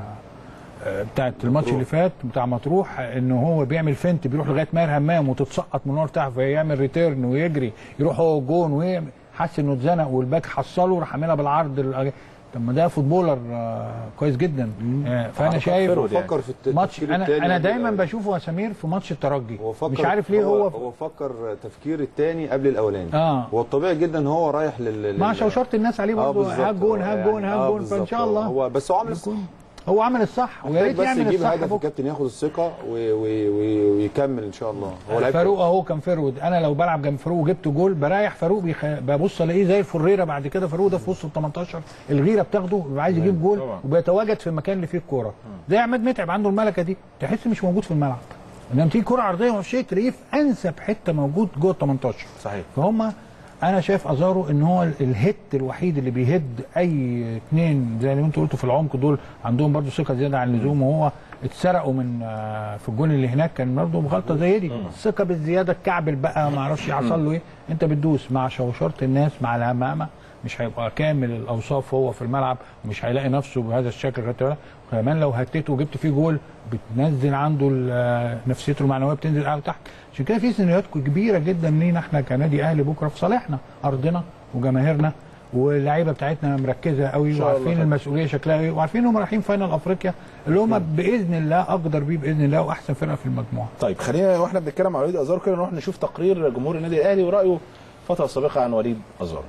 بتاعت الماتش اللي فات بتاع مطروح، ان هو بيعمل فنت بيروح لغايه ماهر همام وتتسقط من ورا تحت فيعمل ريتيرن ويجري يروح هو جون ويعمل، حس انه اتزنق والباك حصله راح عاملها بالعرض. طب ما ده فوتبولر كويس جدا. فانا شايف فكر في ماتش انا انا دايما بشوفه يا سمير في ماتش الترجي مش عارف ليه هو هو فكر تفكير الثاني قبل الاولاني. اه هو الطبيعي جدا هو رايح لل مع شوشرت الناس عليه برضه هاك جون هاك جون هاك جون فان شاء الله هو بس هو عامل الصح، هو عمل الصح ويا ريت يعمل الصح. بس يجيب هدف الكابتن ياخد الثقه ويكمل ان شاء الله. هو فاروق اهو كان فرود، انا لو بلعب جنب فاروق وجبت جول بريح فاروق بيخ... ببص الاقيه زي الفريره بعد كده. فاروق ده في وسط ال تمنتاشر الغيره بتاخده بيبقى عايز يجيب جول وبيتواجد في المكان اللي فيه الكوره، زي عماد متعب عنده الملكه دي تحس مش موجود في الملعب، انما تيجي كوره عرضيه ومش شيء تلاقيه في انسب حته موجود جوه ال تمنتاشر. صحيح. فهم انا شايف ازارو ان هو الهيت الوحيد اللي بيهد اي اثنين زي اللي انتوا قلتوا في العمق دول عندهم برضو ثقه زياده عن اللزوم، وهو اتسرقوا من في الجون اللي هناك كان برضو بغلطه زي دي، الثقه بالزياده الكعبل بقى ما اعرفش حصل له ايه. انت بتدوس مع شوشره الناس مع الهمامه مش هيبقى كامل الاوصاف هو في الملعب ومش هيلاقي نفسه بهذا الشكل. كمان لو هتيته وجبت فيه جول بتنزل عنده نفسيته المعنويه بتنزل قوي تحت. عشان كده في سيناريوهات كبيره جدا لينا احنا كنادي اهلي بكره في صالحنا، ارضنا وجماهيرنا واللعيبه بتاعتنا مركزه قوي وعارفين المسؤوليه شكلها ايه وعارفين انهم رايحين فاينل افريقيا اللي هم باذن الله اقدر بيه باذن الله واحسن فرقه في المجموعه. طيب خلينا واحنا بنتكلم عن وليد ازارو كده نروح نشوف تقرير جمهور النادي الاهلي ورايه فتره سابقه عن وليد ازارو.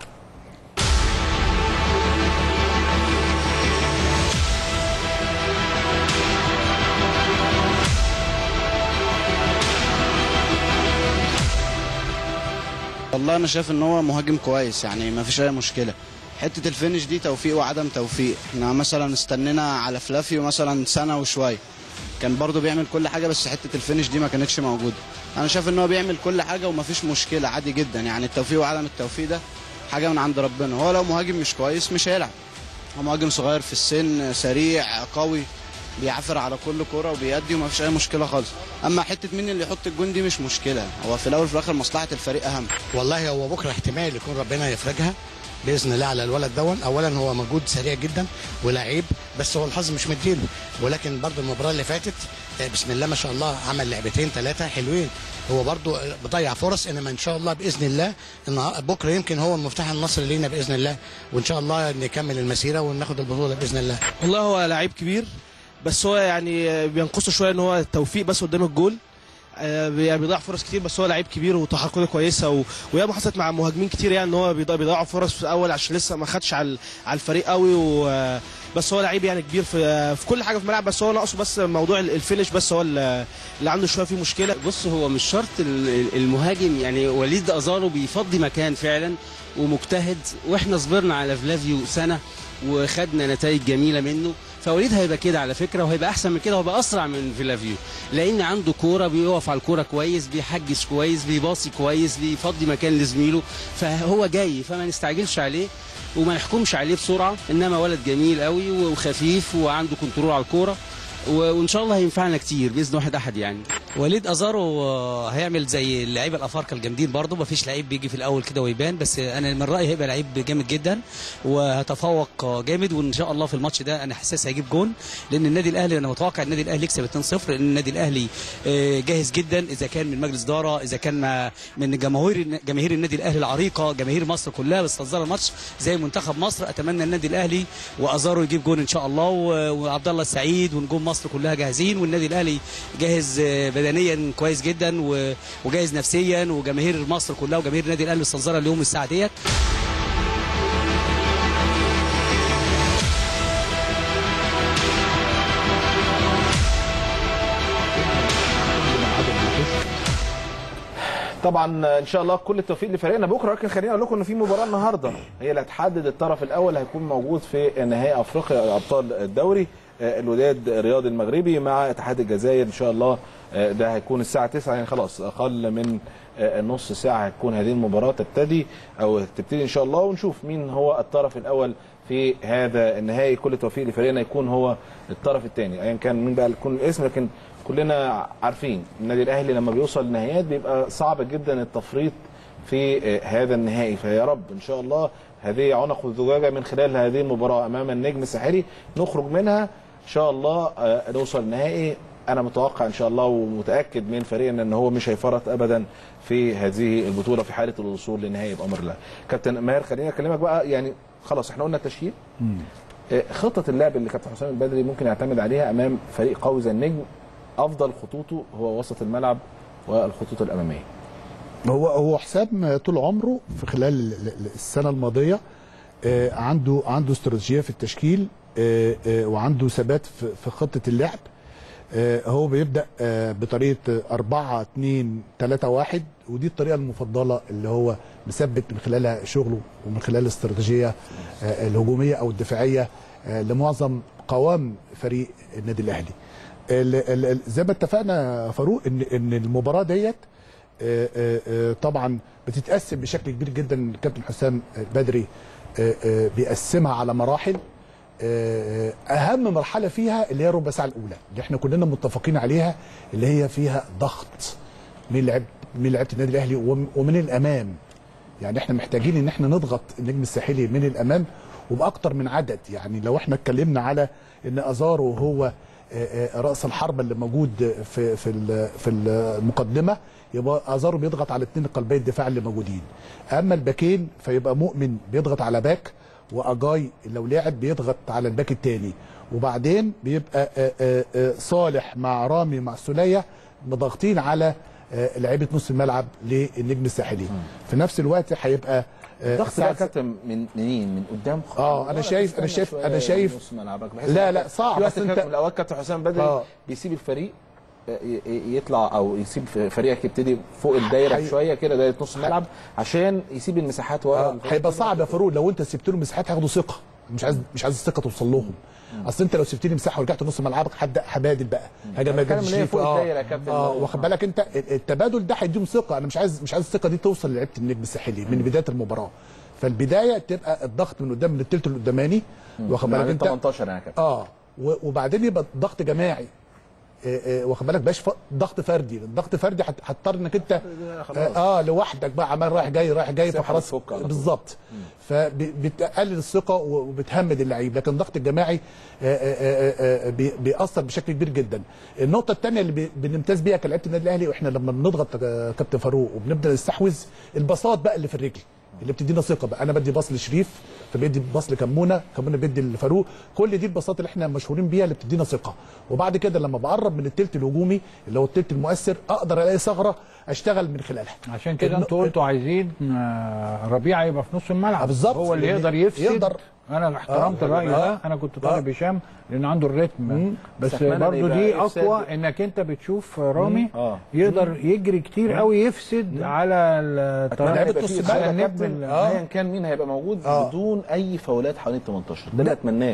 والله انا شايف ان هو مهاجم كويس، يعني ما فيش اي مشكله. حته الفينش دي توفيق وعدم توفيق. احنا مثلا استنينا على فلافيو مثلا سنه وشويه كان برضو بيعمل كل حاجه، بس حته الفينش دي ما كانتش موجوده. انا شايف ان هو بيعمل كل حاجه وما فيش مشكله عادي جدا، يعني التوفيق وعدم التوفيق ده حاجه من عند ربنا. هو لو مهاجم مش كويس مش هيلعب، هو مهاجم صغير في السن سريع قوي بيعافر على كل كوره وبيأدي وما فيش اي مشكله خالص. اما حته مين اللي يحط الجون دي مش مشكله، هو في الاول وفي الاخر مصلحه الفريق اهم. والله هو بكره احتمال يكون ربنا يفرجها باذن الله على الولد دون. اولا هو مجهود سريع جدا ولاعيب، بس هو الحظ مش مديله، ولكن برضو المباراه اللي فاتت بسم الله ما شاء الله عمل لعبتين ثلاثه حلوين. هو برضو بضيع فرص، انما ان شاء الله باذن الله ان بكره يمكن هو المفتاح النصر لينا باذن الله، وان شاء الله نكمل المسيره وناخد البطوله باذن الله. والله هو لعيب كبير، بس هو يعني بينقصه شويه ان هو التوفيق بس قدام الجول، بيضيع فرص كتير، بس هو لعيب كبير وتحركاته كويسه و... وياما حصلت مع مهاجمين كتير يعني ان هو بيضيع فرص في الاول عشان لسه ما خدش على على الفريق قوي و... بس هو لعيب يعني كبير في في كل حاجه في الملعب، بس هو ناقصه بس موضوع الفينش، بس هو اللي عنده شويه فيه مشكله. بص هو مش شرط المهاجم، يعني وليد ازارو بيفضي مكان فعلا ومجتهد، واحنا صبرنا على فلافيو سنه وخدنا نتائج جميله منه، فوليد هيبقى كده على فكره وهيبقى احسن من كده وهيبقى اسرع من فلافيو، لان عنده كوره بيقف على الكوره كويس، بيحجز كويس، بيباصي كويس، بيفضي مكان لزميله، فهو جاي، فما نستعجلش عليه وما نحكمش عليه بسرعه. انما ولد جميل قوي وخفيف وعنده كنترول على الكوره، وان شاء الله هينفعنا كتير باذن واحد احد. يعني وليد ازارو هيعمل زي اللعيبه الافارقه الجامدين برضه، ما فيش لعيب بيجي في الاول كده ويبان، بس انا من رايي هيبقى لعيب جامد جدا وهتفوق جامد، وان شاء الله في الماتش ده انا حاسس هيجيب جون، لان النادي الاهلي انا متوقع النادي الاهلي يكسب اتنين صفر، لان النادي الاهلي جاهز جدا، اذا كان من مجلس اداره، اذا كان من جماهير جماهير النادي الاهلي العريقه، جماهير مصر كلها بتستنظر الماتش زي منتخب مصر. اتمنى النادي الاهلي وازارو يجيب جون ان شاء الله، وعبد الله السعيد ونجوم مصر كلها جاهزين، والنادي الاهلي جاهز بدنيا كويس جدا وجاهز نفسيا، وجماهير مصر كلها وجماهير النادي الاهلي مستنظره اليوم الساعه ديت. طبعا ان شاء الله كل التوفيق لفريقنا بكره، لكن خليني اقول لكم ان في مباراه النهارده هي اللي هتحدد الطرف الاول هيكون موجود في نهائي افريقيا ابطال الدوري. الوداد الرياضي المغربي مع اتحاد الجزائر ان شاء الله. ده هيكون الساعه تسعة، يعني خلاص اقل من نص ساعه هتكون هذه المباراه تبتدي او تبتدي ان شاء الله، ونشوف مين هو الطرف الاول في هذا النهائي. كل التوفيق لفريقنا يكون هو الطرف الثاني ايا كان مين بقى يكون الاسم، لكن كلنا عارفين النادي الاهلي لما بيوصل للنهائيات بيبقى صعب جدا التفريط في هذا النهائي. فيا رب ان شاء الله هذه عنق الزجاجه من خلال هذه المباراه امام النجم الساحلي نخرج منها ان شاء الله نوصل النهائي. انا متوقع ان شاء الله ومتاكد من فريقنا ان هو مش هيفرط ابدا في هذه البطوله في حاله الوصول للنهائي بامر الله. كابتن ماهر خليني اكلمك بقى، يعني خلاص احنا قلنا التشكيل، خطه اللعب اللي كابتن حسام البدري ممكن يعتمد عليها امام فريق قوي زي النجم، افضل خطوطه هو وسط الملعب والخطوط الاماميه. هو هو حسام طول عمره في خلال السنه الماضيه عنده عنده استراتيجيه في التشكيل وعنده ثبات في خطه اللعب. هو بيبدا بطريقه أربعة اتنين تلاتة واحد، ودي الطريقه المفضله اللي هو مثبت من خلالها شغله ومن خلال الاستراتيجيه الهجوميه او الدفاعيه لمعظم قوام فريق النادي الاهلي. زي ما اتفقنا فاروق ان ان المباراه ديت طبعا بتتقسم بشكل كبير جدا. الكابتن حسام البدري بيقسمها على مراحل. اهم مرحله فيها اللي هي الربع ساعه الاولى اللي احنا كلنا متفقين عليها، اللي هي فيها ضغط من لعب من لعيبه النادي الاهلي ومن الامام. يعني احنا محتاجين ان احنا نضغط النجم الساحلي من الامام وباكتر من عدد. يعني لو احنا اتكلمنا على ان ازارو هو راس الحربه اللي موجود في في في المقدمه، يبقى ازارو بيضغط على اثنين قلبي الدفاع اللي موجودين. اما الباكين فيبقى مؤمن بيضغط على باك، واجاي لو لعب بيضغط على الباك الثاني، وبعدين بيبقى آآ آآ صالح مع رامي مع سوليه مضغطين على لعيبه نص الملعب للنجم الساحلي. في نفس الوقت هيبقى الضغط ده كابتن من منين؟ من قدام؟ اه انا شايف انا شايف انا شايف لا لا صعب. بس انت الاوقات كابتن حسام بدري آه. بيسيب الفريق يطلع او يسيب فريقك يبتدي فوق الدايره حي... شويه كده، دايره نص الملعب، عشان يسيب المساحات ورا. آه. هيبقى صعب يا فاروق لو انت سبت لهم مساحات هياخدوا ثقه. مش عايز مش عايز الثقه توصل لهم. اصل انت لو سبت لي مساحه ورجعت نص ملعبك هبدا هبادل بقى هجم هجم فوق اه, الدايرة يا كابتن. آه. واخد بالك انت التبادل ده هيديهم ثقه. انا مش عايز مش عايز الثقه دي توصل للعيبه النجم الساحلي من بدايه المباراه. فالبدايه تبقى الضغط من قدام من الثلث القداماني، واخد بالك انت تمنتاشر يا كابتن. اه وبعدين يبقى ضغط جماعي. واخد بالك باش ضغط فردي. الضغط فردي هتضطر انك انت اه لوحدك بقى عمال رايح جاي رايح جاي فخلاص بالظبط. فبتقلل الثقه وبتهمد اللعيب. لكن الضغط الجماعي بيأثر بشكل كبير جدا. النقطه الثانيه اللي بنمتاز بيها كلاعيبه النادي الاهلي واحنا لما بنضغط كابتن فاروق وبنبدا نستحوذ، البساط بقى اللي في الرجل اللي بتدينا ثقه بقى. انا بدي باص لشريف فبيدي باص لكمونه، كمونه بيدي لفاروق. كل دي البساطات اللي احنا مشهورين بيها اللي بتدينا ثقه. وبعد كده لما بقرب من الثلث الهجومي اللي هو الثلث المؤثر اقدر الاقي ثغره اشتغل من خلالها. عشان كده انتوا قلتوا عايزين ربيعه يبقى في نص الملعب بالظبط، هو اللي يقدر يفسد. يقدر انا احترمت آه الراي آه ده. انا كنت طالب آه هشام لان عنده الريتم، بس برضو دي اقوى انك انت بتشوف رامي آه يقدر يجري كتير قوي يفسد على الطريقه نص الملعب. ايا كان مين هيبقى موجود آه بدون اي فاولات حوالين تمنتاشر، ده اللي اتمناه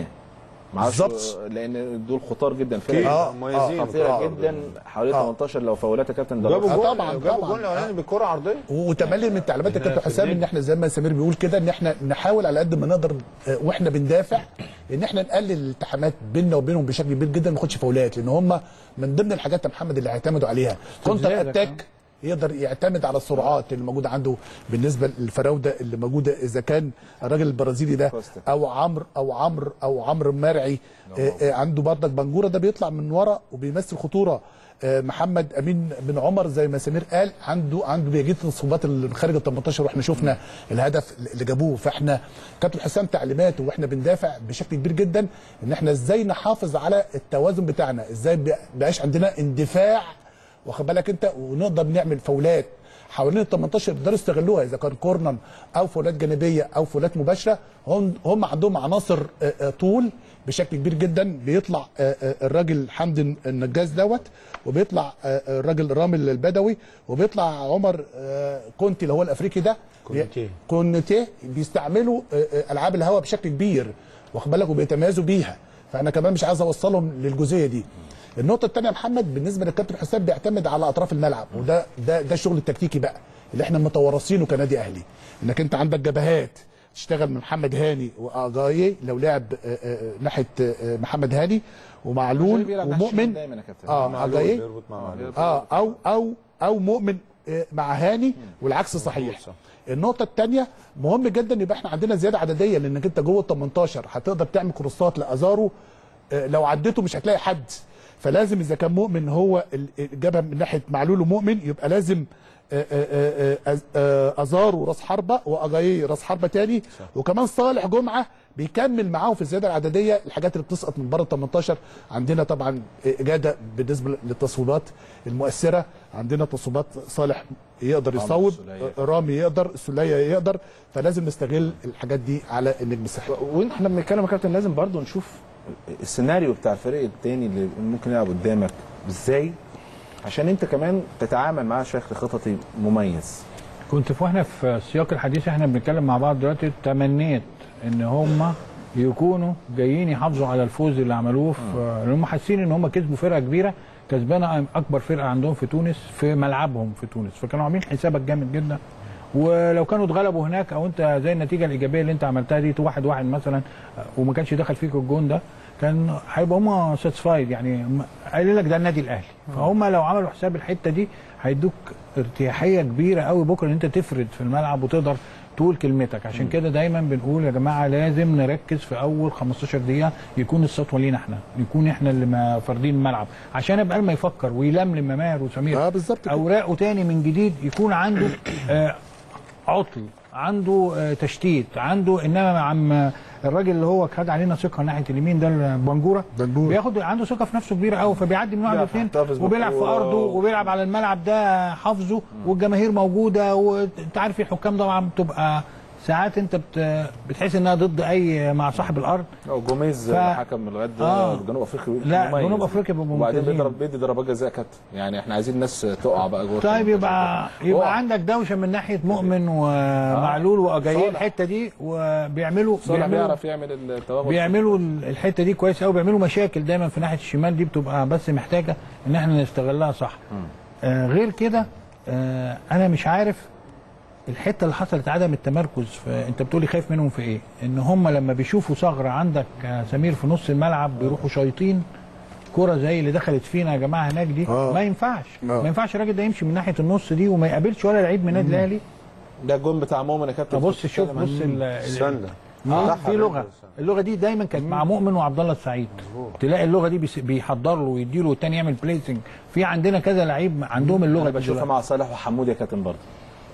بالظبط، لان دول خطار جدا فرق اه مميزين خطيره آه جدا حوالي آه تمنتاشر. لو فاولات يا كابتن ده جابوا آه جول طبعا جابوا جول الاولاني بالكره عرضيه. وتملي من تعليمات الكابتن حسام ان احنا زي ما سمير بيقول كده ان احنا نحاول على قد ما نقدر واحنا بندافع ان احنا نقلل الالتحامات بيننا وبينهم بشكل كبير جدا، ما ناخدش فاولات، لان هم من ضمن الحاجات يا محمد اللي هيعتمدوا عليها كونتر اتاك. يقدر يعتمد على السرعات اللي موجوده عنده بالنسبه للفراوده اللي موجوده، اذا كان الراجل البرازيلي ده او عمرو او عمرو او عمرو مرعي عنده بردك بنجوره ده بيطلع من ورا وبيمثل خطوره. محمد امين بن عمر زي ما سمير قال عنده عنده بيجيد الصوبات اللي خارج ال تمنتاشر واحنا شفنا الهدف اللي جابوه. فاحنا كابتن حسام تعليماته واحنا بندافع بشكل كبير جدا ان احنا ازاي نحافظ على التوازن بتاعنا، ازاي بقاش عندنا اندفاع واخد بالك انت، ونقدر نعمل فاولات حوالين ال تمنتاشر يقدروا يستغلوها اذا كان كورنر او فاولات جانبيه او فاولات مباشره. هم هم عندهم عناصر طول بشكل كبير جدا. بيطلع الراجل حمدي النجاز دوت، وبيطلع الراجل رامي البدوي، وبيطلع عمر كونتي اللي هو الافريقي ده كونتي كونتي بيستعملوا العاب الهواء بشكل كبير واخد بالك وبيتميزوا بيها. فانا كمان مش عايز اوصلهم للجزئيه دي. النقطه الثانيه يا محمد بالنسبه للكابتن حسام بيعتمد على اطراف الملعب، وده ده ده الشغل التكتيكي بقى اللي احنا متورثينه كنادي اهلي، انك انت عندك جبهات تشتغل من محمد هاني واجايي لو لعب ناحيه محمد هاني ومعلول ومؤمن اه اجايي اه او او او مؤمن مع هاني والعكس صحيح. النقطة الثانية مهم جدا يبقى احنا عندنا زيادة عددية، لانك انت جوه ال تمنتاشر هتقدر تعمل كروسات لازارو لو عديته مش هتلاقي حد، فلازم اذا كان مؤمن هو جابها من ناحية معلول ومؤمن يبقى لازم ازارو راس حربة واجايي راس حربة تاني، وكمان صالح جمعة بيكمل معاهم في الزياده العدديه الحاجات اللي بتسقط من بره ال تمنتاشر. عندنا طبعا اجاده بالنسبه للتصويبات المؤثره، عندنا تصويبات صالح يقدر يصوب، رامي يقدر، السوليه يقدر، فلازم نستغل الحاجات دي على النجم الساحلي. واحنا بنتكلم يا كابتن لازم برضو نشوف السيناريو بتاع الفريق الثاني اللي ممكن يلعب قدامك ازاي، عشان انت كمان تتعامل معاه شكل خططي مميز. كنت في واحنا في سياق الحديث احنا بنتكلم مع بعض دلوقتي، تمنيت ان هم يكونوا جايين يحافظوا على الفوز اللي عملوه، في ان هم حاسين ان هم كسبوا فرقه كبيره، كسبانه اكبر فرقه عندهم في تونس في ملعبهم في تونس، فكانوا عاملين حسابك جامد جدا. ولو كانوا اتغلبوا هناك او انت زي النتيجه الايجابيه اللي انت عملتها دي واحد واحد مثلا وما كانش دخل فيك الجون ده، كان هيبقى هم ساتسفايد، يعني قايل لك ده النادي الاهلي. فهم لو عملوا حساب الحته دي هيدوك ارتياحيه كبيره قوي بكره ان انت تفرد في الملعب وتقدر تقول كلمتك. عشان كده دايما بنقول يا جماعه لازم نركز في اول خمستاشر دقيقه يكون السطوه لينا احنا، يكون احنا اللي ما فاردين الملعب، عشان يبقى ما يفكر ويلملم ماهر وسمير اه بالظبط اوراقه تاني من جديد، يكون عنده آه عطل، عنده آه تشتيت، عنده. انما عم الراجل اللي هو خد علينا ثقه ناحيه اليمين ده بنجوره بياخد عنده ثقه في نفسه كبيره قوي، فبيعدي من واحد لاثنين وبيلعب في ارضه وبيلعب على الملعب ده حافظه، والجماهير موجوده، وانت عارف الحكام طبعا بتبقى ساعات انت بت... بتحس انها ضد اي مع صاحب الارض. جوميز ف... حكم الغد آه. جنوب افريقيا، لا جنوب افريقيا بيبقوا ممتازين، وبعدين بيضرب بيدي ضربات جزاء كابتن، يعني احنا عايزين الناس تقع بقى جوه. طيب يبقى يبقى أوه. عندك دوشه من ناحيه مؤمن ومعلول واجاييه الحته دي، وبيعملوا صالح بيعرف يعمل التوابع، بيعملوا الحته دي كويس قوي، بيعملوا مشاكل دايما في ناحيه الشمال دي، بتبقى بس محتاجه ان احنا نستغلها صح. آه غير كده آه انا مش عارف الحته اللي حصلت عدم التمركز، انت بتقولي خايف منهم في ايه؟ ان هم لما بيشوفوا ثغره عندك سمير في نص الملعب بيروحوا شايطين كره زي اللي دخلت فينا يا جماعه هناك دي. آه. ما ينفعش آه. ما ينفعش الراجل ده يمشي من ناحيه النص دي وما يقابلش ولا لعيب من النادي الاهلي. ده الجون بتاع مؤمن يا كابتن. بص شوف بص السنده اه في لغه، اللغه دي دايما كانت مع مؤمن وعبد الله السعيد، تلاقي اللغه دي بيحضر له ويدي له والثاني يعمل بليسنج. في عندنا كذا لعيب عندهم اللغه دي، بشوفها مع صالح وحمودي يا كابتن برضه،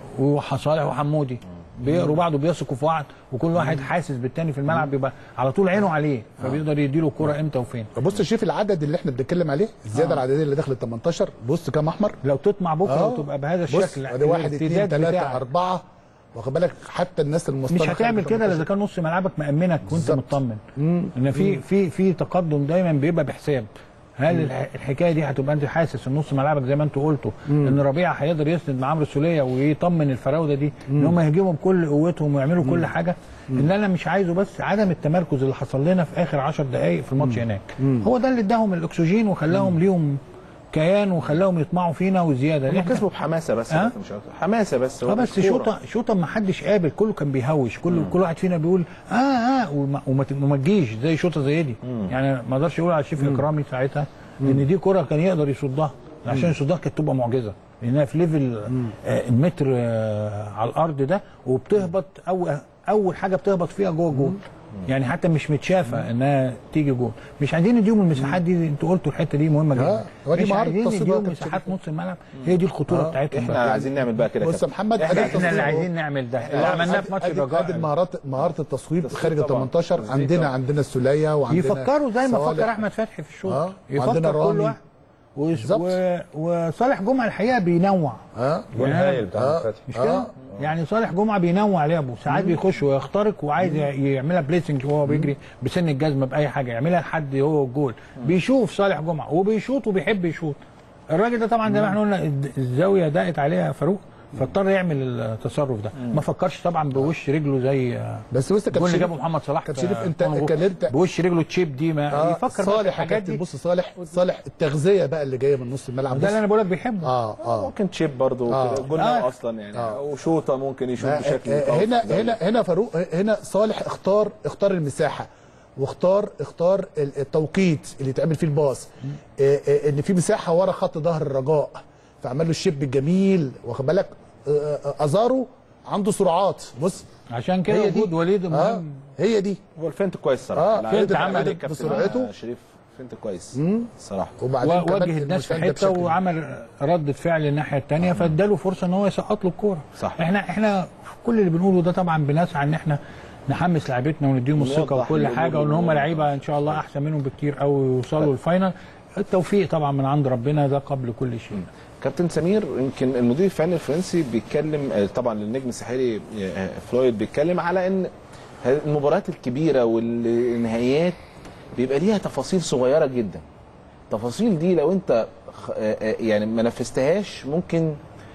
وصالح وحمودي بيقروا بعض وبيثقوا في بعض، وكل واحد حاسس بالتاني في الملعب، بيبقى على طول عينه عليه، فبيقدر يديله الكوره امتى وفين. بص شوف العدد اللي احنا بنتكلم عليه، الزياده آه. العدديه اللي داخل ال تمنتاشر، بص كام احمر. لو تطمع بكره آه. وتبقى بهذا الشكل، ادي واحد اثنين ثلاثه اربعه، واخد بالك حتى الناس المصطلحه مش هتعمل كده اذا كان نص ملعبك مامنك وانت مطمن ان في في في تقدم دايما بيبقى بحساب. هل مم. الحكايه دي هتبقى انت حاسس ان نص ملعبك زي ما انتوا قلتوا ان ربيعه هيقدر يسند مع عمرو السوليه ويطمن الفراوده دي ان هم يهجموا بكل قوتهم ويعملوا مم. كل حاجه؟ مم. اللي انا مش عايزه بس عدم التمركز اللي حصل لنا في اخر عشر دقائق في الماتش هناك، مم. هو ده اللي اداهم الاكسجين وخلاهم ليهم كيان وخلاهم يطمعوا فينا وزياده. هم كسبوا بحماسه بس أه؟ مش اكتر، حماسه بس. اه بس شوطه شوطه ما حدش قابل، كله كان بيهوش، كل مم. كل واحد فينا بيقول اه اه وما, وما تجيش زي شوطه زي دي. مم. يعني ما اقدرش اقول على الشيف اكرامي ساعتها ان دي كره كان يقدر يصدها، عشان يصدها كانت تبقى معجزه، لانها في ليفل آه المتر آه على الارض ده، وبتهبط اول اول حاجه بتهبط فيها جوه الجول، يعني حتى مش متشافه انها تيجي جول. مش عايزين نديهم المساحات دي، انتوا قلتوا الحته دي مهمه جدا، مش عايزين نديهم مساحات نص الملعب، هي دي الخطوره بتاعتهم. احنا عايزين نعمل بقى كده. بص يا محمد، احنا, احنا اللي عايزين نعمل ده اللي عملناه في ماتش الرجاء. ادي مهارات مهاره التصويب خارج ال تمنتاشر، عندنا عندنا السوليه وعندنا يفكروا زي ما فكر احمد فتحي في الشوط، آه. يفكر كل واحد. وصالح جمعه الحقيقه بينوع، اه والهايل بتاع فتحي مش كده؟ يعني صالح جمعه بينوع لعبه، ساعات بيخش ويخترق وعايز يعملها بليسنج وهو بيجري بسن الجزمه باي حاجه، يعملها لحد هو الجول. بيشوف صالح جمعه وبيشوط وبيحب يشوط. الراجل ده طبعا زي ما احنا قلنا الزاويه ضاقت عليها فاروق، فاضطر يعمل التصرف ده. ما فكرش طبعا بوش رجله زي بس بص الجول اللي جابه محمد صلاح. كابتن شريف انت كان انت بوش رجله تشيب دي ما آه يفكر صالح الحاجات دي. بص صالح صالح التغذيه بقى اللي جايه من نص الملعب ده اللي انا بقول لك بيحبه. اه اه ممكن تشيب برضه آه. قلنا آه. اصلا يعني آه. وشوطه ممكن يشوط بشكل آه هنا هنا هنا فاروق هنا صالح اختار اختار المساحه واختار اختار التوقيت اللي يتعمل فيه الباص، آه آه ان في مساحه ورا خط ظهر الرجاء فعمل له الشيب الجميل واخد بالك. آه آه ازارو عنده سرعات بص عشان كده وجود وليد مهم. آه هي دي هو الفنت كويس صراحه. اه فنت عمل بسرعته شريف فنت كويس الصراحه. وبعدين وجه الناس في حته وعمل رده فعل الناحيه الثانيه فاداله فرصه ان هو يسقط له الكوره. صح. احنا احنا كل اللي بنقوله ده طبعا بنسعى ان احنا نحمس لعيبتنا ونديهم الثقه وكل حاجه وان هم لعيبه ان شاء الله احسن منهم بكتير قوي ويوصلوا الفاينل. التوفيق طبعا من عند ربنا ده قبل كل شيء. كابتن سمير يمكن المدير الفني الفرنسي بيتكلم طبعا النجم الساحلي فلويد بيتكلم على ان المباريات الكبيره والنهائيات بيبقى ليها تفاصيل صغيره جدا. التفاصيل دي لو انت يعني ما نفذتهاش ممكن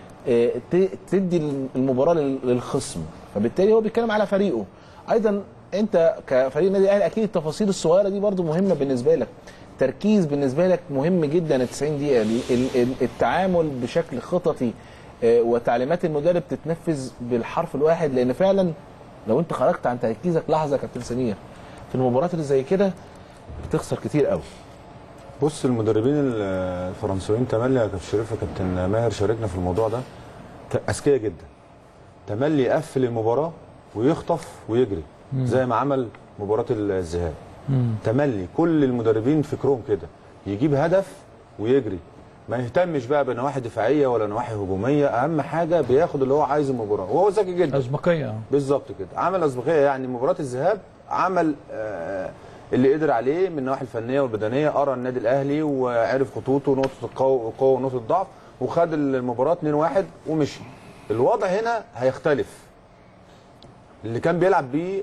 تدي المباراه للخصم، فبالتالي هو بيتكلم على فريقه. ايضا انت كفريق النادي الاهلي اكيد التفاصيل الصغيره دي برضو مهمه بالنسبه لك. التركيز بالنسبه لك مهم جدا ال تسعين دقيقه دي، التعامل بشكل خططي وتعليمات المدرب تتنفذ بالحرف الواحد، لان فعلا لو انت خرجت عن تركيزك لحظه كابتن سمير في المباريات اللي زي كده بتخسر كتير قوي. بص المدربين الفرنسيين تملي يا كابتن شريف يا كابتن ماهر شاركنا في الموضوع ده اذكياء جدا. تملي يقفل المباراه ويخطف ويجري مم. زي ما عمل مباراه الذهاب. تملي كل المدربين فكرهم كده يجيب هدف ويجري، ما يهتمش بقى بنواحي دفاعيه ولا نواحي هجوميه، اهم حاجه بياخد اللي هو عايزه المباراه وهو ذكي جدا. اسبقيه بالظبط كده، عمل اسبقيه. يعني مباراه الذهاب عمل آه اللي قدر عليه من النواحي الفنيه والبدنيه، قرا النادي الاهلي وعرف خطوطه ونقطه القوه ونقطه الضعف وخد المباراه اتنين واحد ومشي. الوضع هنا هيختلف. اللي كان بيلعب بيه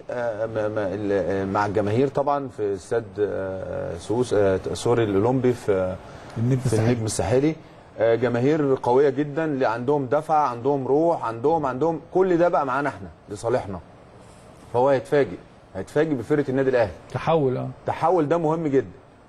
مع الجماهير طبعا في استاد سوس سوري الاولمبي في في النجم الساحلي، جماهير قويه جدا اللي عندهم دفع، عندهم روح، عندهم عندهم كل ده بقى معانا احنا لصالحنا. فهو هيتفاجئ هيتفاجئ بفرقه النادي الاهلي. تحول اه تحول ده مهم جدا.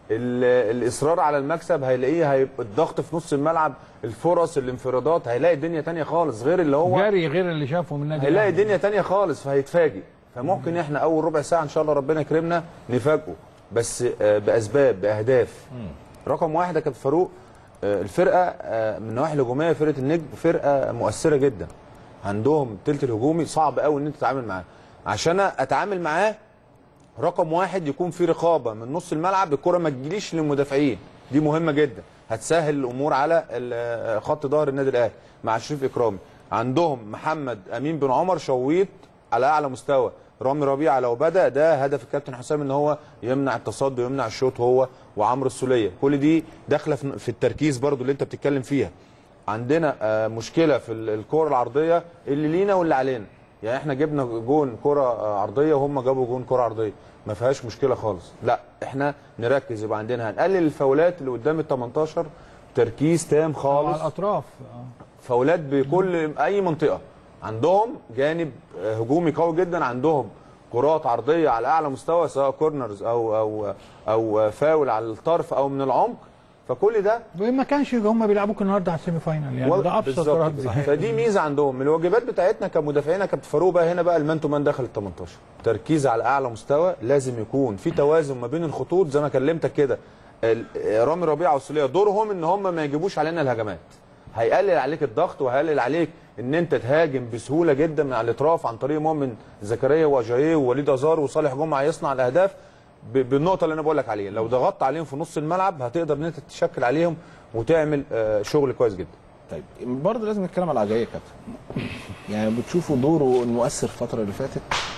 الاصرار على المكسب هيلاقيه، هيبقى الضغط في نص الملعب، الفرص، الانفرادات، هيلاقي الدنيا تانية خالص غير اللي هو جري غير اللي شافه من النادي هيلاقي الدنيا تانية خالص فهيتفاجئ. فممكن احنا اول ربع ساعه ان شاء الله ربنا يكرمنا نفاجئه بس باسباب باهداف. رقم واحد يا كابتن فاروق الفرقه من النواحي الهجوميه فرقه النجم فرقه مؤثره جدا. عندهم الثلث الهجومي صعب قوي ان انت تتعامل معاه. عشان اتعامل معاه رقم واحد يكون في رقابه من نص الملعب، الكره ما تجيليش للمدافعين، دي مهمه جدا هتسهل الامور على خط ظهر النادي الاهلي مع شريف اكرامي. عندهم محمد امين بن عمر شويط على اعلى مستوى، رامي ربيعه لو بدا ده هدف الكابتن حسام ان هو يمنع التصدي ويمنع الشوط هو وعمرو السوليه. كل دي داخله في التركيز برضو اللي انت بتتكلم فيها. عندنا مشكله في الكره العرضيه اللي لينا واللي علينا. يعني احنا جبنا جون كره عرضيه وهم جابوا جون كره عرضيه، ما فيهاش مشكله خالص. لا احنا نركز، يبقى عندنا هنقلل الفاولات اللي قدام ال تمنتاشر، تركيز تام خالص على الاطراف، فاولات بكل اي منطقه. عندهم جانب هجومي قوي جدا، عندهم كرات عرضيه على اعلى مستوى سواء كورنرز او او او فاول على الطرف او من العمق. فكل ده ما كانش هم بيلعبوك النهارده على السيمي فاينال، يعني ده ابسط كرات. فدي ميزه عندهم. الواجبات بتاعتنا كمدافعين يا كابتن فاروق بقى هنا بقى المان تو مان داخل ال تمنتاشر، تركيز على اعلى مستوى، لازم يكون في توازن ما بين الخطوط زي ما كلمتك كده. رامي ربيعه والسوليه دورهم ان هم ما يجيبوش علينا الهجمات، هيقلل عليك الضغط وهيقلل عليك ان انت تهاجم بسهوله جدا من على الاطراف عن طريق مؤمن زكريا واجاييه ووليد ازار وصالح جمعه يصنع الاهداف بالنقطه اللي انا بقول لك عليها. لو ضغطت عليهم في نص الملعب هتقدر ان انت تشكل عليهم وتعمل شغل كويس جدا. طيب برضه لازم نتكلم على عجاية كابتن، يعني بتشوفوا دوره المؤثر الفتره اللي فاتت،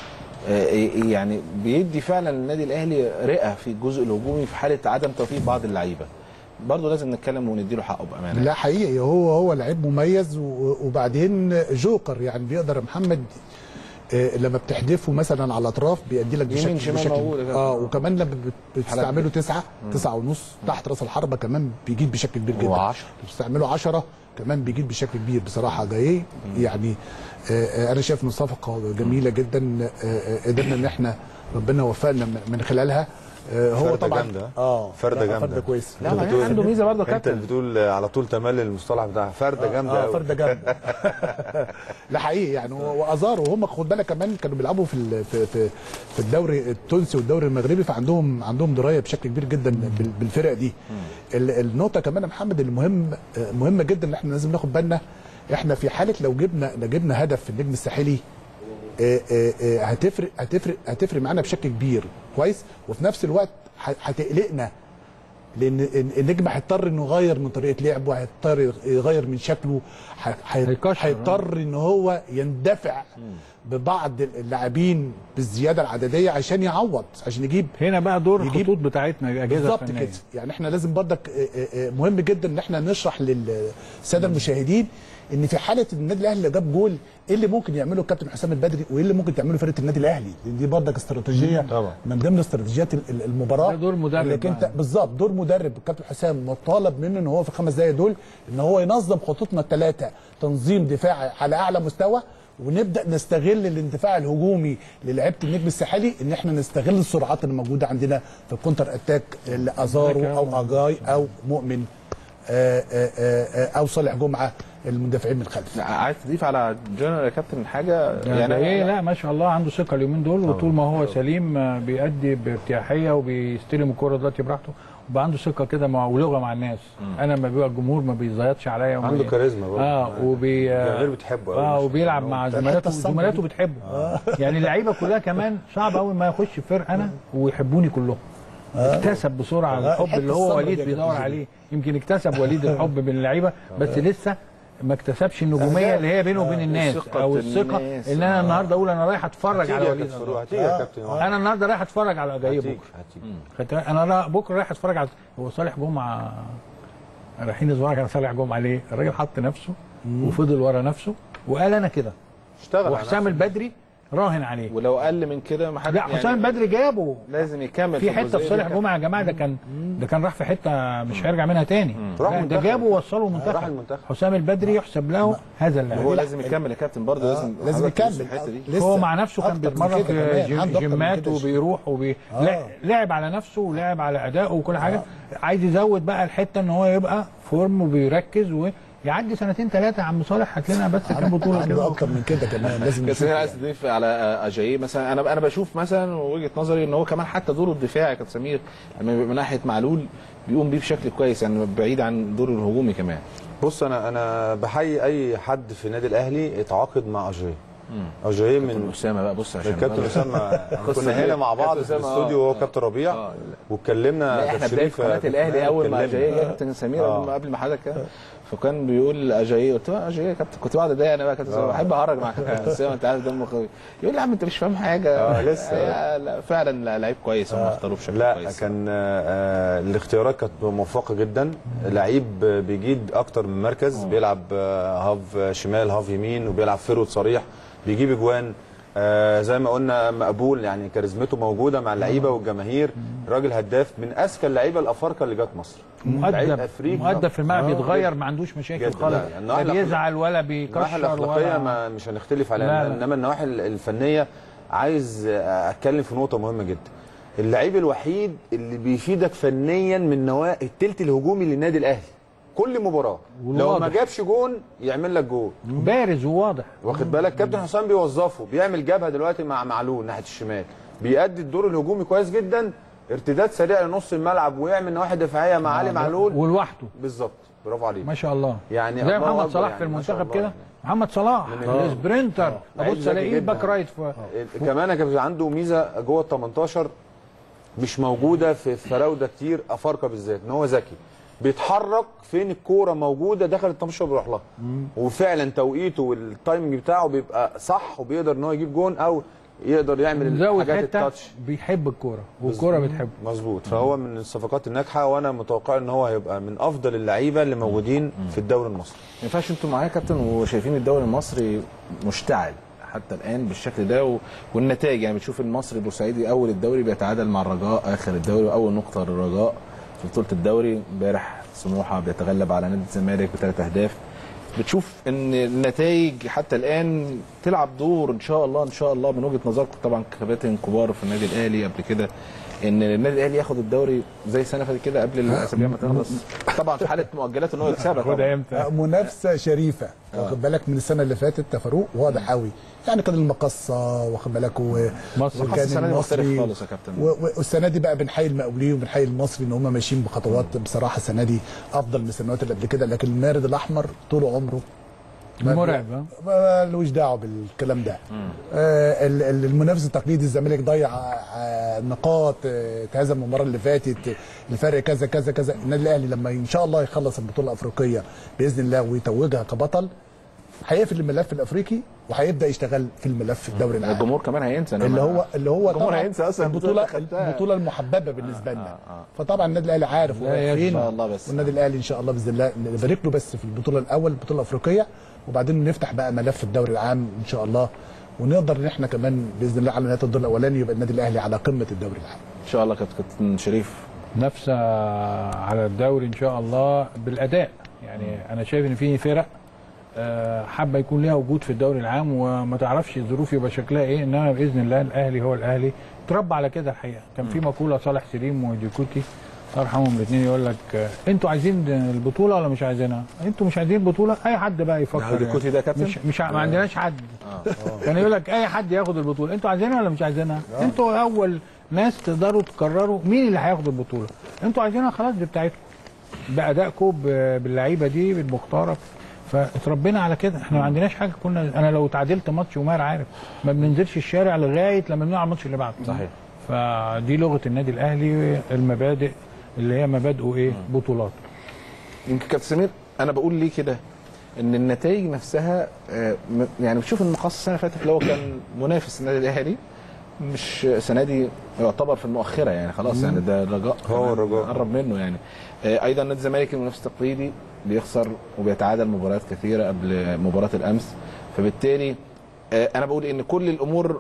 يعني بيدي فعلا النادي الاهلي رئه في الجزء الهجومي في حاله عدم توفيق بعض اللعيبه. برضه لازم نتكلم ونديله حقه بامانه. لا حقيقي هو هو لعيب مميز، وبعدين جوكر يعني بيقدر محمد إيه لما بتحدفه مثلا على الاطراف بيأدي لك بشكل بشكل اه وكمان لما بتستعمله تسعه تسعه ونص تحت راس الحربه كمان بيجيب بشكل كبير جدا. وعشرة بتستعمله عشرة كمان بيجيد بشكل كبير بصراحه جاي يعني. آه انا شايف ان صفقه جميله جدا، آه قدرنا ان احنا ربنا وفقنا من خلالها. آه هو فردة طبعا جامده اه فرده جامده فرده كويس. لا ما عنده ميزه برضه يا كابتن، انت بتقول على طول تملي المصطلح بتاع فرده جامده اه فرده جامده لا حقيقي يعني. وازارو هم خد بالك كمان كانوا بيلعبوا في في في في الدوري التونسي والدوري المغربي، فعندهم عندهم درايه بشكل كبير جدا بالفرق دي. النقطه كمان يا محمد المهم مهمه جدا ان احنا لازم ناخد بالنا، احنا في حاله لو جبنا لو جبنا هدف في النجم الساحلي آآ آآ هتفرق هتفرق هتفرق معانا بشكل كبير كويس، وفي نفس الوقت هتقلقنا، لان النجم هيضطر انه يغير من طريقه لعبه، هيضطر يغير من شكله، هيضطر ان هو يندفع ببعض اللاعبين بالزياده العدديه عشان يعوض، عشان يجيب. هنا بقى دور الخطوط بتاعتنا الاجهزه بالظبط كده. يعني احنا لازم برضك مهم جدا ان احنا نشرح للساده المشاهدين ان في حاله النادي الاهلي اللي جاب جول ايه اللي ممكن يعمله الكابتن حسام البدري وايه اللي ممكن تعمله فرقه النادي الاهلي. دي برضك استراتيجيه طبعا من ضمن استراتيجيات المباراه. دور مدرب لكن انت بالظبط دور مدرب الكابتن حسام مطالب منه ان هو في الخمس دقائق دول ان هو ينظم خطوطنا الثلاثه تنظيم دفاعي على اعلى مستوى، ونبدا نستغل الاندفاع الهجومي للاعيبه النجم الساحلي، ان احنا نستغل السرعات اللي موجوده عندنا في الكونتر اتاك، ازارو او اجاي او مؤمن آآ آآ او صالح جمعه المدافعين من الخلف. عايز تضيف على جونر يا كابتن حاجه؟ يعني, يعني ايه؟ لا ما شاء الله عنده ثقه اليومين دول، وطول ما هو سليم بيأدي بارتياحيه وبيستلم الكوره دلوقتي براحته، وبقى عنده ثقه كده مع ولغه مع الناس. مم. انا لما بيبقى الجمهور ما بيزيطش عليا، عنده كاريزما برضه. اه وبي غير بتحبه قوي. اه وبيلعب مع زملاته وزملاته بتحبه. آه. يعني اللعيبه كلها كمان صعب قوي ما يخش فرقه انا ويحبوني كلهم. آه. اكتسب بسرعه آه. الحب اللي هو وليد بيدور عليه. يمكن اكتسب وليد الحب من اللعيبه، بس لسه ما اكتسبش النجوميه اللي هي بينه وبين الناس، او الثقه ان انا النهارده اقول انا رايح اتفرج على وليد. هتيجي يا كابتن. انا النهارده رايح اتفرج على جاي بكره. انا بكره رايح اتفرج على هو صالح جمعه. رايحين نتفرج على صالح جمعه ليه؟ الراجل حط نفسه وفضل ورا نفسه وقال انا كده. اشتغل. وحسام البدري راهن عليه، ولو اقل من كده ما حد. لا حسام يعني البدري جابه لازم يكمل في حته في صالح جمعه. يا جماعه ده كان ده كان راح في حته مش هيرجع منها تاني. ده جابه ووصله المنتخب. حسام البدري يحسب له هذا اللاعب. هو لازم يكمل يا كابتن برضه. لازم لازم يكمل. هو مع نفسه كان بيتمرن في جيمات وبيروح وبي لعب على نفسه ولعب على ادائه وكل حاجه. عايز يزود بقى الحته ان هو يبقى فورم وبيركز و يعدي سنتين ثلاثه يا عم صالح. هات لنا بس كام بطوله كده اكتر من كده كمان لازم. بس انا عايز اضيف على اجاي مثلا. انا انا بشوف مثلا وجهه نظري ان هو كمان حتى دوره الدفاعي يا كابتن سمير من ناحيه معلول بيقوم بيه بشكل كويس، يعني بعيد عن دوره الهجومي كمان. بص انا انا بحيي اي حد في النادي الاهلي يتعاقد مع اجاي. اجاي من اسامه بقى. بص عشان الكابتن اسامه كنا هنا مع بعض في الاستوديو وهو كابتن ربيع واتكلمنا. احنا بدايه قناه الاهلي اول ما اجاي جه كابتن سمير قبل ما حضرتك كده، فكان بيقول اجاي. قلت له اجاي يا كابتن، كنت بقعد اضايق انا بقى كابتن، بحب اهرج مع كابتن اسامه، انت عارف دمه قوي. يقول لي يا عم انت مش فاهم حاجه. اه لسه. لا فعلا لعيب كويس هم اختاروه بشكل لا كويس. لا كان آه الاختيارات كانت موفقه جدا. لعيب بيجيد اكتر من مركز. أوه. بيلعب آه هاف شمال هاف يمين، وبيلعب فيرود صريح، بيجيب اجوان. آه زي ما قلنا مقبول، يعني كاريزمته موجوده مع اللعيبه والجماهير. راجل هداف من اذكى اللعيبه الافارقه اللي جت مصر. مؤدب مؤدب في الملعب، بيتغير ما عندوش مشاكل خالص، لا بيزعل ولا بيكشر. النواحي الاخلاقيه ما مش هنختلف عليها، انما النواحي الفنيه عايز اتكلم في نقطه مهمه جدا. اللعيب الوحيد اللي بيفيدك فنيا من نواحي الثلث الهجومي للنادي الاهلي كل مباراه، لو ما جابش جون يعمل لك جول بارز وواضح. واخد بالك؟ كابتن حسام بيوظفه، بيعمل جبهه دلوقتي مع معلول ناحيه الشمال، بيأدي الدور الهجومي كويس جدا، ارتداد سريع لنص الملعب ويعمل نواحي دفاعيه مع علي معلول ولوحده. بالظبط، برافو عليك ما شاء الله. يعني زي محمد صلاح يعني في المنتخب كده. محمد صلاح السبرنتر، ابص الاقيه باك رايت. كمان كان عنده ميزه جوه ال تمنتاشر مش موجوده في فراوده كتير افارقه بالذات، ان هو ذكي، بيتحرك فين الكوره موجوده داخل ال تمنتاشر بيروح لها، وفعلا توقيته والتايمنج بتاعه بيبقى صح، وبيقدر ان هو يجيب جون او يقدر يعمل حاجات التاتش. بيحب الكوره والكوره بتحبه. مظبوط. فهو من الصفقات الناجحه، وانا متوقع ان هو هيبقى من افضل اللعيبه اللي موجودين في الدوري المصري. ما ينفعش انتوا معايا يا كابتن وشايفين الدوري المصري مشتعل حتى الان بالشكل ده و... والنتائج، يعني بتشوف المصري البورسعيدي اول الدوري بيتعادل مع الرجاء اخر الدوري، واول نقطه للرجاء في بطوله الدوري. امبارح سموحه بيتغلب على نادي الزمالك بثلاث اهداف. بتشوف ان النتائج حتى الان تلعب دور ان شاء الله ان شاء الله من وجهه نظركم طبعا ككباتن كبار في النادي الاهلي قبل كده، ان النادي الاهلي ياخد الدوري زي سنه فاتت كده قبل الاسابيع ما تخلص، طبعا في حاله مؤجلات ان هو يكسبها طبعا. منافسه شريفه واخد بالك من السنه اللي فاتت تفاروق واضح قوي، يعني كان المقصه واخد بالك وكان السنه دي مختلف خالص يا كابتن، والسنه دي بقى بنحيي المقاولين وبنحيي المصري ان هم ماشيين بخطوات بصراحه السنه دي افضل من السنوات اللي قبل كده، لكن المارد الاحمر طول عمره مرعب ملوش دعوه بالكلام ده. آه المنافس التقليدي الزمالك ضيع آه نقاط، آه تهزم المباراه اللي فاتت، الفرق كذا كذا كذا. النادي الاهلي لما ان شاء الله يخلص البطوله الافريقيه باذن الله ويتوجها كبطل هيقفل الملف الافريقي وهيبدا يشتغل في الملف الدوري العام. الجمهور كمان هينسى اللي هو اللي هو الجمهور هينسى اصلا البطوله البطوله المحببه بالنسبه لنا. آه آه. فطبعا النادي الاهلي عارف هو فين ان شاء الله، بس والنادي الاهلي ان شاء الله باذن الله نبارك له بس في البطوله الاول البطوله الافريقيه، وبعدين نفتح بقى ملف الدوري العام ان شاء الله، ونقدر ان احنا كمان باذن الله على نهايه الدور الاولاني يبقى النادي الاهلي على قمه الدوري العام ان شاء الله. كابتن شريف نفسه على الدوري ان شاء الله بالاداء، يعني انا شايف ان في فرق حابه يكون ليها وجود في الدوري العام وما تعرفش الظروف يبقى شكلها ايه، انما باذن الله الاهلي هو الاهلي اتربى على كده الحقيقه. كان في مقوله صالح سليم وديكوتي الله يرحمهم الاثنين يقول لك انتوا عايزين البطوله ولا مش عايزينها؟ انتوا مش عايزين البطوله اي حد بقى يفكر. ديكوتي ده كابتن مش, مش ما عندناش حد كان يقول لك اي حد ياخد البطوله، انتوا عايزينها ولا مش عايزينها؟ انتوا اول ناس تقدروا تقرروا مين اللي هياخد البطوله، انتوا عايزينها خلاص دي بتاعتكم بادائكم باللعيبه دي بالمختاره، فاتربينا على كده. احنا ما عندناش حاجه، كنا انا لو تعادلت ماتش وماهر عارف ما بننزلش الشارع لغايه لما بنلعب الماتش اللي بعده. صحيح. فدي لغه النادي الاهلي، المبادئ اللي هي مبادئه ايه؟ بطولات. يمكن كابتن سمير انا بقول ليه كده ان النتائج نفسها يعني بتشوف المقص السنه اللي فاتت اللي هو كان منافس النادي الاهلي مش السنه دي يعتبر في المؤخره يعني خلاص، يعني ده الرجاء هو الرجاء قرب منه يعني. ايضا نادي الزمالك المنافس التقليدي بيخسر وبيتعادل مباريات كثيره قبل مباراه الامس، فبالتالي انا بقول ان كل الامور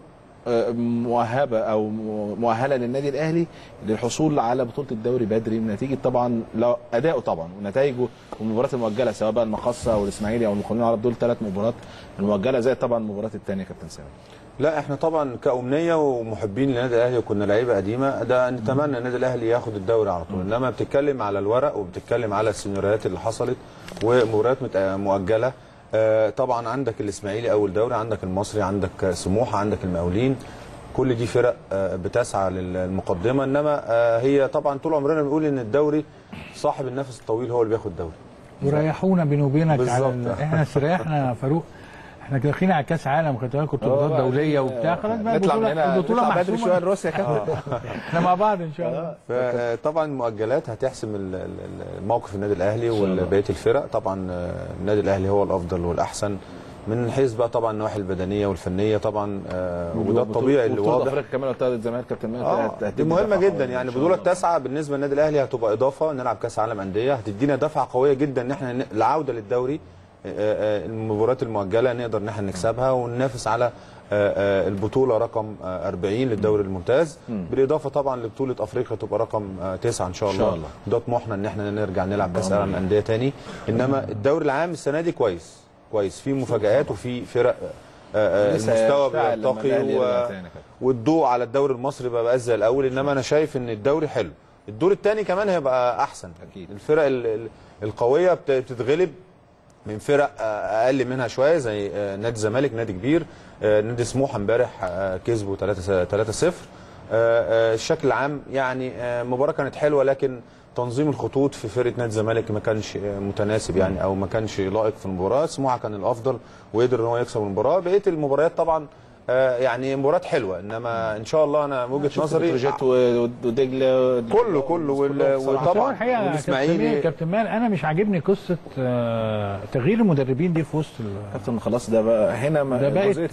مؤهبه او مؤهله للنادي الاهلي للحصول على بطوله الدوري بدري، نتيجه طبعا اداؤه طبعا ونتائجه والمباريات المؤجله سواء بقى المقصه او الاسماعيلي او المقاولين العرب، دول ثلاث مباريات المؤجله زي طبعا المباريات الثانيه كابتن سامي. لا احنا طبعا كأمنية ومحبين للنادي الاهلي وكنا لعيبه قديمه ده نتمنى النادي الاهلي ياخد الدوري على طول، انما بتتكلم على الورق وبتتكلم على السيناريوهات اللي حصلت ومباريات مؤجله. آه طبعا عندك الاسماعيلي اول دوري، عندك المصري، عندك سموحه، عندك المقاولين، كل دي فرق آه بتسعى للمقدمه، انما آه هي طبعا طول عمرنا بنقول ان الدوري صاحب النفس الطويل هو اللي بياخد الدوري. وريحونا بيني وبينك على احنا استريحنا فاروق، احنا داخلين على كاس عالم خدت بالك بطولات دوليه وبتاع، خلاص بقى البطوله البطوله محسومه شويه لروسيا كده احنا مع بعض ان شاء الله. فطبعا المؤجلات هتحسم الموقف النادي الاهلي وبقيه الفرق، طبعا النادي الاهلي هو الافضل والاحسن من حيث بقى طبعا النواحي البدنيه والفنيه طبعا، وده الطبيعي اللي واضح. افريقيا كمان بتاعت الزمالك كابتن ماهر دي مهمه جدا، يعني البطوله التاسعه بالنسبه للنادي الاهلي هتبقى اضافه، نلعب كاس عالم انديه هتدينا دفعه قويه جدا ان احنا العوده للدوري، المباريات المؤجله نقدر ان احنا نكسبها وننافس على البطوله رقم أربعين للدوري الممتاز، بالاضافه طبعا لبطوله افريقيا تبقى رقم تسعة ان شاء الله. ان شاء الله ده طموحنا ان احنا نرجع نلعب كاس عالم انديه ثاني، انما الدوري العام السنه دي كويس كويس، في مفاجآت وفي فرق المستوى بيرتقي والضوء على الدوري المصري بقى بقى زي الاول، انما انا شايف ان الدوري حلو، الدور الثاني كمان هيبقى احسن اكيد. الفرق القويه بتتغلب من فرق اقل منها شويه زي نادي الزمالك نادي كبير، نادي سموحه امبارح كسبوا ثلاثة صفر. الشكل العام يعني مباراه كانت حلوه، لكن تنظيم الخطوط في فرقه نادي الزمالك ما كانش متناسب يعني او ما كانش لائق في المباراه، سموحه كان الافضل وقدر ان هو يكسب المباراه. بقيه المباريات طبعا يعني مباريات حلوه، انما ان شاء الله انا وجهه نظري بتروجيت ودجله كله كله وطبعا والاسماعيلي. كابتن مال انا مش عاجبني قصه تغيير المدربين دي في وسط كابتن خلاص ده بقى هنا ده بقت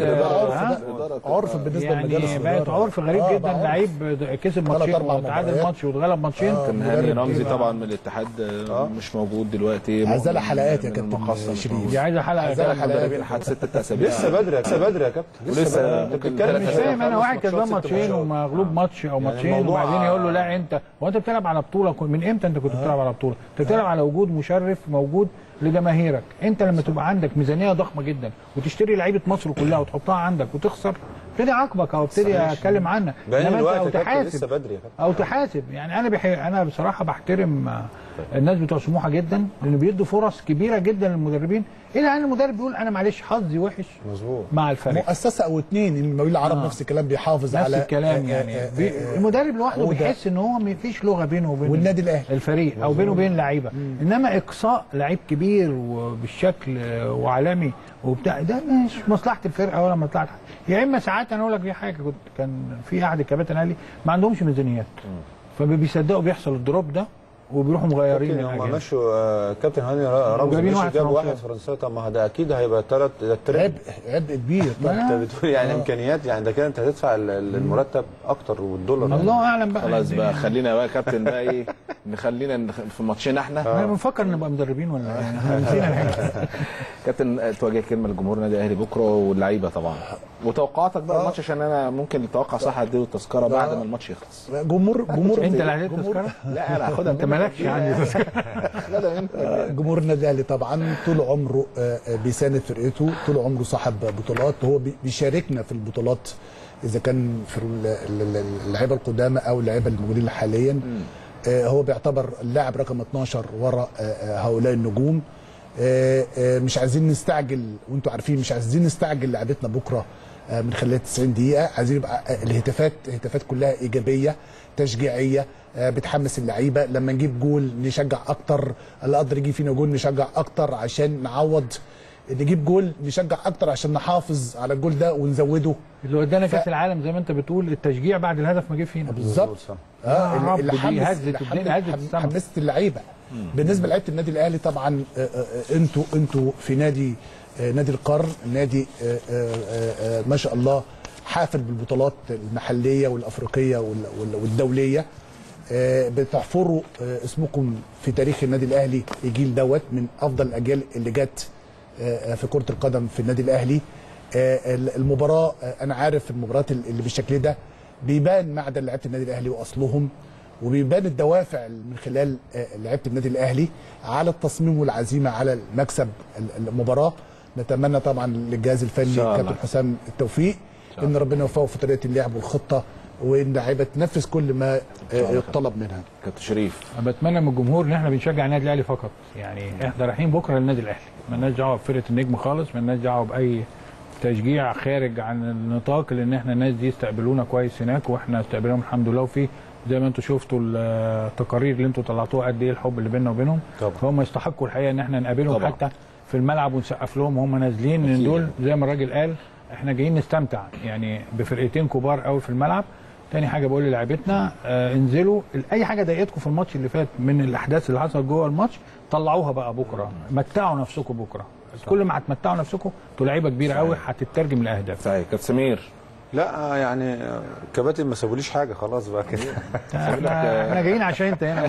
عرف بالنسبه لمجالس يعني بقت عرف غريب جدا، لعيب كسب ماتشين وتعادل ماتش واتغلب ماتشين. كان هاني رمزي طبعا من الاتحاد مش موجود دلوقتي، عايزه لها حلقات يا كابتن شريف، دي عايزه حلقه مدربين حد ست اسابيع لسه بدري لسه بدري يا كابتن لسه مش فاهم انا واحد كسبان ماتشين ومغلوب ماتش او ماتشين وبعدين يقول له لا انت هو انت بتلعب على بطوله من امتى انت كنت بتلعب على بطوله؟ انت بتلعب على وجود مشرف موجود لجماهيرك. انت لما تبقى عندك ميزانيه ضخمه جدا وتشتري لعيبه مصر كلها وتحطها عندك وتخسر ابتدي اعاقبك او ابتدي اتكلم عنك. انما انت او تحاسب لسه بدري او تحاسب يعني انا بحي... انا بصراحه بحترم الناس بتوع سموحه جدا لان بيدوا فرص كبيره جدا للمدربين الى ان المدرب بيقول انا معلش حظي وحش مظبوط مع الفريق. مؤسسه او اتنين المقاولين العرب آه. نفس الكلام بيحافظ نفس على نفس الكلام يعني آه آه آه المدرب لوحده بيحس ان هو ما فيش لغه بينه وبين والنادي الاهلي الفريق او بينه وبين لعيبه. انما اقصاء لعيب كبير وبالشكل وعالمي وبتاع ده مش مصلحه الفرقه ولا مصلحه. يا اما ساعات انا اقول لك في حاجه كنت كان في احد الكباتن قال لي ما عندهمش ميزانيات فبيصدقوا بيحصل الدروب ده وبيروحوا مغيرين هم مشوا كابتن هاني رمزي مشوا جاب واحد فرنساوي. طب ما ده اكيد هيبقى ثلاث عبء عبء كبير. انت بتقول يعني آه. امكانيات يعني ده كده انت هتدفع المرتب اكتر والدولار الله اعلم بقى. خلاص بقى خلينا بقى كابتن بقى ايه نخلينا في ماتشين احنا احنا بنفكر نبقى مدربين ولا ايه؟ كابتن توجه كلمه لجمهور النادي الاهلي بكره واللعيبه طبعا وتوقعاتك بقى الماتش عشان انا ممكن اتوقع صح اديله التذكره بعد ما الماتش يخلص. جمهور جمهور انت اللي هتدي التذكره؟ لا انا هاخدها انت مالكش عندي جمهور النادي الاهلي طبعا طول عمره بيساند فرقته طول عمره صاحب بطولات هو بيشاركنا في البطولات اذا كان في اللعيبه القدامى او اللعيبه الموجودين حاليا. هو بيعتبر اللاعب رقم اتناشر وراء هؤلاء النجوم. مش عايزين نستعجل وانتم عارفين مش عايزين نستعجل لعبتنا بكره من خلال تسعين دقيقه. عايزين يبقى الهتافات هتافات كلها ايجابيه تشجيعيه بتحمس اللعيبه. لما نجيب جول نشجع اكتر اللي قدر يجي فينا جول نشجع اكتر عشان نعوض نجيب جول نشجع اكتر عشان نحافظ على الجول ده ونزوده. اللي ودانا كاس ف... العالم زي ما انت بتقول التشجيع بعد الهدف ما جه فينا بالظبط. اه اللي حمس حمست اللعيبه. بالنسبه لعيبه النادي الاهلي طبعا انتوا انتوا في نادي نادي القرن نادي ما شاء الله حافل بالبطولات المحليه والافريقيه والدوليه. بتحفروا اسمكم في تاريخ النادي الاهلي الجيل دوت من افضل الاجيال اللي جت في كره القدم في النادي الاهلي. المباراه انا عارف المباريات اللي بالشكل ده بيبان معدن لعيبه النادي الاهلي واصلهم وبيبان الدوافع من خلال لعيبه النادي الاهلي على التصميم والعزيمه على المكسب المباراه. نتمنى طبعا للجهاز الفني كابتن حسام التوفيق ان ربنا يوفقه في طريقه اللعب والخطه وان اللعيبه تنفذ كل ما يطلب منها. كابتن شريف انا بتمنى من الجمهور ان احنا بنشجع النادي الاهلي فقط يعني احنا رايحين بكره للنادي الاهلي مالناش دعوه بفرقه النجم خالص مالناش دعوه باي تشجيع خارج عن النطاق لان احنا الناس دي استقبلونا كويس هناك واحنا استقبلناهم الحمد لله وفي زي ما انتم شفتوا التقارير اللي انتم طلعتوها قد ايه الحب اللي بيننا وبينهم. فهم يستحقوا الحقيقه ان احنا نقابلهم طبعا. حتى في الملعب ونسقف لهم وهم نازلين لان دول زي ما الراجل قال احنا جايين نستمتع يعني بفرقتين كبار قوي في الملعب. تاني حاجه بقول للاعيبتنا آه انزلوا اي حاجه ضايقتكم في الماتش اللي فات من الاحداث اللي حصلت جوه الماتش طلعوها بقى بكره متعوا نفسكم بكره. صح. كل ما هتمتعوا نفسكم انتوا لعيبه كبيره قوي هتترجم لاهداف. صحيح. كابتن سمير لا يعني كباتن ما سابوليش حاجه خلاص بقى كده. احنا جايين عشان انت هنا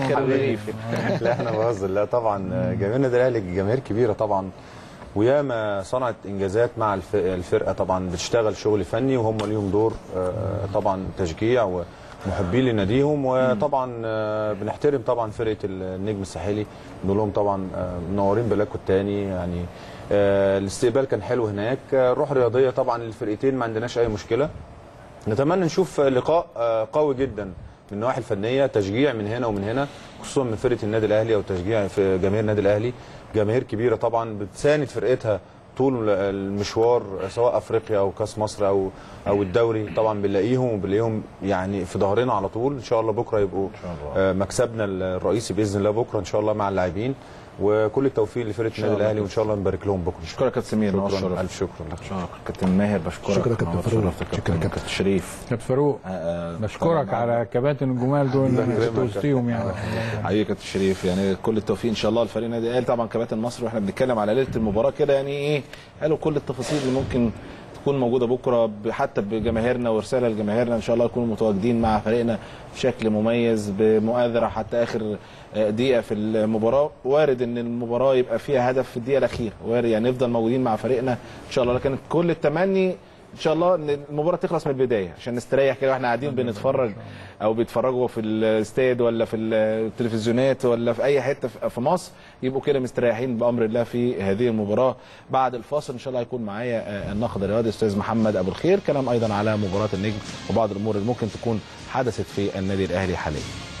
لا احنا بهزر. لا طبعا جماهير النادي الاهلي جماهير كبيره طبعا وياما صنعت انجازات مع الفرقه طبعا بتشتغل شغل فني وهم ليهم دور طبعا تشجيع ومحبين لناديهم وطبعا بنحترم طبعا فرقه النجم الساحلي نقول لهم طبعا منورين بلاكوا الثاني يعني الاستقبال كان حلو هناك. روح رياضيه طبعا للفرقتين ما عندناش اي مشكله. نتمنى نشوف لقاء قوي جدا من النواحي الفنيه تشجيع من هنا ومن هنا خصوصا من فرقه النادي الاهلي او تشجيع في جماهير النادي الاهلي. جماهير كبيره طبعا بتساند فرقتها طول المشوار سواء افريقيا او كاس مصر او او الدوري طبعا بنلاقيهم وبنلاقيهم يعني في ظهرنا على طول. ان شاء الله بكره يبقوا مكسبنا الرئيسي باذن الله بكره ان شاء الله مع اللاعبين وكل التوفيق لفرقه النادي الاهلي وان شاء الله نبارك لهم بكره. شكرا كابتن سمير. شكرا الف شكرا لك. شكرا كابتن ماهر بشكرك. شكرا كابتن فاروق. شكرا كابتن شريف. كابتن فاروق بشكرك على كباتن الجمال دول اللي وسطيهم يعني. حقيقي كابتن شريف يعني كل التوفيق ان شاء الله لفريق النادي الاهلي. طبعا كباتن مصر واحنا بنتكلم على ليله المباراه كده يعني ايه قالوا كل التفاصيل اللي ممكن تكون موجوده بكره حتى بجماهيرنا ورساله لجماهيرنا ان شاء الله يكونوا متواجدين مع فريقنا بشكل مميز بمؤازره حتى اخر دقيقه في المباراه. وارد ان المباراه يبقى فيها هدف في الدقيقه الاخيره وارد يعني نفضل موجودين مع فريقنا ان شاء الله لكن كل التمني ان شاء الله ان المباراه تخلص من البدايه عشان نستريح كده واحنا قاعدين بنتفرج او بيتفرجوا في الاستاد ولا في التلفزيونات ولا في اي حته في مصر، يبقوا كده مستريحين بامر الله في هذه المباراه. بعد الفاصل ان شاء الله هيكون معايا الناقد الرياضي الاستاذ محمد ابو الخير، كلام ايضا على مباراه النجم وبعض الامور اللي ممكن تكون حدثت في النادي الاهلي حاليا.